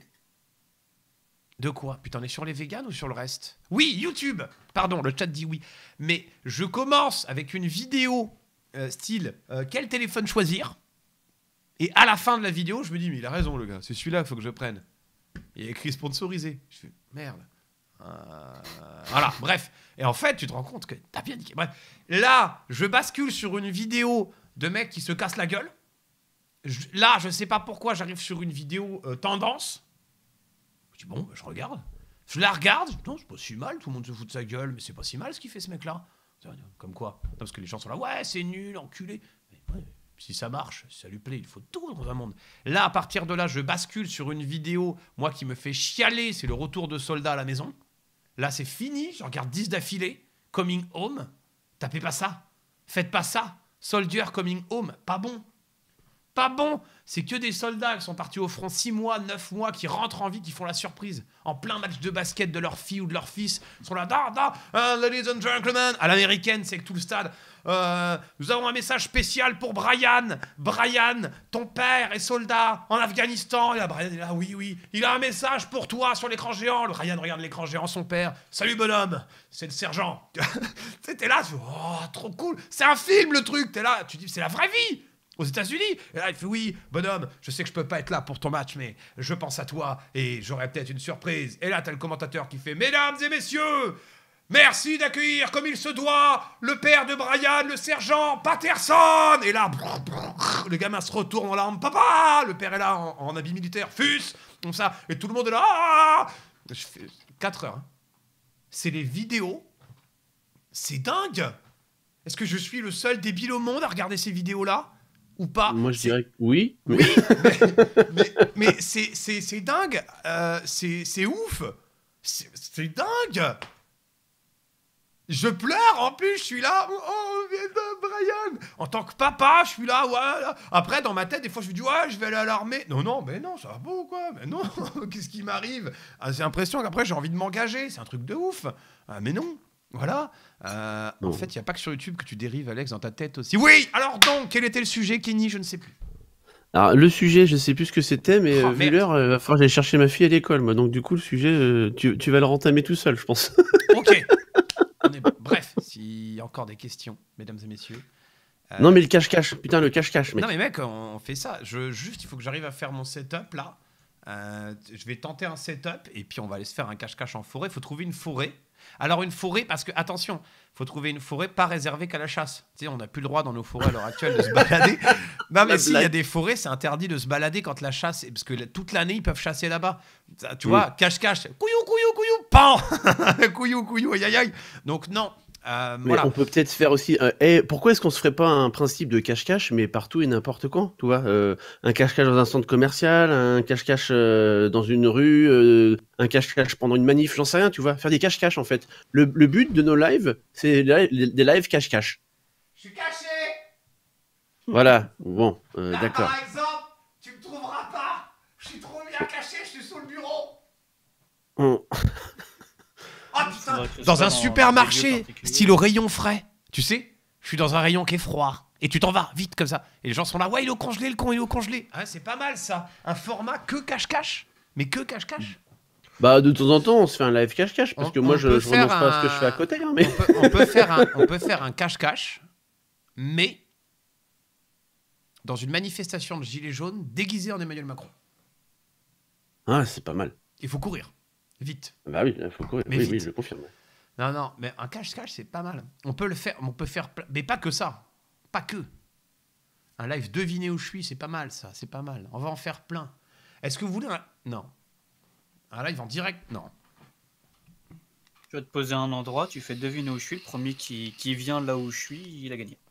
De quoi? Putain, on est sur les véganes ou sur le reste? Oui, YouTube. Pardon, le chat dit oui. Mais je commence avec une vidéo euh, style euh, quel téléphone choisir? Et à la fin de la vidéo, je me dis, mais il a raison, le gars. C'est celui-là qu'il faut que je prenne. Il y a écrit sponsorisé. Je fais, merde. Euh... Voilà, bref. Et en fait, tu te rends compte que t'as bien dit. Bref. Là, je bascule sur une vidéo de mecs qui se cassent la gueule. Je... Là, je sais pas pourquoi, j'arrive sur une vidéo euh, tendance. Je dis, bon, bah, je regarde. Je la regarde. Non, c'est pas si mal. Tout le monde se fout de sa gueule. Mais c'est pas si mal ce qu'il fait, ce mec-là. Comme quoi? Non, parce que les gens sont là, ouais, c'est nul, enculé. Mais ouais. Si ça marche, si ça lui plaît, il faut tout dans un monde. Là, à partir de là, je bascule sur une vidéo, moi, qui me fait chialer, c'est le retour de soldats à la maison. Là, c'est fini, je regarde dix d'affilée. Coming home, tapez pas ça. Faites pas ça. Soldier coming home, pas bon. Pas bon. C'est que des soldats qui sont partis au front six mois, neuf mois, qui rentrent en vie, qui font la surprise. En plein match de basket de leur fille ou de leur fils. Ils sont là, da, da, uh, ladies and gentlemen. À l'américaine, c'est que tout le stade. Euh, nous avons un message spécial pour Brian. Brian, ton père est soldat en Afghanistan. Et là, Brian est là, oui, oui. Il a un message pour toi sur l'écran géant. Le Brian regarde l'écran géant, son père. Salut, bonhomme. C'est le sergent. T'es là, tu dis, oh, trop cool. C'est un film, le truc. T'es là, tu dis, c'est la vraie vie. Aux États-Unis. Et là, il fait, oui, bonhomme, je sais que je peux pas être là pour ton match, mais je pense à toi et j'aurai peut-être une surprise. Et là, t'as le commentateur qui fait, mesdames et messieurs, Merci d'accueillir comme il se doit le père de Brian, le sergent Patterson. Et là, brrr, brrr, le gamin se retourne en larmes. Papa, le père est là en, en habit militaire. Fus, comme ça. Et tout le monde est là. Ah, je fais quatre heures. Hein. C'est les vidéos. C'est dingue. Est-ce que je suis le seul débile au monde à regarder ces vidéos-là ou pas? Moi, je dirais que oui. Mais... Oui, mais, mais, mais c'est, c'est, c'est dingue. Euh, c'est, c'est ouf. C'est, c'est dingue. Je pleure, en plus, je suis là. Oh, Brian. En tant que papa, je suis là, ouais. Après, dans ma tête, des fois, je me dis, ouais, je vais aller à l'armée. Non, non, mais non, ça va pas ou quoi? Mais non, qu'est-ce qui m'arrive? ah, J'ai l'impression qu'après, j'ai envie de m'engager. C'est un truc de ouf. Ah, mais non. Voilà. Euh, en fait, il n'y a pas que sur YouTube que tu dérives, Alex, dans ta tête aussi. Oui, alors donc, quel était le sujet, Kenny? Je ne sais plus. Alors, le sujet, je sais plus ce que c'était, mais Oh, euh, vu merde. l'heure, il va falloir que j'aille chercher ma fille à l'école, moi. Donc, du coup, le sujet, euh, tu, tu vas le rentamer tout seul, je pense. Ok. On est... Bref, s'il y a encore des questions, mesdames et messieurs. Euh, Non, mais le cache-cache. Putain, le cache-cache, mec. Non, mais mec, on fait ça. Je... Juste, il faut que j'arrive à faire mon setup, là. Euh, je vais tenter un setup, et puis on va aller se faire un cache-cache en forêt. Il faut trouver une forêt. Alors, une forêt, parce que, attention, il faut trouver une forêt pas réservée qu'à la chasse. Tu sais, on n'a plus le droit dans nos forêts à l'heure actuelle de se balader. Non, mais La si, il y a blague. des forêts, c'est interdit de se balader quand la chasse... Parce que la- toute l'année, ils peuvent chasser là-bas. Ça, Tu Mm. vois, cache-cache. Couillou, couillou, couillou, pan. Couillou, couillou, aïe, aïe, aïe. Donc, non. Euh, Mais voilà. on peut peut-être faire aussi. Euh, eh, pourquoi est-ce qu'on se ferait pas un principe de cache-cache, mais partout et n'importe quand, tu vois euh, un cache-cache dans un centre commercial, un cache-cache euh, dans une rue, euh, un cache-cache pendant une manif, j'en sais rien, tu vois. Faire des cache-cache en fait. Le, le but de nos lives, c'est des li- des lives cache-cache. Je suis caché. Voilà. Bon, euh, Là, d'accord. par exemple, tu me trouveras pas. Je suis trop bien caché, je suis sous le bureau. On- Oh putain. Faudrait que ce Dans soit un dans un supermarché, milieu particulier. style au rayon frais. Tu sais, je suis dans un rayon qui est froid. Et tu t'en vas, vite comme ça. Et les gens sont là, ouais, il est au congelé, le con, il est au congelé. Ah, c'est pas mal ça. Un format que cache-cache. Mais que cache-cache. Bah, de temps en temps, on se fait un live cache-cache, parce On- que moi, on je, peut je renonce faire pas à ce que un- je fais à côté, hein, mais. On peut, on peut faire un, on peut faire un cache-cache, mais dans une manifestation de gilets jaunes déguisé en Emmanuel Macron. Ah, c'est pas mal. Il faut courir. Vite. Bah oui, il faut courir. Mais Oui, vite. oui, je confirme. Non, non, mais un cache-cache, c'est pas mal. On peut le faire, on peut faire, ple- mais pas que ça. Pas que. Un live deviner où je suis, c'est pas mal, ça. C'est pas mal. On va en faire plein. Est-ce que vous voulez un... Non. Un live en direct? Non. Tu vas te poser à un endroit, tu fais deviner où je suis, le premier qui, qui vient là où je suis, il a gagné.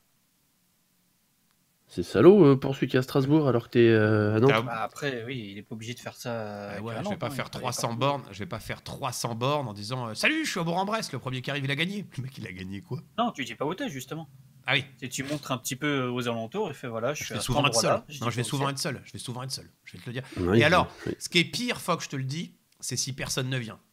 C'est salaud euh, pour celui qui est à Strasbourg alors que t'es euh, à Nantes. Ah, Bah après, oui, il est pas obligé de faire ça. Euh, avec ouais, un je vais Nantes, pas hein, il faire peut aller trois cents partout. bornes. Je vais pas faire trois cents bornes en disant euh, salut, je suis à Bourg-en-Bresse. Le premier qui arrive, il a gagné. Le mec, il a gagné quoi? Non, tu dis pas où t'es, justement. Ah oui. Et tu montres un petit peu aux alentours et fais voilà, je Je suis vais à souvent cet être seul. endroit-là. Non, je vais dis pas où souvent c'est. être seul. Je vais souvent être seul. Je vais te le dire. Oui, Et alors, oui. ce qui est pire, Fox, je te le dis, c'est si personne ne vient.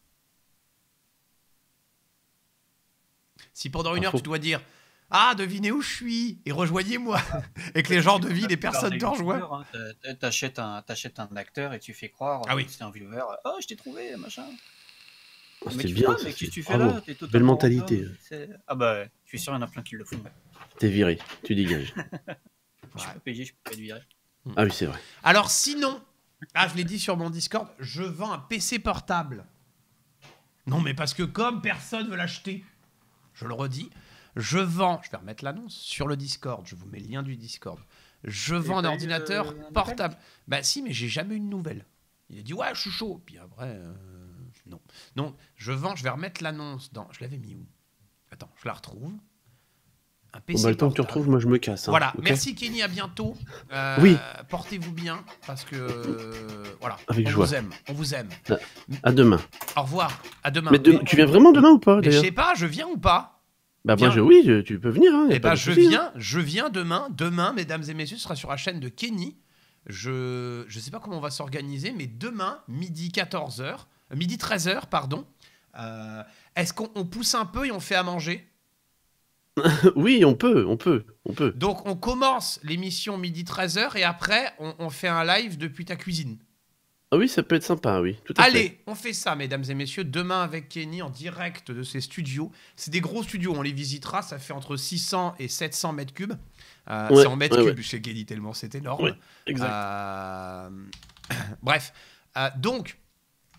Si pendant une Ah, heure, faut- tu dois dire ah, devinez où je suis et rejoignez-moi, et que les gens devinent et personne ne te rejoint. Hein. T'a- T'achètes un, t'achètes un acteur et tu fais croire Ah oui. que c'est un viewer. Oh, je t'ai trouvé, machin. Ah, Mais c'est tu bien. vois, ça, mais c'est- qu'est-ce que tu fais bravo. là T'es totalement Belle mentalité. random, c'est- Ah bah, je suis sûr, il y en a plein qui le font. T'es viré. Tu dégages. Je suis pas payé, je peux pas le virer. Ah oui, c'est vrai. Alors sinon, ah, je l'ai dit sur mon Discord, je vends un P C portable. Non, mais parce que comme personne veut l'acheter, je le redis, je vends, je vais remettre l'annonce sur le Discord, je vous mets le lien du Discord. Je vends un pas eu, ordinateur euh, un appel portable. Bah si, mais j'ai jamais eu de nouvelles. Il a dit ouais, je suis chaud. Puis après, euh, non. Non, je vends, je vais remettre l'annonce dans. Je l'avais mis où? Attends, je la retrouve. Un P Bon, C bah, le temps que tu portable. retrouves, moi je me casse. hein, Voilà, ok merci Kenny, à bientôt. Euh, Oui. Portez-vous bien, parce que euh, voilà, Avec on joie. vous aime, on vous aime. À demain. Au revoir, à demain. Mais de- Mais- tu viens vraiment demain ou pas mais je d'ailleurs sais pas, je viens ou pas? Bah viens. moi je oui, je- tu peux venir. Hein, y a Eh pas ben de je souci, hein. viens, je viens demain. Demain, mesdames et messieurs, ce sera sur la chaîne de Kenny. Je je sais pas comment on va s'organiser, mais demain, midi quatorze heures, euh, midi treize heures, pardon. Euh, Est-ce qu'on on pousse un peu et on fait à manger? Oui, on peut, on peut, on peut. Donc on commence l'émission midi treize heures et après on, on fait un live depuis ta cuisine. Ah oui, ça peut être sympa, oui. Tout à fait. Allez, on fait ça, mesdames et messieurs, demain avec Kenny en direct de ses studios. C'est des gros studios, on les visitera, ça fait entre six cents et sept cents mètres cubes. Euh, Ouais, c'est en mètres ouais, cubes chez Kenny tellement c'est énorme. Ouais, exact. Euh, Bref, Euh, donc,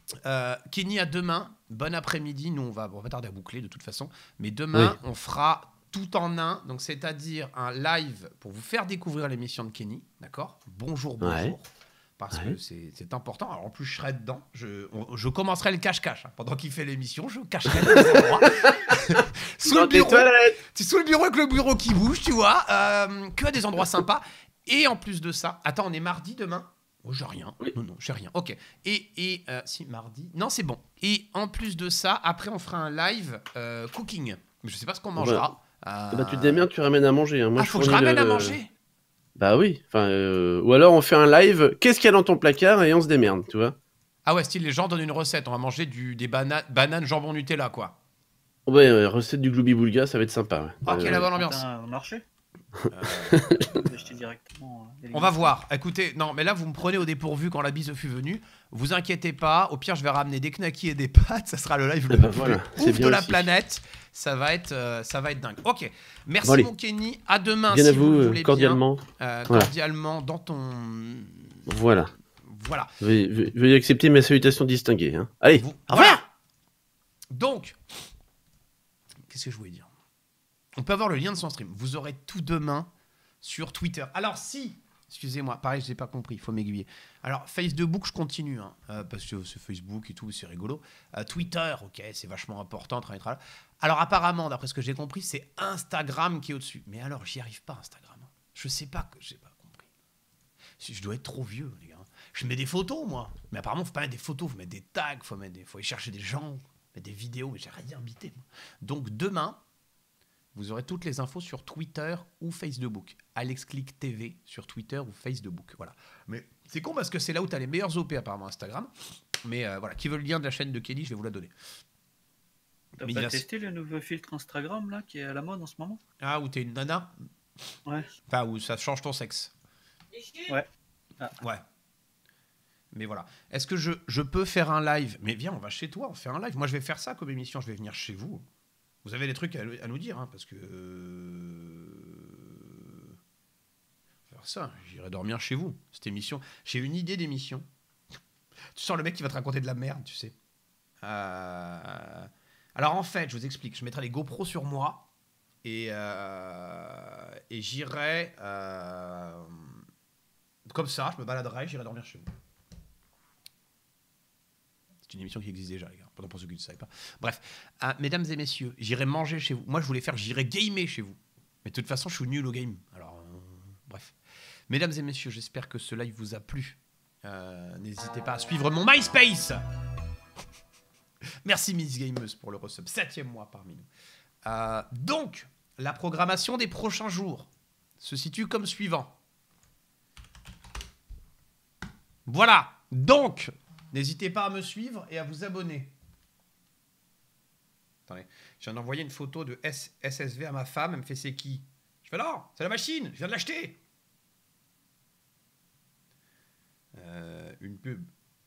Euh, Kenny, à demain. Bon après-midi. Nous, on va, on va pas tarder à boucler de toute façon. Mais demain, oui. on fera tout en un. Donc, c'est-à-dire un live pour vous faire découvrir l'émission de Kenny. D'accord? Bonjour, bonjour. Ouais. Parce ouais. que c'est important. Alors, en plus, je serai dedans. Je, on, je commencerai le cache-cache. Hein. Pendant qu'il fait l'émission, je cacherai les endroits. sous, le bureau, sous le bureau avec le bureau qui bouge, tu vois. Euh, que à des endroits sympas. Et en plus de ça... Attends, on est mardi demain? Oh, j'ai rien. Oui. Non, non, j'ai rien. Ok. Et, et euh, si, mardi... Non, c'est bon. Et en plus de ça, après, on fera un live euh, cooking. Mais je sais pas ce qu'on mangera. Bah, euh... bah, tu te démerdes, tu ramènes à manger. Hein. Moi, ah, je faut que je ramène le... à manger? Bah oui. Enfin, euh... Ou alors, on fait un live. Qu'est-ce qu'il y a dans ton placard? Et on se démerde, tu vois. Ah ouais, style, les gens donnent une recette. On va manger du, des bana bananes jambon Nutella, quoi. Ouais, euh, recette du Gloubi-Boulga, ça va être sympa. Ouais. Ok, euh... la bonne ambiance. Ça a marché. Euh... directement on va voir. Écoutez, non, mais là, vous me prenez au dépourvu quand la bise fut venue. Vous inquiétez pas. Au pire, je vais ramener des knackis et des pâtes. Ça sera le live le bah plus voilà, ouf de la aussi. planète. Ça va être, euh, ça va être dingue. Ok. Merci, bon, mon Kenny. À demain. Bien si à vous, vous voulez cordialement. Bien, euh, cordialement voilà. dans ton. Voilà. Voilà. Veuillez, veuillez accepter mes salutations distinguées. Hein. Allez. Vous... Au revoir. Voilà. Donc, qu'est-ce que je voulais dire? On peut avoir le lien de son stream. Vous aurez tout demain sur Twitter. Alors si, excusez-moi, pareil, je n'ai pas compris, il faut m'aiguiller. Alors, Facebook, je continue, hein, euh, parce que c'est Facebook et tout, c'est rigolo. Euh, Twitter, ok, c'est vachement important. Tra, tra, tra. Alors apparemment, d'après ce que j'ai compris, c'est Instagram qui est au-dessus. Mais alors, j'y arrive pas, Instagram. Je sais pas, j'ai pas compris. Je dois être trop vieux, les gars. Je mets des photos, moi. Mais apparemment, il faut pas mettre des photos, il faut mettre des tags, il faut, mettre des... faut aller chercher des gens, mettre des vidéos, mais j'ai rien bité, moi. Donc demain, vous aurez toutes les infos sur Twitter ou Facebook. AlexClick T V sur Twitter ou Facebook. Voilà. Mais c'est con parce que c'est là où tu as les meilleurs O P apparemment, Instagram. Mais euh, voilà, qui veut le lien de la chaîne de Kenny, je vais vous la donner. T'as pas testé le nouveau filtre Instagram là qui est à la mode en ce moment? Ah, où t'es une nana? Ouais. Enfin, où ça change ton sexe. Ouais. Ah. Ouais. Mais voilà. Est-ce que je, je peux faire un live? Mais viens, on va chez toi, on fait un live. Moi, je vais faire ça comme émission, je vais venir chez vous. Vous avez des trucs à, à nous dire, hein, parce que... Euh... Faire ça, j'irai dormir chez vous, cette émission. J'ai une idée d'émission. Tu sens le mec qui va te raconter de la merde, tu sais. Euh... Alors en fait, je vous explique, je mettrai les GoPros sur moi, et, euh... et j'irai... Euh... Comme ça, je me baladerai, j'irai dormir chez vous. C'est une émission qui existe déjà, les gars. Pendant pour ceux qui ne savaient pas. Bref, euh, mesdames et messieurs, j'irai manger chez vous. Moi, je voulais faire, j'irai gamer chez vous. Mais de toute façon, je suis nul au game. Alors, euh, bref. Mesdames et messieurs, j'espère que ce live vous a plu. Euh, N'hésitez pas à suivre mon MySpace. Merci Miss Gameuse pour le resub. Septième mois parmi nous. Euh, donc, la programmation des prochains jours se situe comme suivant. Voilà. Donc... N'hésitez pas à me suivre et à vous abonner. Attendez, je viens d'envoyer une photo de S S V à ma femme. Elle me fait c'est qui? Je fais non, c'est la machine, je viens de l'acheter. Euh, une pub.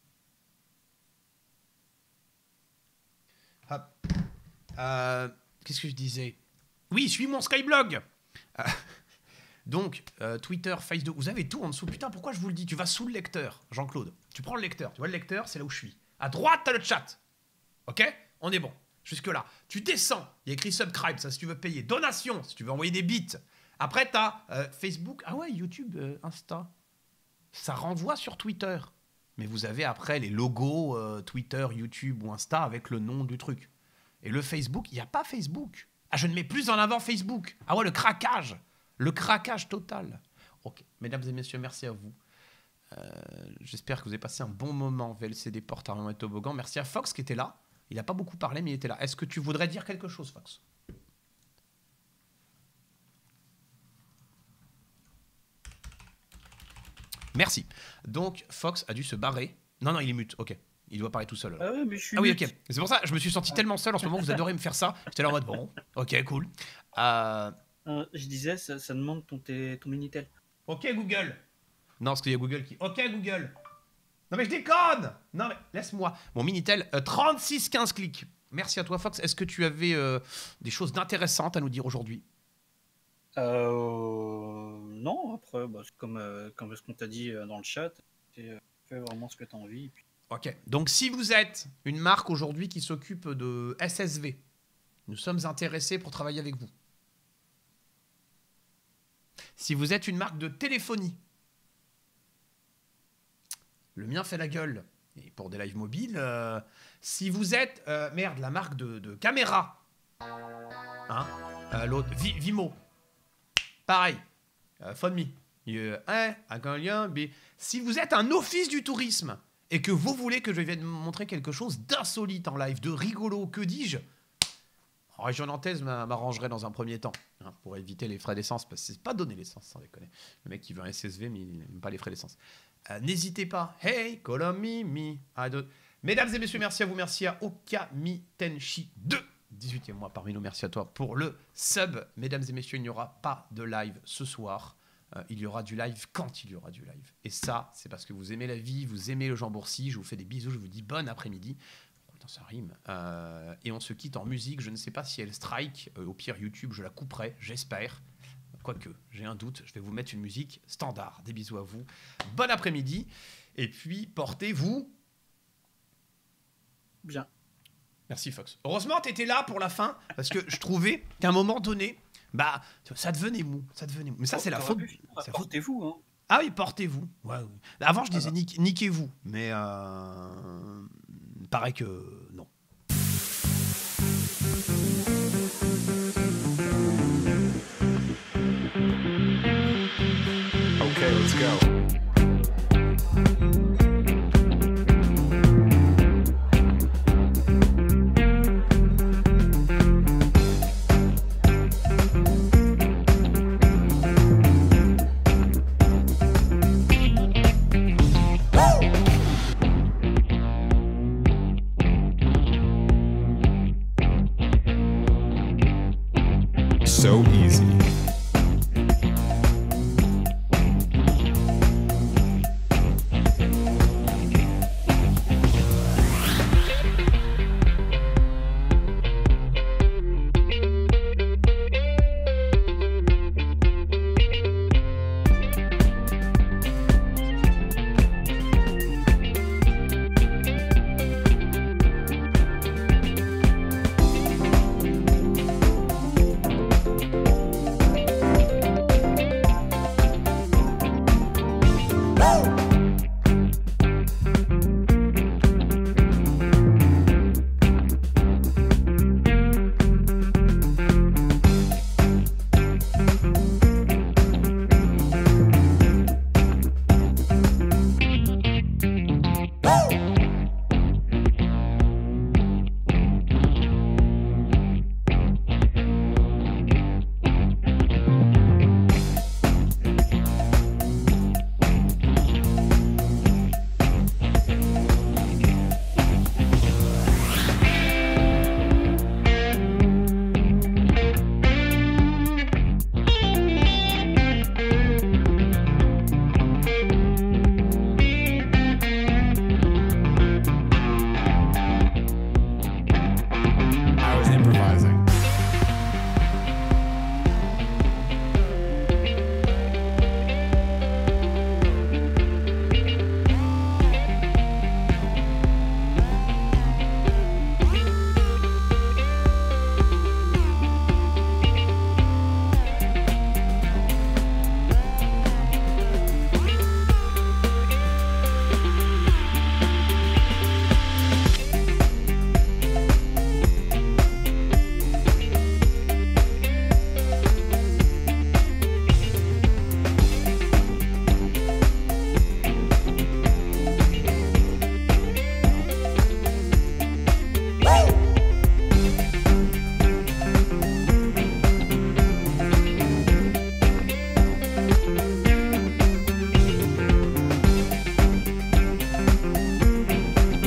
Hop. Euh, Qu'est-ce que je disais? Oui, suis mon Skyblog. Euh, Donc, euh, Twitter, Facebook, vous avez tout en dessous. Putain, pourquoi je vous le dis? Tu vas sous le lecteur, Jean-Claude. Tu prends le lecteur. Tu vois le lecteur, c'est là où je suis. À droite, t'as le chat. Ok? On est bon. Jusque-là. Tu descends. Il y a écrit subscribe, ça, si tu veux payer. Donation, si tu veux envoyer des bits. Après, t'as euh, Facebook. Ah ouais, YouTube, euh, Insta. Ça renvoie sur Twitter. Mais vous avez après les logos euh, Twitter, YouTube ou Insta avec le nom du truc. Et le Facebook, il n'y a pas Facebook. Ah, je ne mets plus en avant Facebook. Ah ouais, le craquage. Le craquage total. Ok, mesdames et messieurs, merci à vous. Euh, J'espère que vous avez passé un bon moment. V L C D Porte Armement et Toboggan. Merci à Fox qui était là. Il n'a pas beaucoup parlé, mais il était là. Est-ce que tu voudrais dire quelque chose, Fox? Merci. Donc, Fox a dû se barrer. Non, non, il est mute. Ok. Il doit parler tout seul. Ah, ouais, mais je suis ah oui, mute. ok. C'est pour ça je me suis senti tellement seul en ce moment. Vous adorez me faire ça. J'étais là en mode bon. Ok, cool. Euh... Euh, je disais, ça, ça demande ton, ton Minitel. Ok, Google. Non, parce qu'il y a Google qui... Ok, Google. Non, mais je déconne. Non, mais laisse-moi. Mon Minitel, euh, trente-six quinze clics. Merci à toi, Fox. Est-ce que tu avais euh, des choses d'intéressantes à nous dire aujourd'hui? euh, Non, après, bah, comme, euh, comme ce qu'on t'a dit euh, dans le chat, tu euh, fais vraiment ce que tu as envie. Puis... Ok. Donc, si vous êtes une marque aujourd'hui qui s'occupe de S S V, nous sommes intéressés pour travailler avec vous. Si vous êtes une marque de téléphonie, le mien fait la gueule. Et pour des lives mobiles, euh, si vous êtes, euh, merde, la marque de, de caméra, hein, euh, l'autre, Vi- Vimo, pareil, euh, PhoneMe, euh, hein, avec un lien, mais si vous êtes un office du tourisme et que vous voulez que je vienne vous montrer quelque chose d'insolite en live, de rigolo, que dis-je, en région nantaise m'arrangerait dans un premier temps, hein, pour éviter les frais d'essence, parce que c'est pas donné l'essence, sans déconner. Le mec qui veut un S S V, mais il n'aime pas les frais d'essence. Euh, N'hésitez pas. Hey, call on me, me. I don't... Mesdames et messieurs, merci à vous. Merci à Okami Tenshi deux. dix-huitième mois parmi nous. Merci à toi pour le sub. Mesdames et messieurs, il n'y aura pas de live ce soir. Euh, il y aura du live quand il y aura du live. Et ça, c'est parce que vous aimez la vie, vous aimez le Jean Bourcy. Je vous fais des bisous. Je vous dis bon après-midi. Oh, putain, ça rime. Euh, et on se quitte en musique. Je ne sais pas si elle strike. Euh, au pire, YouTube, je la couperai. J'espère. Quoique, j'ai un doute, je vais vous mettre une musique standard. Des bisous à vous. Bon après-midi. Et puis, portez-vous bien. Merci, Fox. Heureusement, tu étais là pour la fin, parce que je trouvais qu'à un moment donné, bah, ça devenait mou. Ça devenait mou. Mais ça, c'est la faute. Portez-vous, hein. Ah oui, portez-vous. Ouais, ouais. Avant, je disais nique- niquez-vous. Mais euh... paraît que non. Okay, let's go. So easy. I was improvising.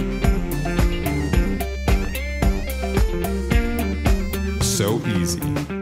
So easy.